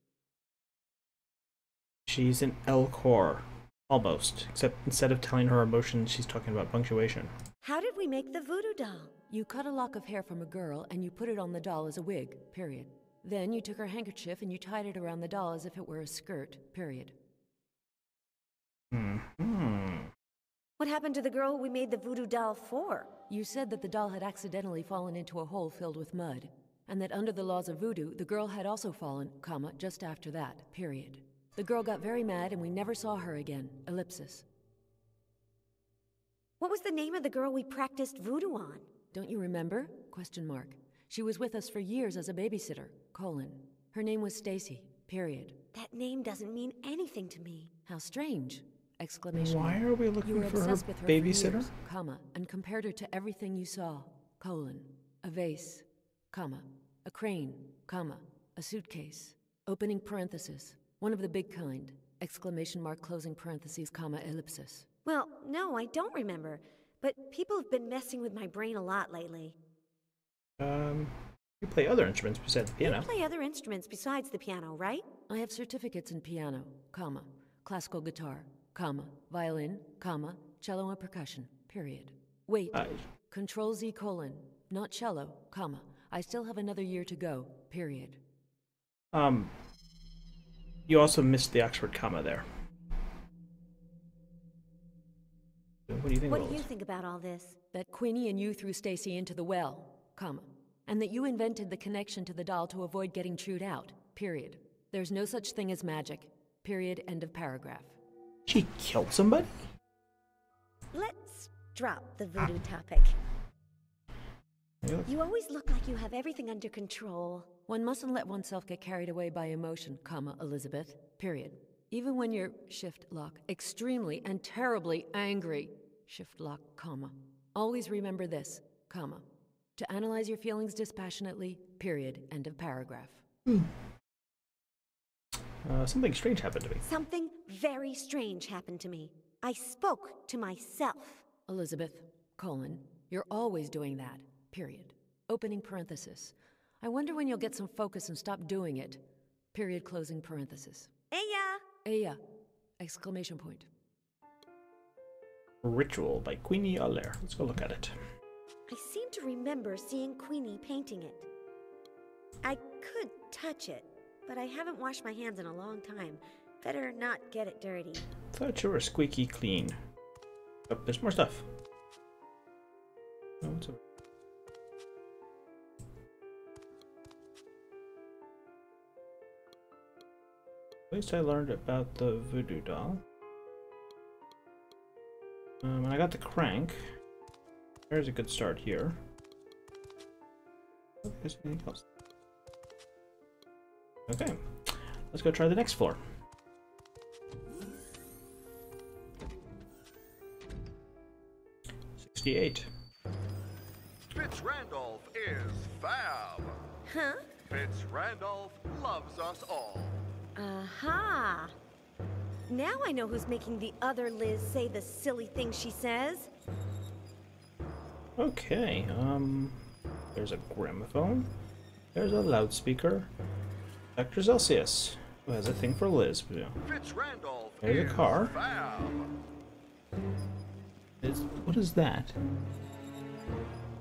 She's an Elcor. Almost. Except instead of telling her emotions, she's talking about punctuation. How did we make the voodoo doll? You cut a lock of hair from a girl and you put it on the doll as a wig, period. Then you took her handkerchief and you tied it around the doll as if it were a skirt, period. Hmm. What happened to the girl we made the voodoo doll for? You said that the doll had accidentally fallen into a hole filled with mud, and that under the laws of voodoo, the girl had also fallen, comma, just after that, period. The girl got very mad and we never saw her again, ellipsis. What was the name of the girl we practiced voodoo on? Don't you remember? Question mark. She was with us for years as a babysitter, colon. Her name was Stacy, period. That name doesn't mean anything to me. How strange! Exclamation Why mark. are we looking you were for her obsessed with her babysitter? For years, comma, and compared her to everything you saw, colon. A vase, comma. A crane, comma. A suitcase. Opening parenthesis. One of the big kind. Exclamation mark closing parentheses, comma, ellipsis. Well, no, I don't remember. But people have been messing with my brain a lot lately. Um, you play other instruments besides the piano. You play other instruments besides the piano, right? I have certificates in piano, comma, classical guitar, comma, violin, comma, cello and percussion, period. Wait, Uh, control Z colon, not cello, comma. I still have another year to go, period. Um, you also missed the Oxford comma there. What do you think What of do all you this? think about all this? That Queenie and you threw Stacy into the well, comma, and that you invented the connection to the doll to avoid getting chewed out, period. There's no such thing as magic, period, end of paragraph. She killed somebody? Let's drop the voodoo topic. Really? You always look like you have everything under control. One mustn't let oneself get carried away by emotion, comma, Elizabeth, period. Even when you're, shift lock, extremely and terribly angry, shift lock, comma. Always remember this, comma. To analyze your feelings dispassionately, period, end of paragraph. Hmm. Uh, something strange happened to me. Something very strange happened to me. I spoke to myself. Elizabeth, colon, you're always doing that, period. Opening parenthesis. I wonder when you'll get some focus and stop doing it. Period, closing parenthesis. Eya! Eya! Exclamation point. Ritual by Queenie Allaire. Let's go look at it. I seem to remember seeing Queenie painting it. I could touch it, but I haven't washed my hands in a long time. Better not get it dirty. Thought you were squeaky clean. Oh, there's more stuff. Oh, what's up? At least I learned about the voodoo doll. Um, and I got the crank. There's a good start here. Oh, there's anything else. Okay, let's go try the next floor. sixty-eight. Fitz Randolph is fab. Huh? Fitz Randolph loves us all. Aha! Now I know who's making the other Liz say the silly things she says. Okay, um, there's a gramophone. There's a loudspeaker. Doctor Celsius, who has a thing for Liz. Yeah. Fitz Randolph There's is a car. fab. Is, what is that?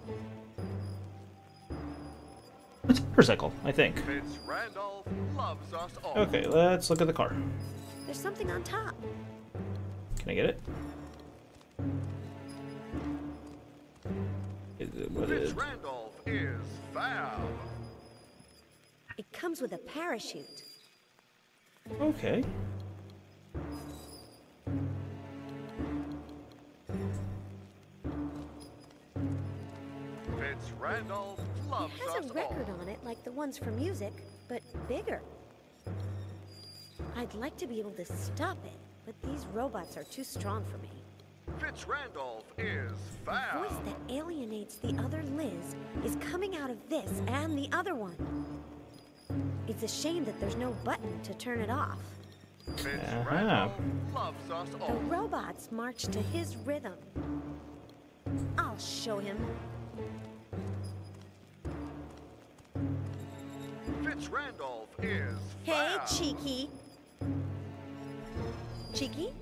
It's a motorcycle, I think. Fitz Randolph loves us all. Okay, let's look at the car. There's something on top. Can I get it? Is it what Fitz is? Randolph is fab. It comes with a parachute. Okay. Fitz Randolph loves It has us a record all. on it like the ones for music, but bigger. I'd like to be able to stop it, but these robots are too strong for me. Fitz Randolph is The fab. voice that alienates the other Liz is coming out of this and the other one. It's a shame that there's no button to turn it off. Fitz Uh-huh. Randolph loves us The all. robots march to his rhythm. I'll show him. Fitz Randolph is Hey, fab. Cheeky. Cheeky?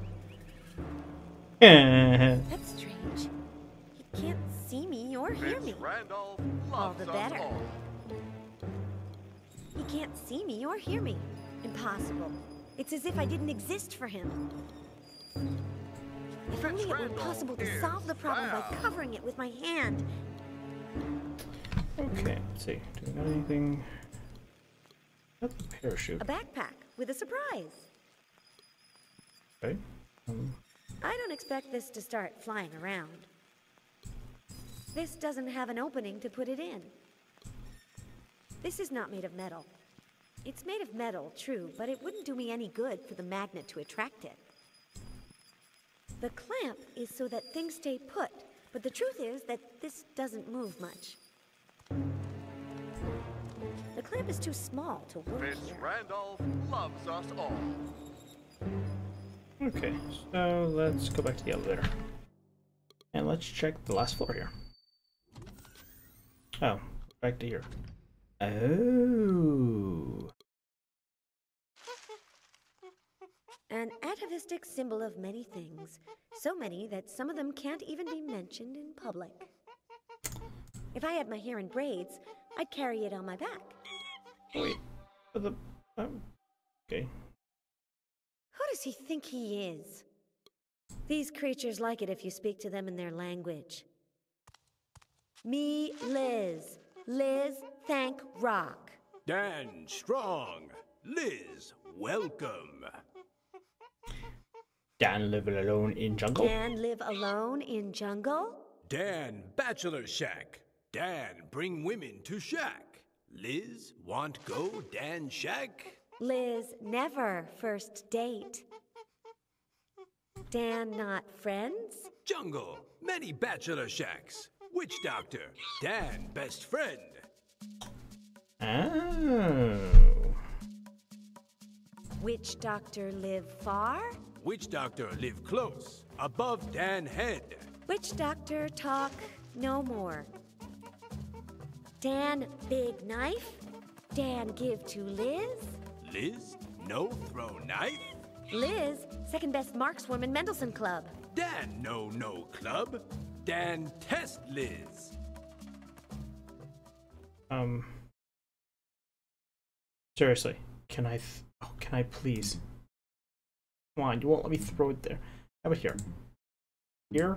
That's strange. He can't see me or hear Fitz me. Randolph All loves the us better. all. He can't see me or hear me. Impossible. It's as if I didn't exist for him. If only it were Randolph possible to is solve the problem by fab. covering it with my hand. Okay, let's see. Do we got anything? Got the parachute. A backpack with a surprise. Okay. Um, I don't expect this to start flying around. This doesn't have an opening to put it in. This is not made of metal. It's made of metal, true, but it wouldn't do me any good for the magnet to attract it. The clamp is so that things stay put, but the truth is that this doesn't move much. The clamp is too small to work Fitz here. Randolph loves us all. okay, so let's go back to the elevator. And let's check the last floor here. Oh, back to here. Oh. An atavistic symbol of many things, so many that some of them can't even be mentioned in public. If I had my hair in braids, I'd carry it on my back. Wait. But the. Oh, okay. Who does he think he is? These creatures like it if you speak to them in their language. Me, Liz. Liz, thank Rock. Dan Strong. Liz, welcome. Dan live alone in jungle? Dan live alone in jungle? Dan Bachelor Shack. Dan bring women to shack. Liz want go Dan Shack? Liz, never first date. Dan not friends? Jungle, many bachelor shacks. Witch doctor, Dan best friend. Oh. Witch doctor live far? Witch doctor live close, above Dan head. Witch doctor talk no more. Dan big knife? Dan give to Liz? Liz, no throw knife. Liz, second best markswoman Mendelssohn Club. Dan no no club. Dan test Liz. Um. Seriously, can I? Th oh, can I please? Come on, you won't let me throw it there. How about here? Here?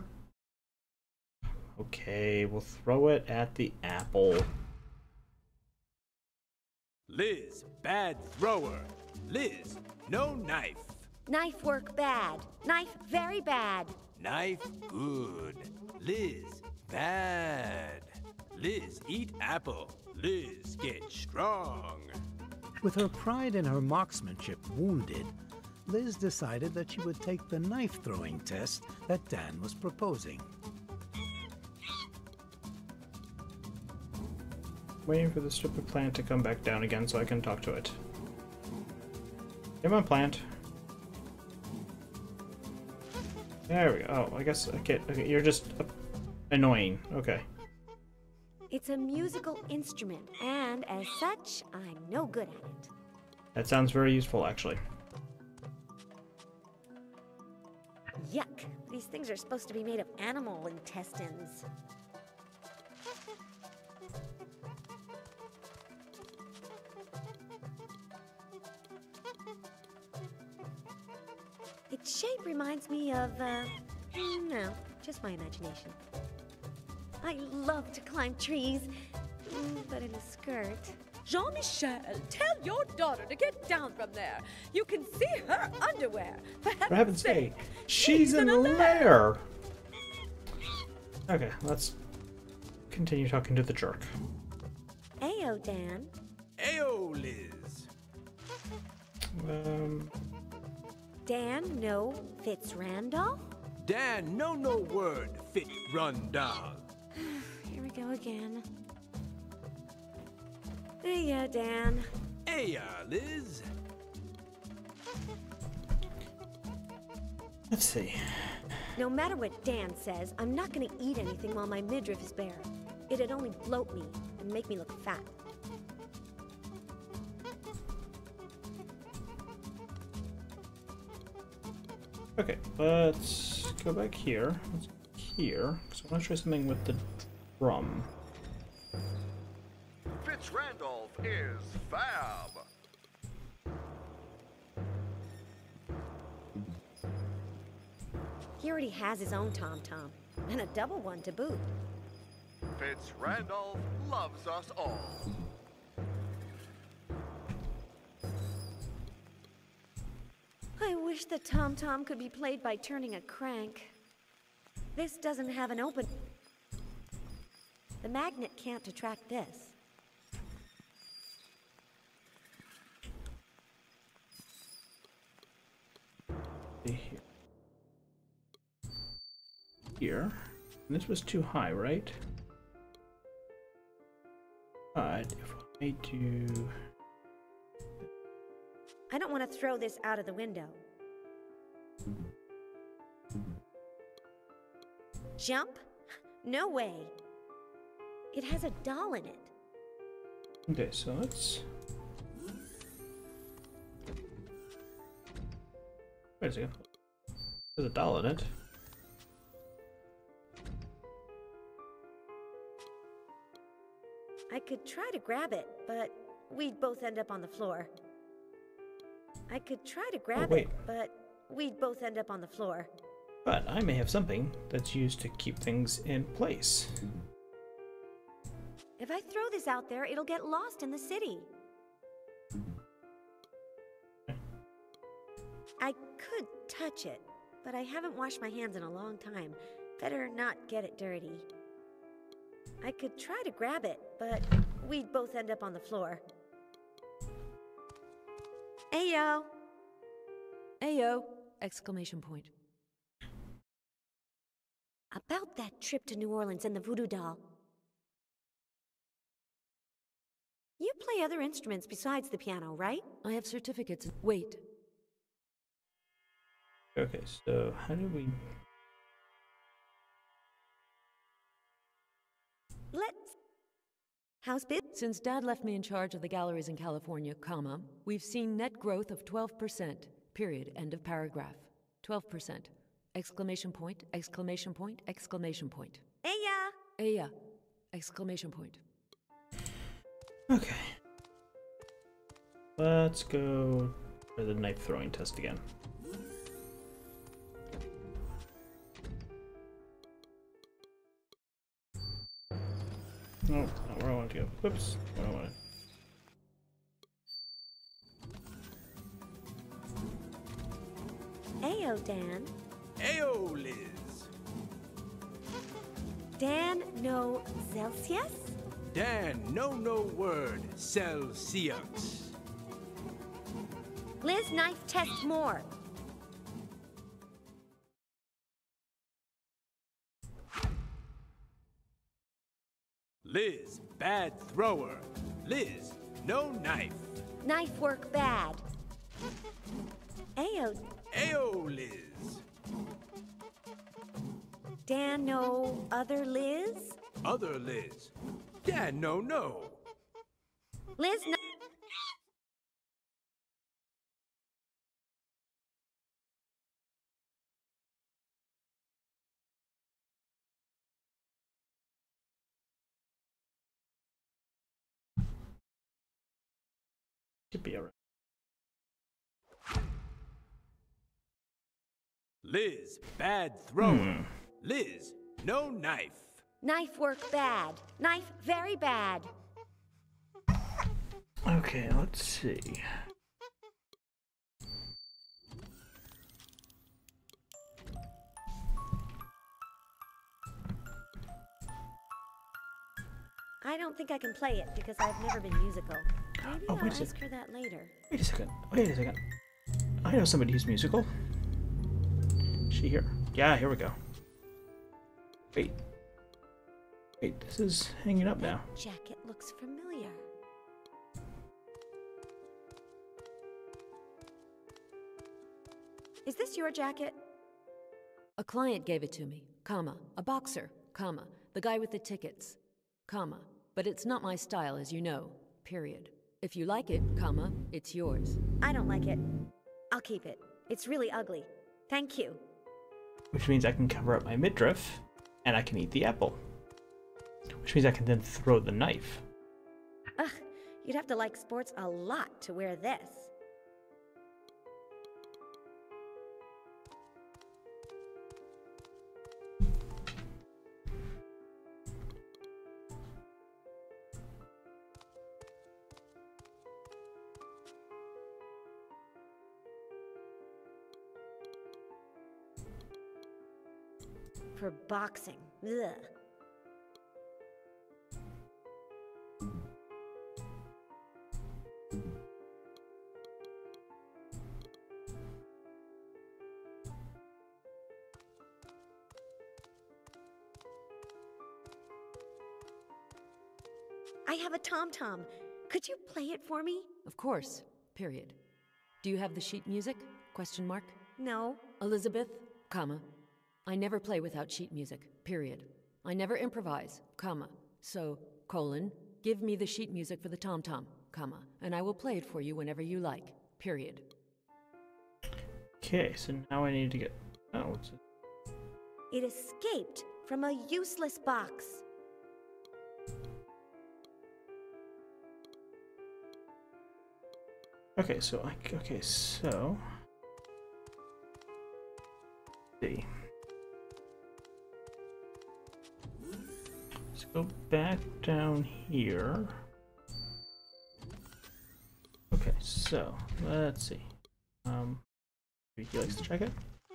Okay, we'll throw it at the apple. Liz, bad thrower. Liz, no knife. Knife work bad. Knife very bad. Knife good. Liz, bad. Liz, eat apple. Liz, get strong. With her pride in her marksmanship wounded, Liz decided that she would take the knife-throwing test that Dan was proposing. Waiting for the stupid plant to come back down again so I can talk to it. Come on, plant. There we go. Oh, I guess okay. Okay, you're just uh, annoying. Okay. It's a musical instrument, and as such, I'm no good at it. That sounds very useful, actually. Yuck. These things are supposed to be made of animal intestines. shape reminds me of, uh, no, just my imagination. I love to climb trees, mm, but in a skirt. Jean-Michel, tell your daughter to get down from there. You can see her underwear. For heaven's, For heaven's sake, she's in a lair. Okay, let's continue talking to the jerk. Ayo, Dan. Ayo, Liz. Um. Dan, no Fitzrandolph? Dan, no, no word, fit run down. Here we go again. Hey, Dan. Hey, Liz. Let's see. No matter what Dan says, I'm not gonna eat anything while my midriff is bare. It'd only bloat me and make me look fat. Okay, let's go back here. Let's go here. So I want to try something with the drum. Fitzrandolph is fab. He already has his own tom-tom, and a double one to boot. Fitzrandolph loves us all. I wish the tom-tom could be played by turning a crank. This doesn't have an open... The magnet can't attract this. Here. Here. And this was too high, right? But if I do... I don't want to throw this out of the window. Jump? No way. It has a doll in it. Okay, so let's... Wait a second. There's a doll in it. I could try to grab it, but we'd both end up on the floor. I could try to grab oh, wait. it, but we'd both end up on the floor. But I may have something that's used to keep things in place. If I throw this out there, it'll get lost in the city. I could touch it, but I haven't washed my hands in a long time. Better not get it dirty. I could try to grab it, but we'd both end up on the floor. Ayo! Ayo! Exclamation point. About that trip to New Orleans and the voodoo doll. You play other instruments besides the piano, right? I have certificates. Wait. Okay, so how do we... Let's... How's bit? Since Dad left me in charge of the galleries in California, comma, we've seen net growth of twelve percent. Period. End of paragraph. twelve percent. Exclamation point, exclamation point, exclamation point. Aya! Aya! Exclamation point. Okay. Let's go for the knife throwing test again. No, not where I want to go. Whoops. Where I want to. Ayo, Dan. Ayo, Liz. Dan no Celsius? Dan, no, no word, Celsius. Liz, knife test more. Liz, bad thrower. Liz, no knife. Knife work bad. Ayo. Ayo, Liz. Dan no other Liz? Other Liz. Dan, no, no. Liz, no. Should be alright. Liz, bad thrower. Hmm. Liz, no knife. Knife work bad. Knife very bad. Okay, let's see. I don't think I can play it because I've never been musical. Maybe Oh, I'll wait a ask sec. her that later. Wait a second. Wait a second. I know somebody who's musical. Is she here? Yeah, here we go. Wait. Wait, this is hanging up now. Jacket looks familiar. Is this your jacket? A client gave it to me, comma, a boxer, comma, the guy with the tickets, comma, but it's not my style, as you know, period. If you like it, comma, it's yours. I don't like it. I'll keep it. It's really ugly. Thank you. Which means I can cover up my midriff, and I can eat the apple. Which means I can then throw the knife. Ugh, you'd have to like sports a lot to wear this. For boxing. Ugh. I have a tom-tom. Could you play it for me? Of course, period. Do you have the sheet music? Question mark. No. Elizabeth, comma. I never play without sheet music, period. I never improvise, comma. So, colon, give me the sheet music for the tom-tom, comma, and I will play it for you whenever you like, period. Okay, so now I need to get... Oh, what's it? It escaped from a useless box. Okay, so I... Okay, so... Let's see. Let's go back down here. Okay, so let's see. Um, maybe he likes to check it.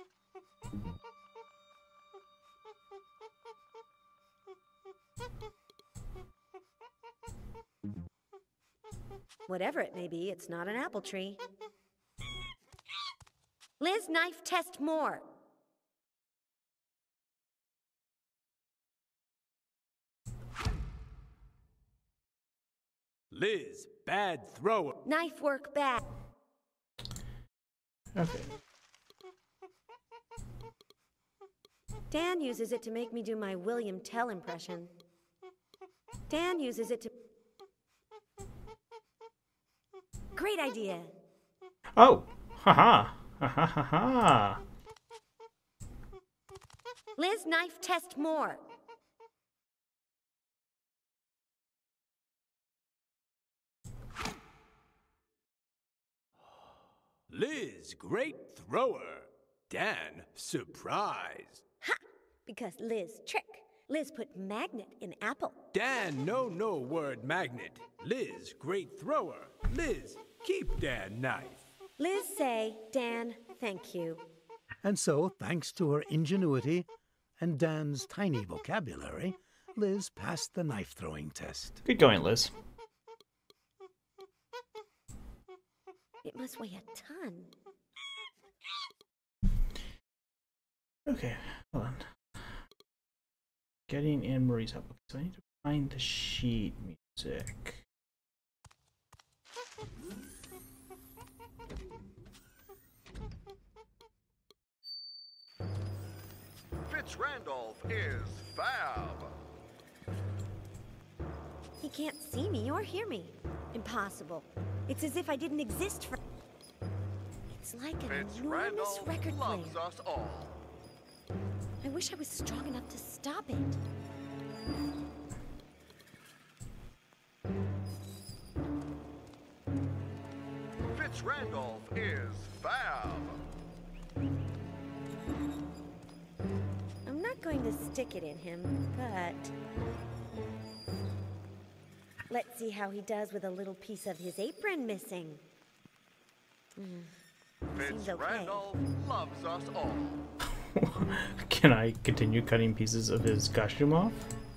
Whatever it may be, it's not an apple tree. Liz, knife test more. Liz, bad thrower. Knife work bad. Okay. Dan uses it to make me do my William Tell impression. Dan uses it to... Great idea. Oh! Haha! Ha ha ha ha! Liz, knife test more. Liz, great thrower. Dan, surprise. Ha! Because Liz trick. Liz put magnet in apple. Dan, no, no word magnet. Liz, great thrower. Liz, keep Dan knife. Liz say, Dan, thank you. And so, thanks to her ingenuity and Dan's tiny vocabulary, Liz passed the knife-throwing test. Good going, Liz. It must weigh a ton. Okay, hold on. Getting Anne Marie's up. Okay, so I need to find the sheet music. Fitz Randolph is fab. He can't see me or hear me. Impossible. It's as if I didn't exist for... It's like an Fitz enormous Randolph record player. loves us all. I wish I was strong enough to stop it. Fitz Randolph is fab. not going to stick it in him, but... let's see how he does with a little piece of his apron missing. Mm. Seems okay. Randolph loves us all. Can I continue cutting pieces of his costume off?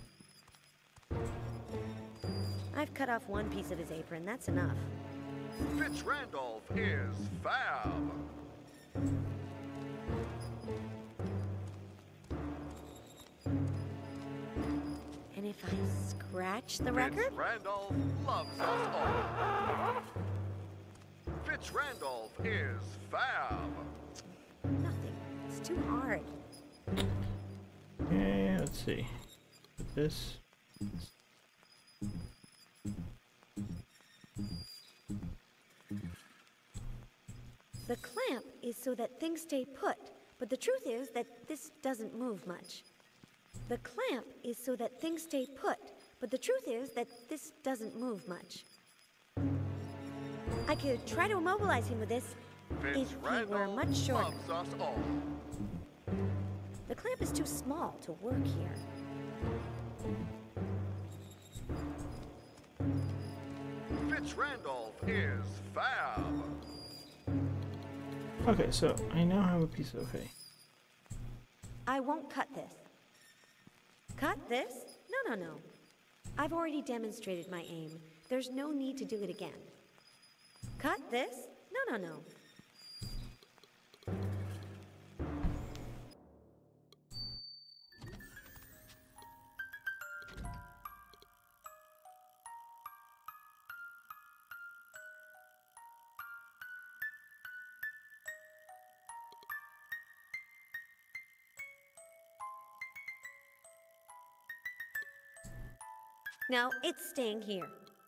I've cut off one piece of his apron, that's enough. Fitz Randolph is fab. And if I scratch the Fitz record? Randolph loves us all. Fitz Randolph is fab. Nothing. It's too hard. Okay, let's see. This. The clamp is so that things stay put, but the truth is that this doesn't move much. The clamp is so that things stay put, but the truth is that this doesn't move much. I could try to immobilize him with this Fitz if he Randolph were much shorter. loves us all. The clamp is too small to work here. Fitz Randolph is fab. Okay, so I now have a piece of okay. I won't cut this. Cut this? No, no, no. I've already demonstrated my aim. There's no need to do it again. Cut this? No, no, no. No, it's staying here.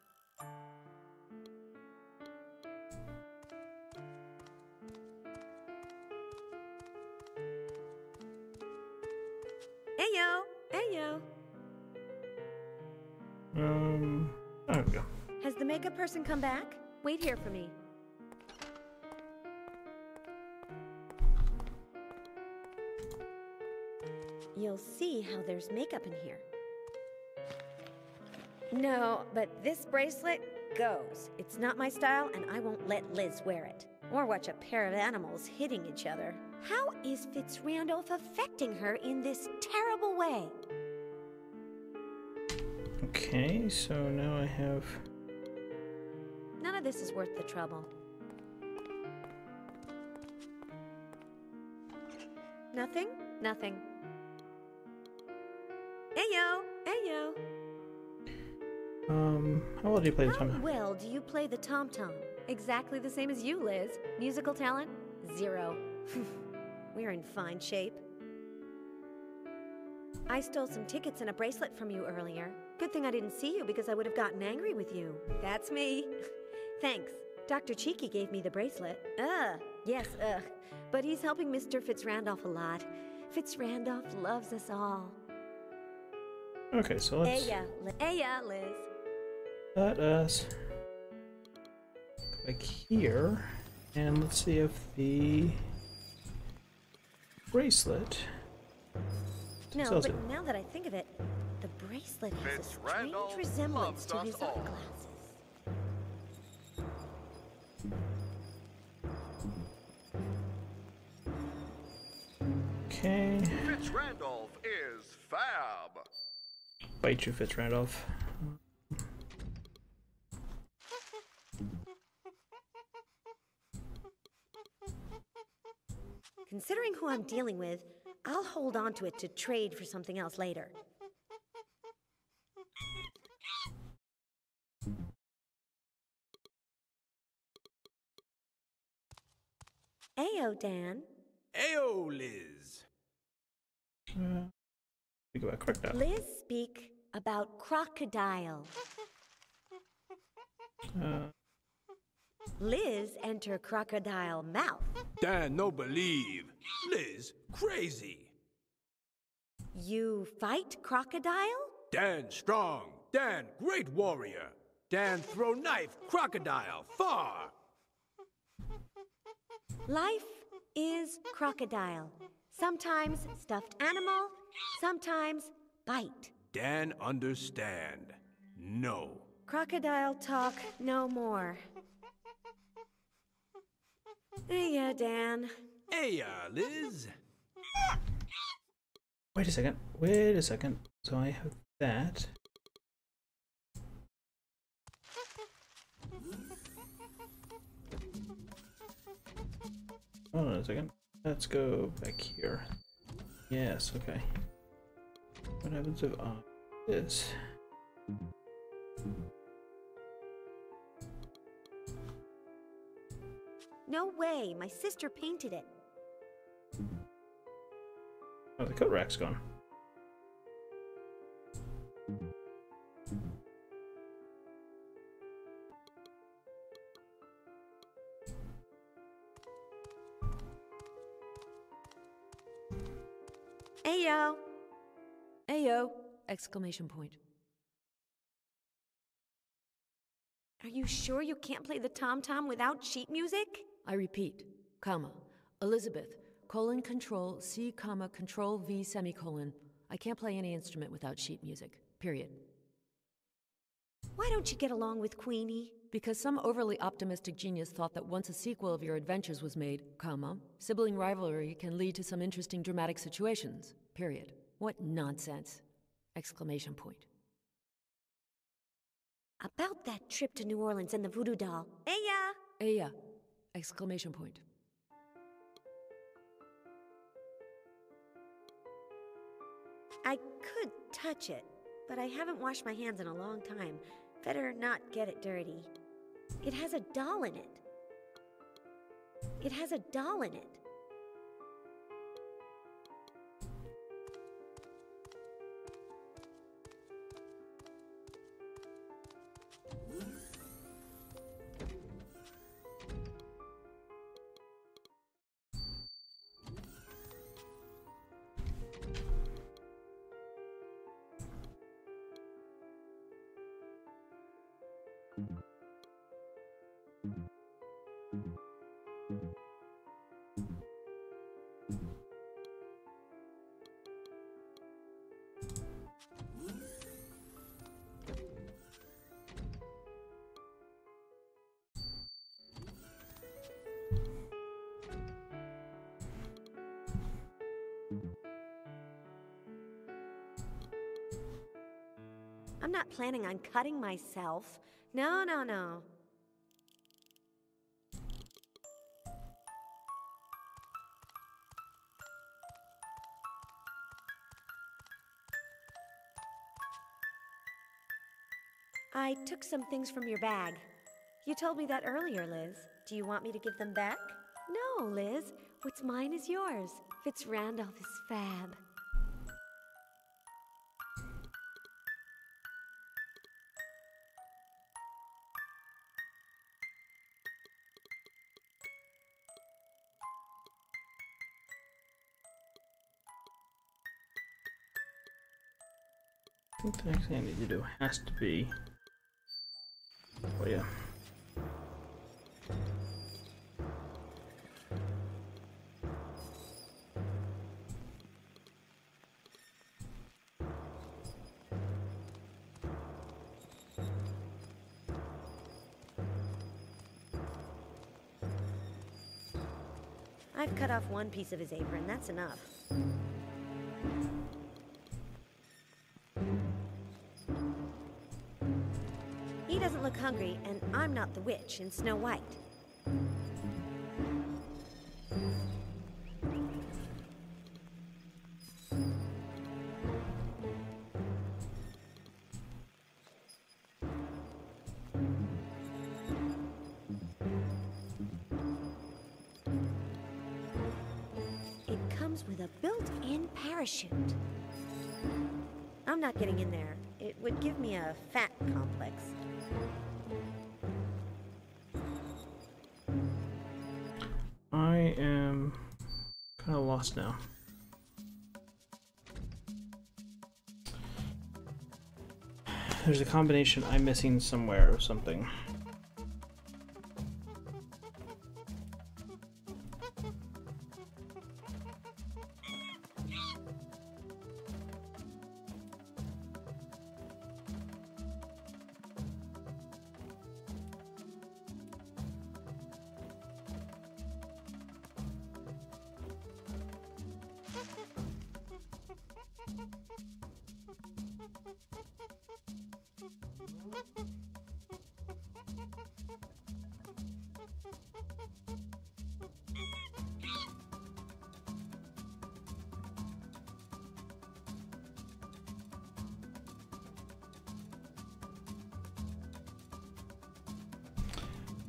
Ayo! Ayo! Um, there we go. Has the makeup person come back? Wait here for me. You'll see how there's makeup in here. No, but this bracelet goes. It's not my style, and I won't let Liz wear it. Or watch a pair of animals hitting each other. How is Fitz Randolph affecting her in this terrible way? Okay, so now I have... None of this is worth the trouble. Nothing? Nothing. Ayo! Ayo! Um, how well do you play the How tom-tom? well do you play the tom-tom? Exactly the same as you, Liz. Musical talent? Zero. We're in fine shape. I stole some tickets and a bracelet from you earlier. Good thing I didn't see you because I would have gotten angry with you. That's me. Thanks. Doctor Cheeky gave me the bracelet. Ugh. Yes, ugh. But he's helping Mister Fitz Randolph a lot. Fitz Randolph loves us all. Okay, so let's... Hey, yeah, Liz. Hey, yeah, Liz. Let us go back here, and let's see if the bracelet No, sells but it. now that I think of it, the bracelet has Fitz a strange Randolph resemblance to loves his us all. eyeglasses. Okay. Fitz Randolph is fab. Bite you, Fitz Randolph. Considering who I'm dealing with, I'll hold on to it to trade for something else later. Ayo, Dan. Ayo, Liz. Uh, we go back crocodile. Liz speak about crocodile. Uh, Liz enter crocodile mouth. Dan no believe. Liz crazy. You fight crocodile? Dan strong. Dan great warrior. Dan throw knife crocodile far. Life is crocodile. Sometimes stuffed animal, sometimes bite. Dan, understand. No. Crocodile talk no more. Hey, yeah, Dan. Hey, uh, Liz. Wait a second. Wait a second. So I have that. Hold on a second. Let's go back here. Yes, okay. What happens if I do this? No way, my sister painted it. Oh, the coat rack's gone. Ayo! Ayo! Exclamation point. Are you sure you can't play the tom-tom without sheet music? I repeat, comma, Elizabeth, colon control C comma control V semicolon. I can't play any instrument without sheet music, period. Why don't you get along with Queenie? Because some overly optimistic genius thought that once a sequel of your adventures was made, comma, sibling rivalry can lead to some interesting dramatic situations, period. What nonsense! Exclamation point. About that trip to New Orleans and the voodoo doll. Aya! Aya! Exclamation point. I could touch it, but I haven't washed my hands in a long time. Better not get it dirty. It has a doll in it. It has a doll in it. I'm not planning on cutting myself. No, no, no. I took some things from your bag. You told me that earlier, Liz. Do you want me to give them back? No, Liz. What's mine is yours. Fitzrandolph is fab. I think the next thing I need to do has to be... Oh yeah. I've cut off one piece of his apron, that's enough. He doesn't look hungry, and I'm not the witch in Snow White. It comes with a built-in parachute. I'm not getting in there. It would give me a fat complex. I am kind of lost now. There's a combination I'm missing somewhere or something.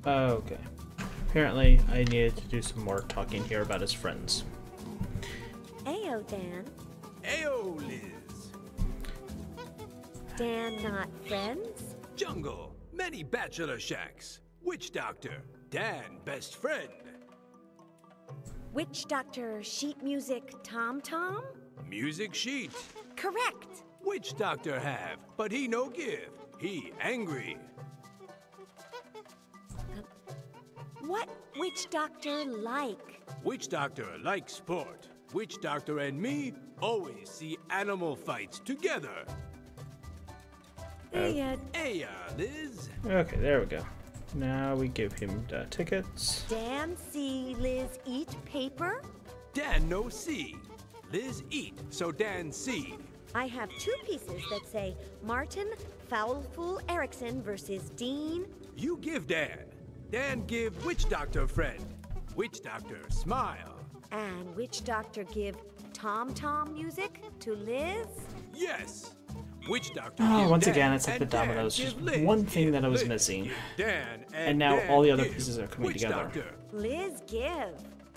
Okay. Apparently, I needed to do some more talking here about his friends. Ayo, Dan. Ayo, Liz. Dan, not friends? Jungle, many bachelor shacks. Witch doctor, Dan, best friend. Witch doctor, sheet music, Tom Tom? Music sheet. Correct. Witch doctor have, but he no give. He angry. What witch doctor like? Witch doctor like sport. Witch doctor and me always see animal fights together. Hey, uh, Hey, uh, Liz. Okay, there we go. Now we give him the tickets. Dan see Liz eat paper? Dan no see. Liz eat, so Dan see. I have two pieces that say Martin Foulfool Erickson versus Dean. You give Dan. Dan give witch doctor friend. Witch doctor smile. And witch doctor give Tom Tom music to Liz? Yes. Witch doctor Oh, give once Dan, again, it's like the and Dan dominoes. give Just Liz. one thing that I was Liz missing. give Dan and, And now Dan all the other give pieces are coming witch together. Doctor. Liz give.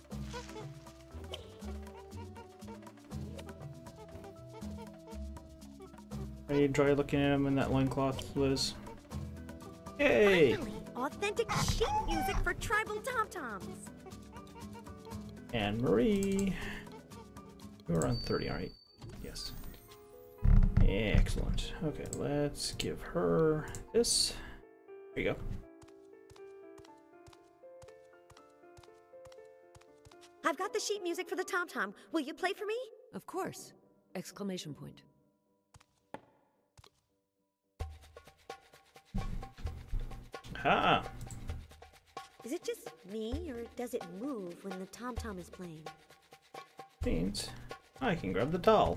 I enjoy looking at him in that loincloth, Liz. Yay! Finally, authentic sheet music for tribal tom-toms. And Marie. We're on thirty, alright? Yes. Excellent. Okay, let's give her this. There you go. I've got the sheet music for the tom-tom. Will you play for me? Of course! Exclamation point. Ah! Is it just me, or does it move when the tom-tom is playing? Means I can grab the doll.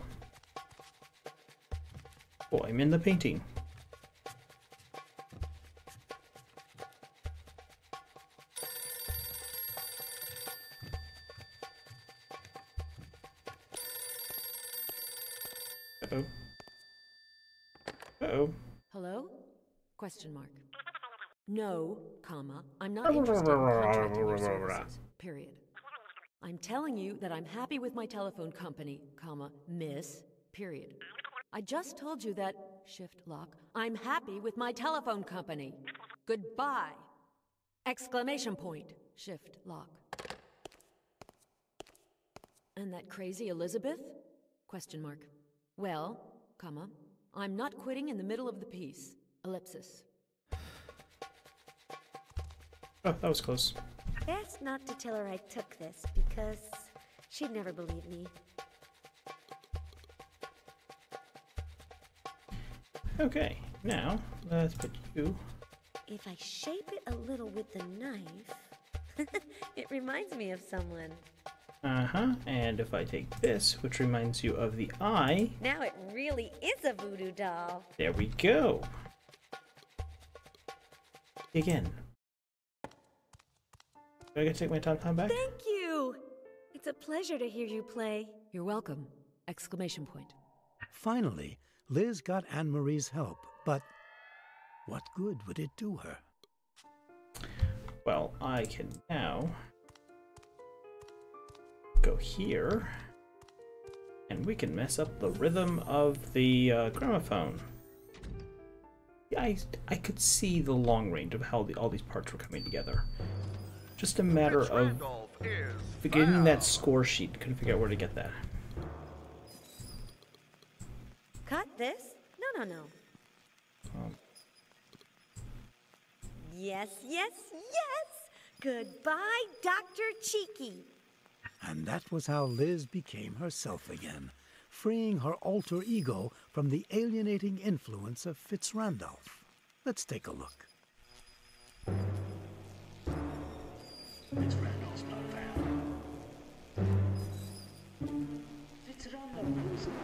Oh, I'm in the painting. Uh-oh. Uh-oh. Hello? Question mark. No, comma, I'm not interested in contracting your services, period. I'm telling you that I'm happy with my telephone company, comma, miss, period. I just told you that, shift lock, I'm happy with my telephone company. Goodbye! Exclamation point, shift lock. And that crazy Elizabeth? Question mark. Well, comma, I'm not quitting in the middle of the piece, ellipsis. Oh, that was close. Best not to tell her I took this, because she'd never believe me. Okay, now let's put you. If I shape it a little with the knife, it reminds me of someone. Uh-huh, and if I take this, which reminds you of the eye. Now it really is a voodoo doll. There we go. Again. Do I get to take my tom-tom back? Thank you! It's a pleasure to hear you play. You're welcome! Exclamation point. Finally, Liz got Anne-Marie's help, but what good would it do her? Well, I can now go here, and we can mess up the rhythm of the uh, gramophone. Yeah, I, I could see the long range of how the, all these parts were coming together. Just a matter of getting that score sheet. Couldn't figure out where to get that. Cut this? No, no, no. Um, Yes, yes, yes! Goodbye, Doctor Cheeky. And that was how Liz became herself again, freeing her alter ego from the alienating influence of Fitzrandolph. Let's take a look. Fitzrandolph's not found. Fitzrandolph was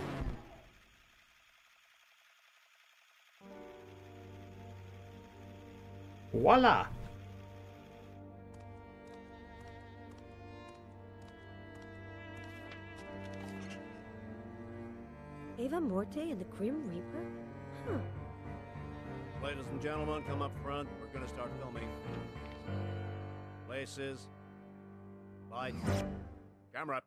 voila! Ava Morte and the Grim Reaper? Huh. Ladies and gentlemen, come up front. We're gonna start filming. Places. Lights. Camera.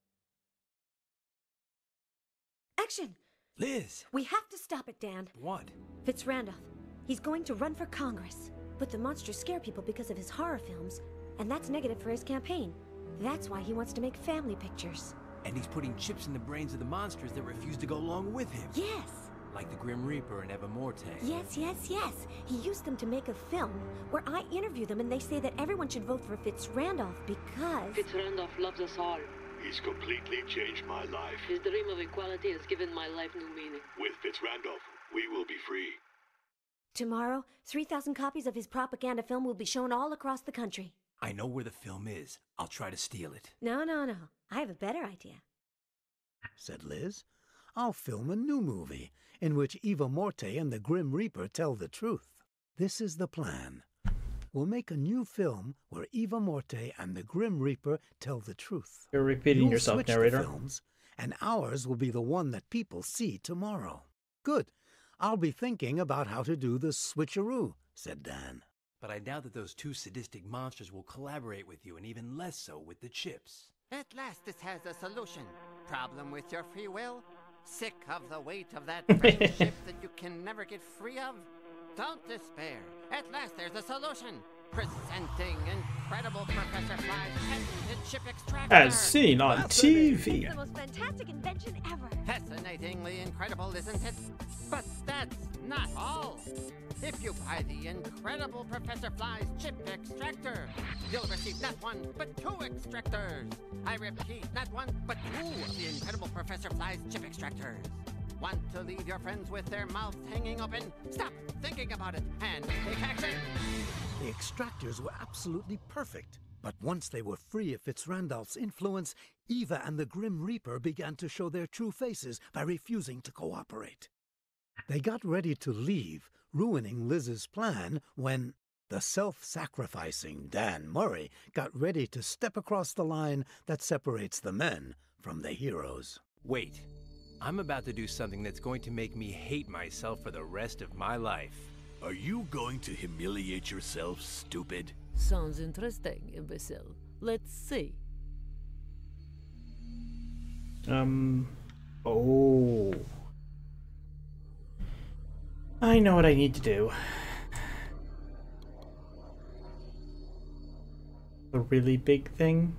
Action! Liz! We have to stop it, Dan. What? Fitzrandolph. He's going to run for Congress. But the monsters scare people because of his horror films, and that's negative for his campaign. That's why he wants to make family pictures. And he's putting chips in the brains of the monsters that refuse to go along with him. Yes! Like the Grim Reaper and Eva Morte. Yes, yes, yes. He used them to make a film where I interview them and they say that everyone should vote for Fitzrandolph because... Fitzrandolph loves us all. He's completely changed my life. His dream of equality has given my life new meaning. With Fitzrandolph, we will be free. Tomorrow, three thousand copies of his propaganda film will be shown all across the country. I know where the film is. I'll try to steal it. No, no, no. I have a better idea. Said Liz. I'll film a new movie in which Eva Morte and the Grim Reaper tell the truth. This is the plan. We'll make a new film where Eva Morte and the Grim Reaper tell the truth. You're repeating You'll yourself, switch narrator. The films, and ours will be the one that people see tomorrow. Good. I'll be thinking about how to do the switcheroo, said Dan. But I doubt that those two sadistic monsters will collaborate with you, and even less so with the chips. At last this has a solution. Problem with your free will? Sick of the weight of that friendship that you can never get free of? Don't despair. At last there's a solution. Presenting incredible Professor Fly's patented chip extractor. As seen on T V. It's the most fantastic invention ever. Fascinatingly incredible, isn't it? But that's not all. If you buy the incredible Professor Fly's chip extractor, you'll receive not one, but two extractors. I repeat, not one, but two of the incredible Professor Fly's chip extractors. Want to leave your friends with their mouths hanging open? Stop thinking about it and take action. The extractors were absolutely perfect. But once they were free of Fitzrandolph's influence, Eva and the Grim Reaper began to show their true faces by refusing to cooperate. They got ready to leave, ruining Liz's plan, when the self-sacrificing Dan Murray got ready to step across the line that separates the men from the heroes. Wait. I'm about to do something that's going to make me hate myself for the rest of my life. Are you going to humiliate yourself, stupid? Sounds interesting, imbecile. Let's see. Um. Oh. I know what I need to do. The really big thing.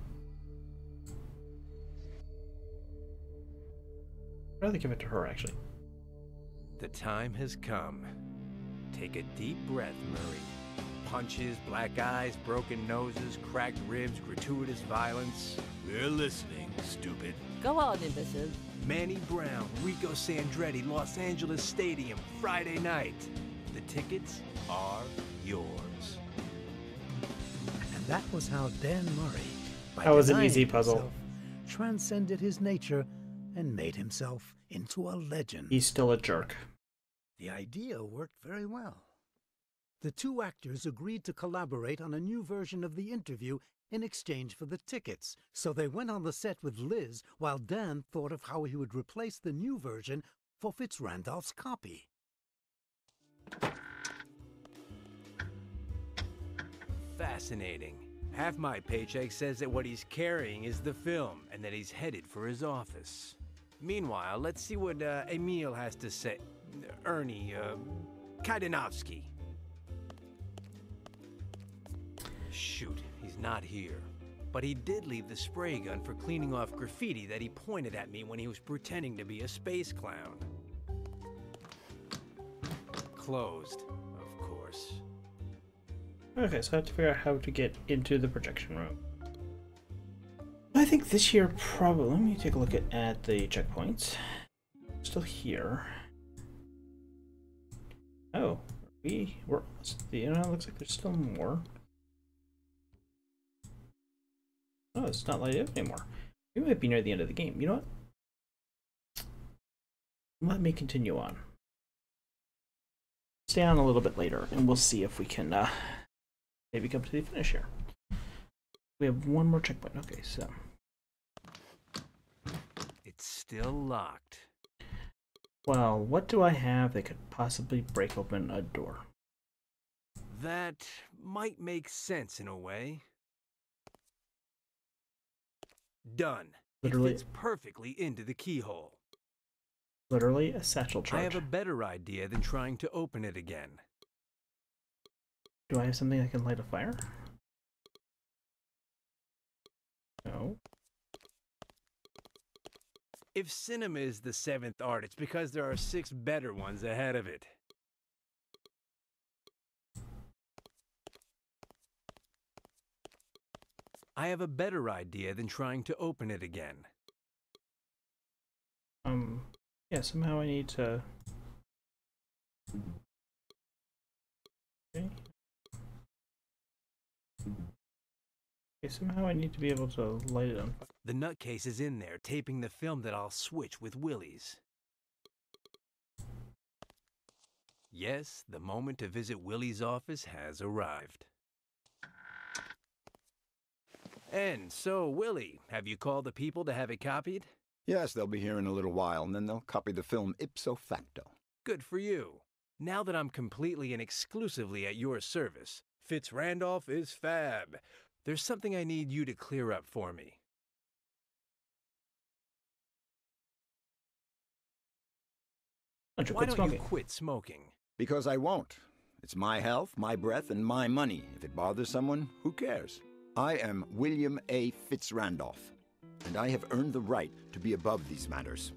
I'd rather give it to her, actually. The time has come. Take a deep breath, Murray. Punches, black eyes, broken noses, cracked ribs, gratuitous violence. We're listening, stupid. Go on, imbecile. Manny Brown, Rico Sandretti, Los Angeles Stadium, Friday night. The tickets are yours. And that was how Dan Murray, by That was an denying easy puzzle. himself, transcended his nature and made himself into a legend. He's still a jerk. The idea worked very well. The two actors agreed to collaborate on a new version of the interview in exchange for the tickets, so they went on the set with Liz while Dan thought of how he would replace the new version for Fitzrandolph's copy. Fascinating. Half my paycheck says that what he's carrying is the film and that he's headed for his office. Meanwhile, let's see what uh, Emil has to say. Ernie, uh, Kaidanovsky. Shoot, he's not here. But he did leave the spray gun for cleaning off graffiti that he pointed at me when he was pretending to be a space clown. Closed, of course. Okay, so I have to figure out how to get into the projection room. I think this here probably... Let me take a look at, at the checkpoints. Still here. Oh, we... We're... You know, it looks like there's still more. Oh, it's not lighted up anymore. We might be near the end of the game. You know what? Let me continue on. Stay on a little bit later, and we'll see if we can uh, maybe come to the finish here. We have one more checkpoint. Okay, so... It's still locked. Well, what do I have that could possibly break open a door? that might make sense in a way. Done. Literally- It fits perfectly into the keyhole. Literally a satchel I charge. have a better idea than trying to open it again. Do I have something that can light a fire? No. If cinema is the seventh art, it's because there are six better ones ahead of it. I have a better idea than trying to open it again. Um, yeah, somehow I need to... Okay. Okay, somehow I need to be able to light it on fire. The nutcase is in there, taping the film that I'll switch with Willie's. Yes, the moment to visit Willie's office has arrived. And so, Willie, have you called the people to have it copied? Yes, they'll be here in a little while, and then they'll copy the film ipso facto. Good for you. Now that I'm completely and exclusively at your service, Fitz Randolph is fab. There's something I need you to clear up for me. Why don't you quit smoking? Because I won't. It's my health, my breath, and my money. If it bothers someone, who cares? I am William A. Fitz Randolph, and I have earned the right to be above these matters.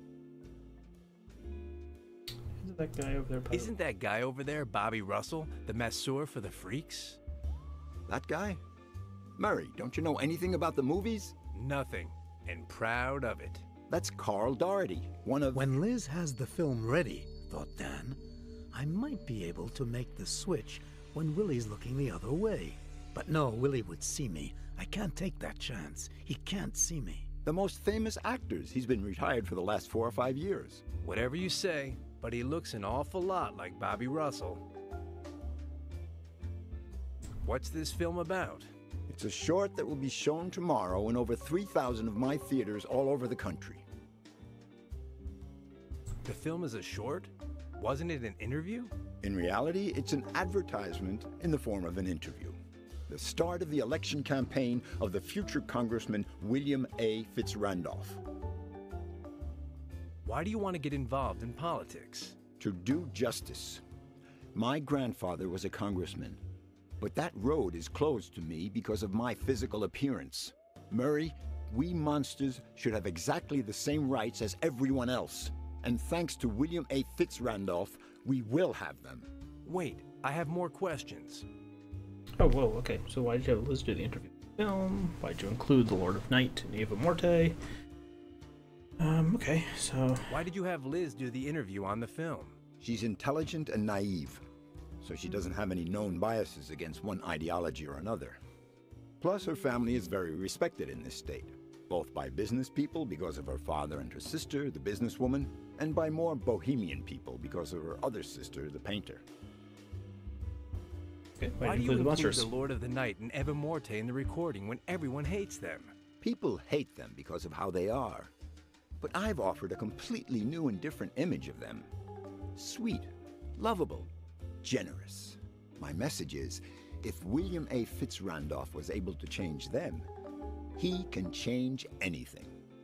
Isn't that guy over there? Isn't that guy over there Bobby Russell, the masseur for the freaks? That guy? Murray, don't you know anything about the movies? Nothing, and proud of it. That's Carl Doherty, one of... When Liz has the film ready, thought Dan, I might be able to make the switch when Willie's looking the other way. But no, Willie would see me. I can't take that chance. He can't see me. The most famous actors. He's been retired for the last four or five years. Whatever you say, but he looks an awful lot like Bobby Russell. What's this film about? It's a short that will be shown tomorrow in over three thousand of my theaters all over the country. The film is a short? Wasn't it an interview? In reality, it's an advertisement in the form of an interview. The start of the election campaign of the future Congressman William A. Fitz Randolph. Why do you want to get involved in politics? To do justice. My grandfather was a congressman, but that road is closed to me because of my physical appearance. Murray, we monsters should have exactly the same rights as everyone else. And thanks to William A. Fitz Randolph, we will have them. Wait, I have more questions. Oh, whoa, okay. So why did you have Liz do the interview film? Why did you include the Lord of Night and Eva Morte? Um, okay, so... Why did you have Liz do the interview on the film? She's intelligent and naive, so she doesn't have any known biases against one ideology or another. Plus, her family is very respected in this state, both by business people because of her father and her sister, the businesswoman, and by more bohemian people because of her other sister, the painter. Okay, why, why do you the include monsters? The Lord of the Night and Eva Morte in the recording when everyone hates them? People hate them because of how they are. But I've offered a completely new and different image of them. Sweet, lovable, generous. My message is, if William A. Fitz Randolph was able to change them, he can change anything.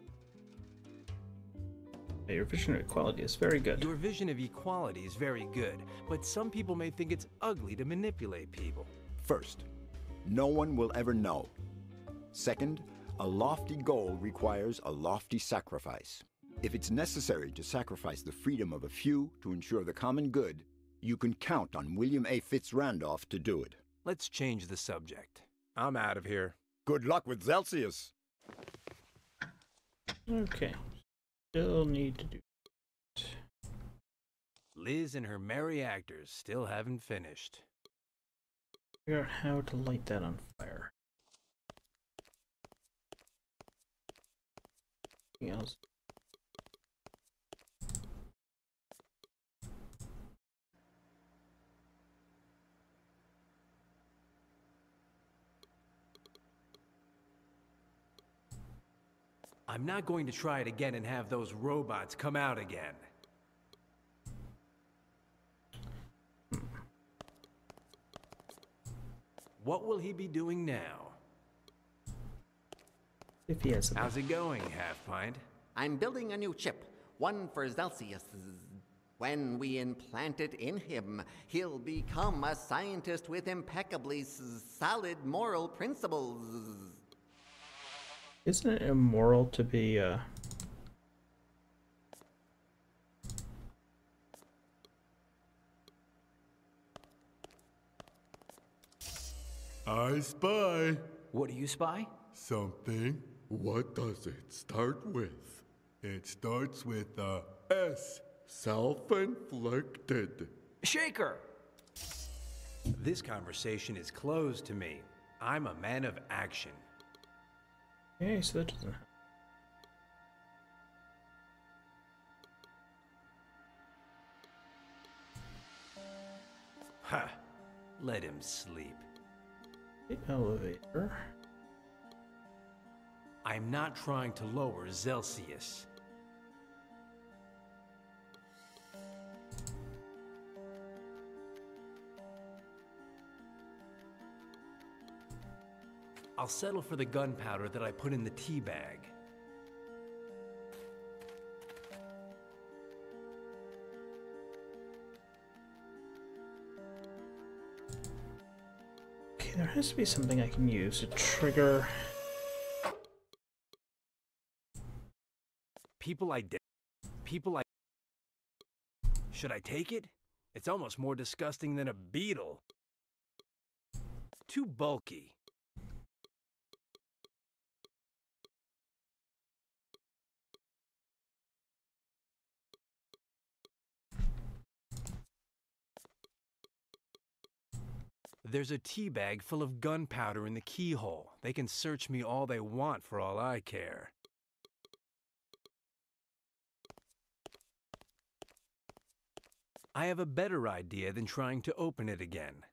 Your vision of equality is very good. Your vision of equality is very good, but some people may think it's ugly to manipulate people. First, no one will ever know. Second, a lofty goal requires a lofty sacrifice. If it's necessary to sacrifice the freedom of a few to ensure the common good, you can count on William A. Fitz Randolph to do it. Let's change the subject. I'm out of here. Good luck with Celsius. Okay. Still need to do it. Liz and her merry actors still haven't finished. Figure out how to light that on fire. Anything else? I'm not going to try it again and have those robots come out again. What will he be doing now? If he has some. How's it going, Half Pint? I'm building a new chip, one for Zelsius. When we implant it in him, he'll become a scientist with impeccably s- solid moral principles. Isn't it immoral to be, uh... I spy What do you spy? something. What does it start with? It starts with a S. Self-inflicted. Shaker! This conversation is closed to me. I'm a man of action. Okay, so that doesn't... Ha! Let him sleep. The elevator. I'm not trying to lower Zelsius. I'll settle for the gunpowder that I put in the tea bag. Okay, there has to be something I can use to trigger... People I de- People I... Should I take it? It's almost more disgusting than a beetle. Too bulky. There's a tea bag full of gunpowder in the keyhole. They can search me all they want for all I care. I have a better idea than trying to open it again.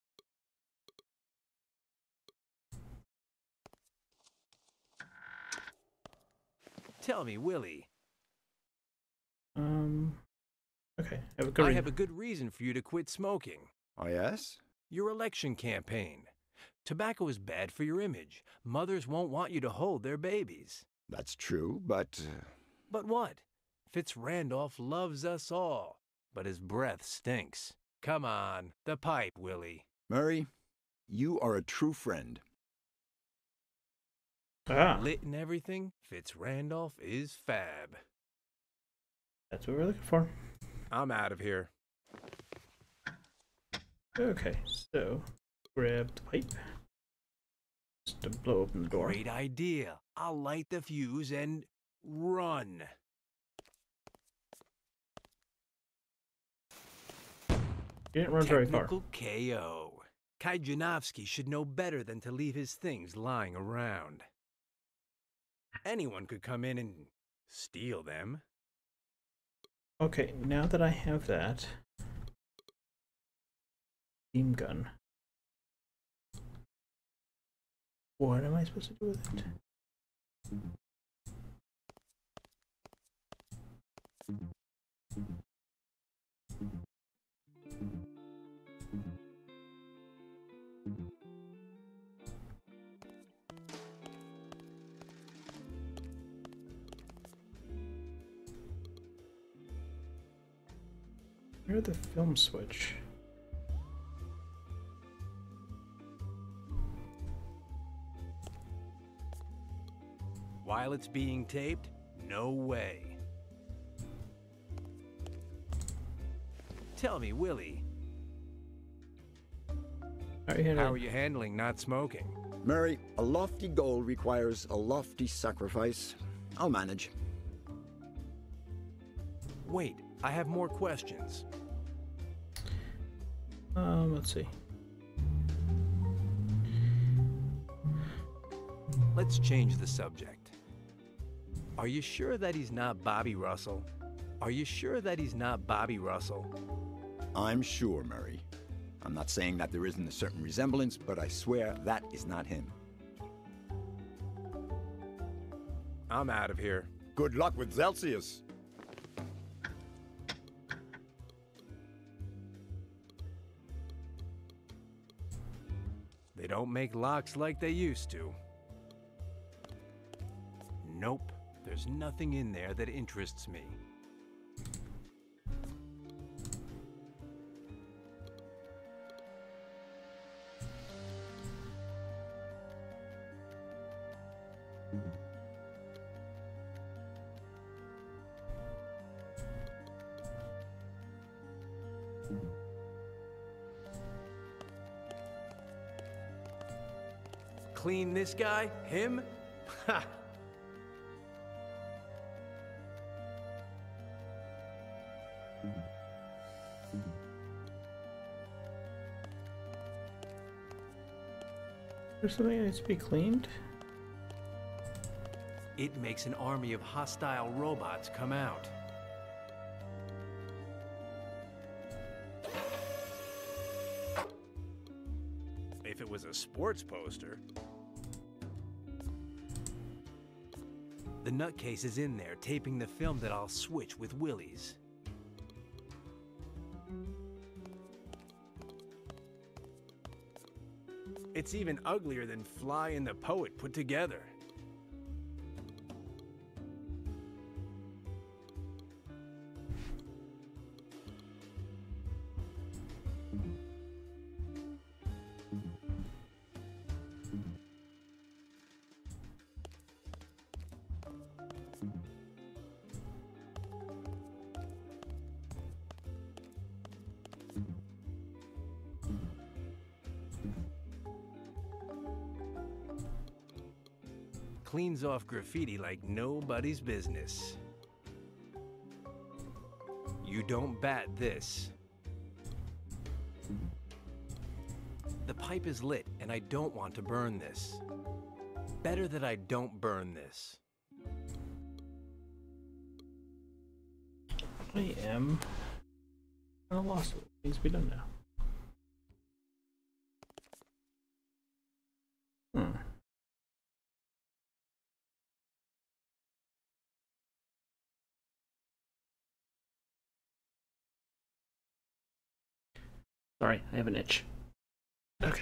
Tell me, Willie. Um... Okay, I have a good I reason. have a good reason for you to quit smoking. Oh, yes? Your election campaign. Tobacco is bad for your image. Mothers won't want you to hold their babies. That's true, but... Uh... But what? Fitz Randolph loves us all, but his breath stinks. Come on, the pipe, Willie. Murray, you are a true friend. Ah, Lit and everything, Fitz Randolph is fab. that's what we're looking for. I'm out of here. Okay, so grab the pipe just to blow open the door. Great idea. I'll light the fuse and run. You didn't run very far. Technical K O. Kajunowski should know better than to leave his things lying around. Anyone could come in and steal them. Okay, now that I have that beam gun, what am I supposed to do with it? Where's the film switch? While it's being taped, no way. Tell me, Willie, How are you, how are you handling not smoking? Murray, a lofty goal requires a lofty sacrifice. I'll manage. Wait, I have more questions. Um, let's see. Let's change the subject. Are you sure that he's not Bobby Russell? Are you sure that he's not Bobby Russell? I'm sure, Murray. I'm not saying that there isn't a certain resemblance, but I swear that is not him. I'm out of here. Good luck with Zelsius. They don't make locks like they used to. Nope, there's nothing in there that interests me. Clean this guy? Him? Ha! There's something that needs to be cleaned? It makes an army of hostile robots come out. If it was a sports poster. The nutcase is in there, taping the film that I'll switch with Willie's. It's even uglier than Fly and the Poet put together. Cleans off graffiti like nobody's business. You don't bat this. The pipe is lit, and I don't want to burn this. Better that I don't burn this. I am kind of lost what needs to be done now. Hmm. Sorry, I have an itch. Okay.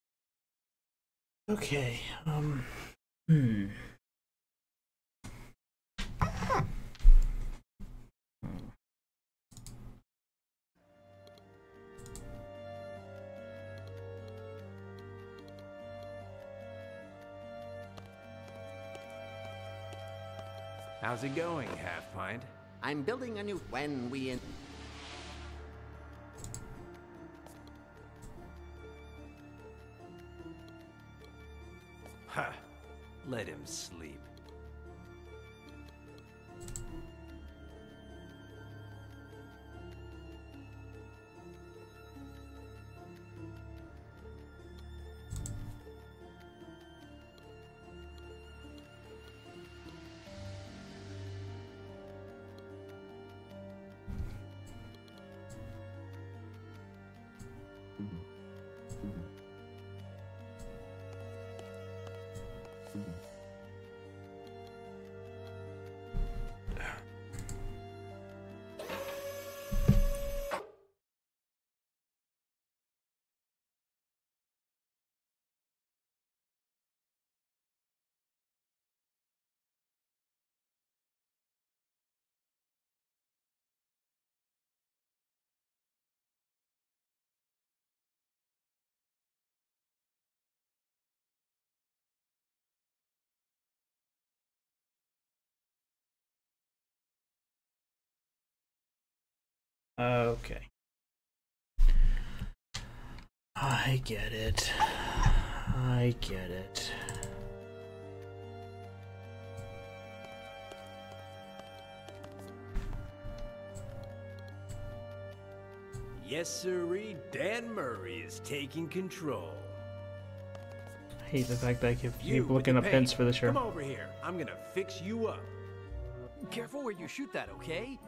Okay, um... Hmm. How's it going, Half Pint? I'm building a new when we in Ha! Let him sleep. Okay. I get it. I get it. Yes, sirree, Dan Murray is taking control. I hate the fact that I keep, You keep with looking the up paint, hints for the show. Come over here. I'm gonna fix you up. Careful where you shoot that, okay?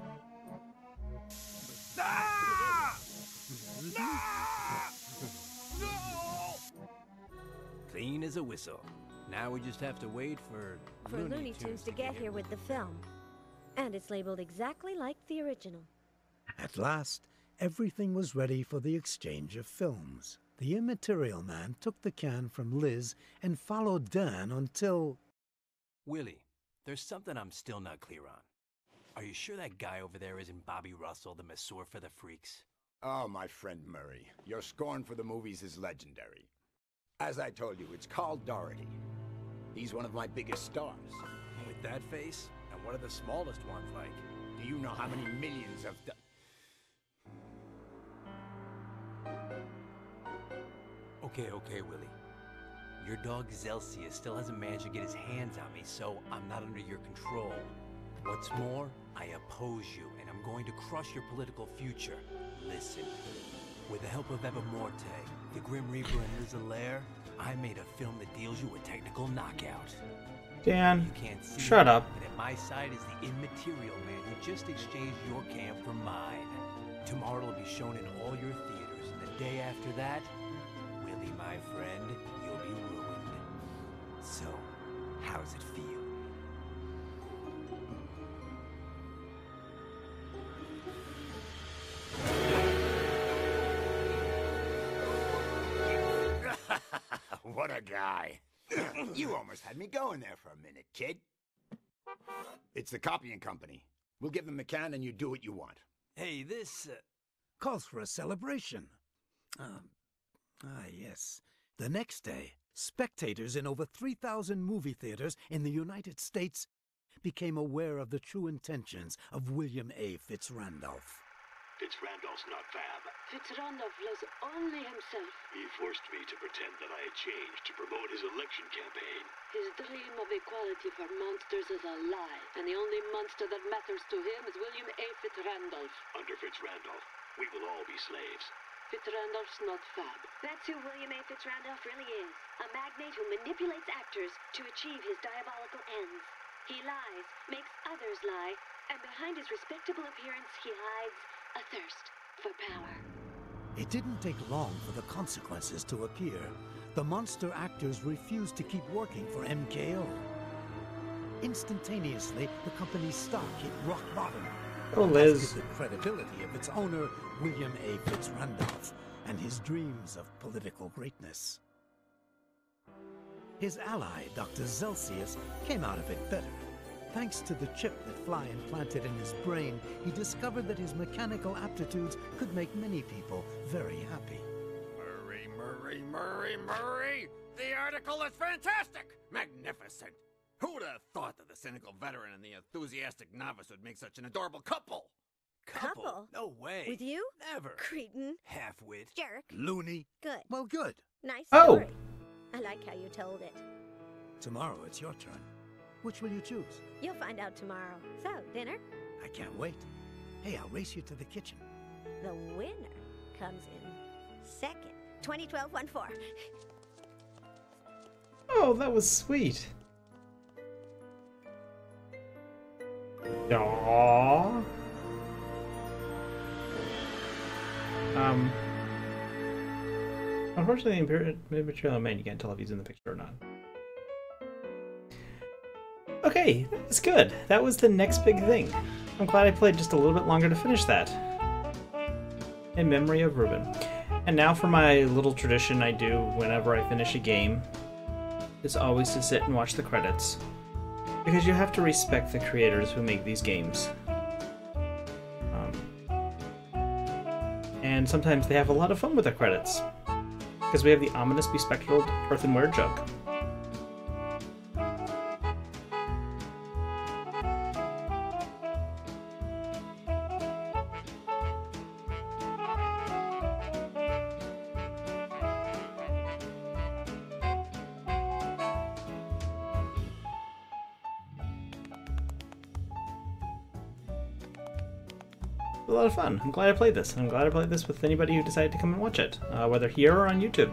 Ah! Ah! No! Clean as a whistle. Now we just have to wait for, For Looney Tunes to get here with the film. And it's labeled exactly like the original. At last, everything was ready for the exchange of films. The immaterial man took the can from Liz and followed Dan until... Willie, there's something I'm still not clear on. Are you sure that guy over there isn't Bobby Russell, the masseur for the freaks? Oh, my friend Murray, your scorn for the movies is legendary. As I told you, it's Carl Doherty. He's one of my biggest stars. With that face? And what are the smallest ones like? Do you know how many millions of... Okay, okay, Willie. Your dog Zelsius still hasn't managed to get his hands on me, so I'm not under your control. What's more, I oppose you, and I'm going to crush your political future. Listen, with the help of Eva Morte, the Grim Reaper, and Liz Allaire, I made a film that deals you a technical knockout. Dan, you can't see shut it, up. But at my side is the immaterial man who just exchanged your camp for mine. Tomorrow it'll be shown in all your theaters, and the day after that, Willie, my friend, you'll be ruined. So, how's it feel? What a guy. You almost had me going there for a minute, kid. It's the copying company. We'll give them the can and you do what you want. Hey, this... Uh... calls for a celebration. Um, ah, yes. The next day, spectators in over three thousand movie theaters in the United States became aware of the true intentions of William A. Fitzrandolph. Fitzrandolph's not Fab. Fitzrandolph loves only himself. He forced me to pretend that I had changed to promote his election campaign. His dream of equality for monsters is a lie, and the only monster that matters to him is William A. Fitzrandolph. Under Fitzrandolph, we will all be slaves. Fitzrandolph's not Fab. That's who William A. Fitzrandolph really is. A magnate who manipulates actors to achieve his diabolical ends. He lies, makes others lie, and behind his respectable appearance he hides a thirst for power. It didn't take long for the consequences to appear. The monster actors refused to keep working for M K O. Instantaneously, the company's stock hit rock bottom. Oh, Liz. As did the credibility of its owner, William A. Fitzrandolph, and his dreams of political greatness. His ally, Doctor Zelsius, came out of it better. Thanks to the chip that Fly implanted in his brain, he discovered that his mechanical aptitudes could make many people very happy. Murray, Murray, Murray, Murray! The article is fantastic! Magnificent! Who would have thought that the cynical veteran and the enthusiastic novice would make such an adorable couple? Couple? No way. With you? Never. Cretin. Half-wit. Jerk. Loony. Good. Well, good. Nice Oh. story. I like how you told it. Tomorrow it's your turn. Which will you choose? You'll find out tomorrow. So, dinner? I can't wait. Hey, I'll race you to the kitchen. The winner comes in second. twenty twelve one four. Oh, that was sweet. Aww. Um. Unfortunately, the immaterial man, you can't tell if he's in the picture or not. Okay, that's good. That was the next big thing. I'm glad I played just a little bit longer to finish that. In memory of Ruben. And now for my little tradition I do whenever I finish a game, is always to sit and watch the credits. Because you have to respect the creators who make these games. Um, and sometimes they have a lot of fun with the credits. Because we have the ominous bespectacled earthenware jug. A lot of fun. I'm glad I played this. I'm glad I played this with anybody who decided to come and watch it, uh, whether here or on YouTube.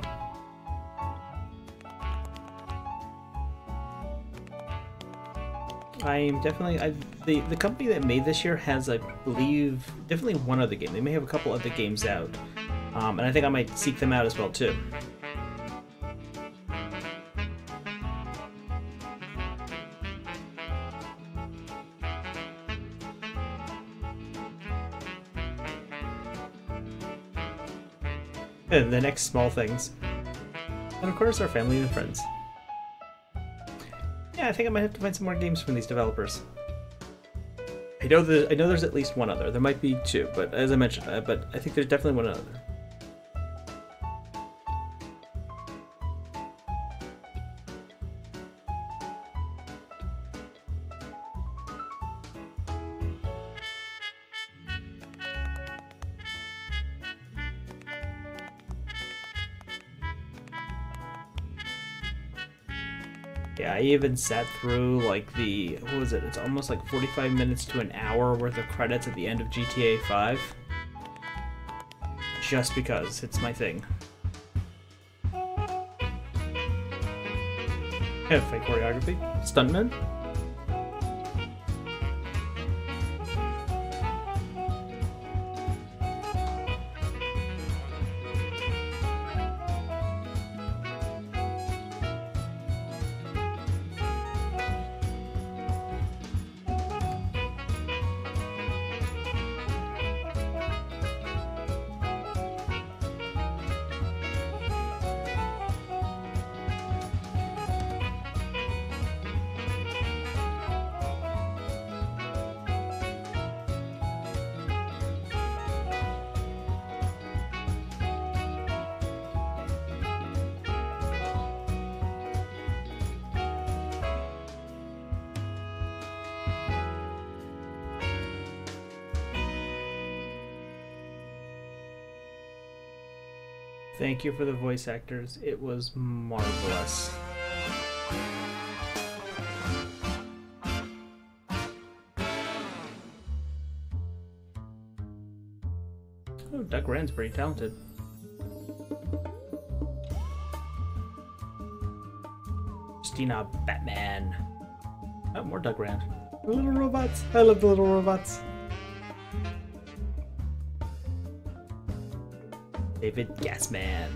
I'm definitely I, the the company that made this year has, I believe, definitely one other game. They may have a couple other games out, um, and I think I might seek them out as well too. And the next small things. And of course, our family and friends. Yeah, I think I might have to find some more games from these developers. I know that I know there's at least one other. There might be two, but as I mentioned, uh, but I think there's definitely one other. Yeah, I even sat through like the, what was it? It's almost like forty-five minutes to an hour worth of credits at the end of G T A five. Just because it's my thing. Yeah, fake choreography. Stuntman. Thank you for the voice actors. It was marvelous. Oh, Doug Rand's pretty talented. Christina Batman. Oh, more Doug Rand. The little robots. I love the little robots. David Gassman.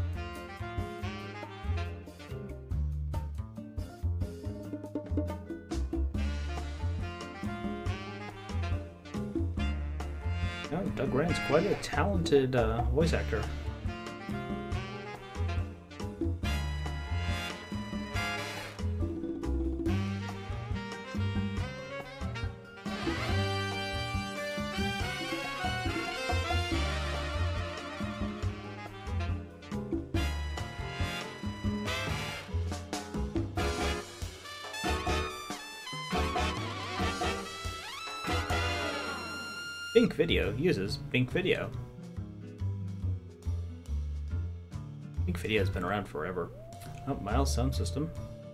Oh, Doug Rand's quite a talented uh, voice actor. Bink Video uses Bink Video. Bink Video has been around forever. Oh, Miles Sound System.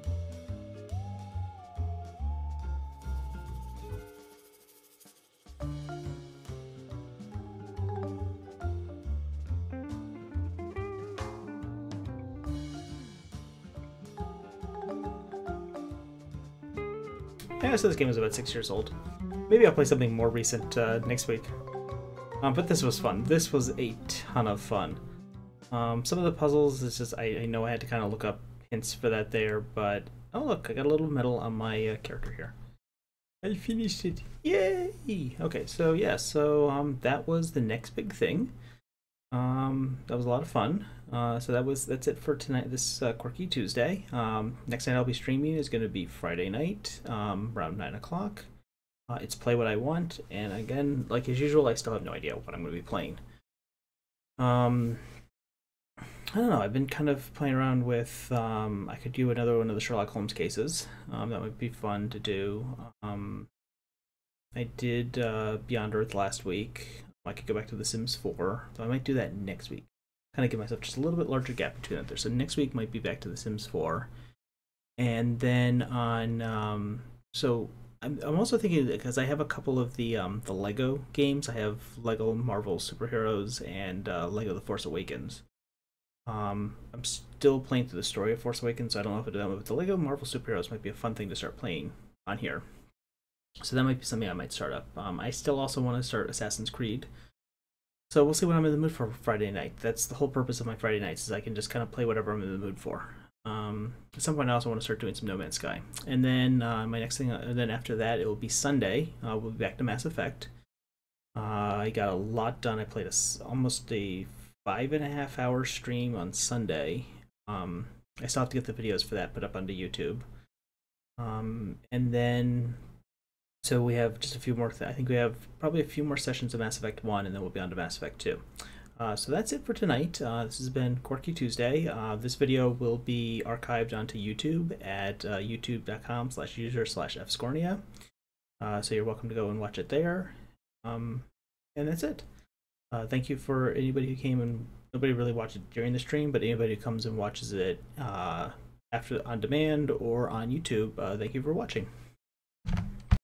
Yeah, so this game is about six years old. Maybe I'll play something more recent uh, next week. Um, but this was fun. This was a ton of fun. Um, some of the puzzles, it's just, I, I know I had to kind of look up hints for that there, but... Oh look, I got a little medal on my uh, character here. I finished it. Yay! Okay, so yeah, so um, that was the next big thing. Um, that was a lot of fun. Uh, so that was that's it for tonight. This uh, Quirky Tuesday. Um, next night I'll be streaming is going to be Friday night, um, around nine o'clock. Uh, it's Play What I Want, and again, like as usual, I still have no idea what I'm going to be playing. Um, I don't know. I've been kind of playing around with. Um, I could do another one of the Sherlock Holmes cases. Um, that would be fun to do. Um, I did uh, Beyond Earth last week. I could go back to The Sims four, so I might do that next week. Kind of give myself just a little bit larger gap between that there. So next week might be back to The Sims four, and then on. Um, so I'm I'm also thinking because I have a couple of the um, the Lego games. I have Lego Marvel Superheroes and uh, Lego The Force Awakens. Um, I'm still playing through the story of Force Awakens, so I don't know if I do that one, but the Lego Marvel Superheroes might be a fun thing to start playing on here. So that might be something I might start up. Um, I still also want to start Assassin's Creed. So we'll see what I'm in the mood for Friday night. That's the whole purpose of my Friday nights, is I can just kind of play whatever I'm in the mood for. Um, at some point I also want to start doing some No Man's Sky. And then uh, my next thing, and then after that, it will be Sunday. Uh, we'll be back to Mass Effect. Uh, I got a lot done. I played a, almost a five and a half hour stream on Sunday. Um, I still have to get the videos for that put up onto YouTube. Um, and then, so we have just a few more, th I think we have probably a few more sessions of Mass Effect one, and then we'll be on to Mass Effect two. Uh, so that's it for tonight. Uh, this has been Quirky Tuesday. Uh, this video will be archived onto YouTube at uh, youtube.com slash user slash fscornia. Uh, so you're welcome to go and watch it there. Um, and that's it. Uh, thank you for anybody who came and nobody really watched it during the stream, but anybody who comes and watches it uh, after on demand or on YouTube, uh, thank you for watching.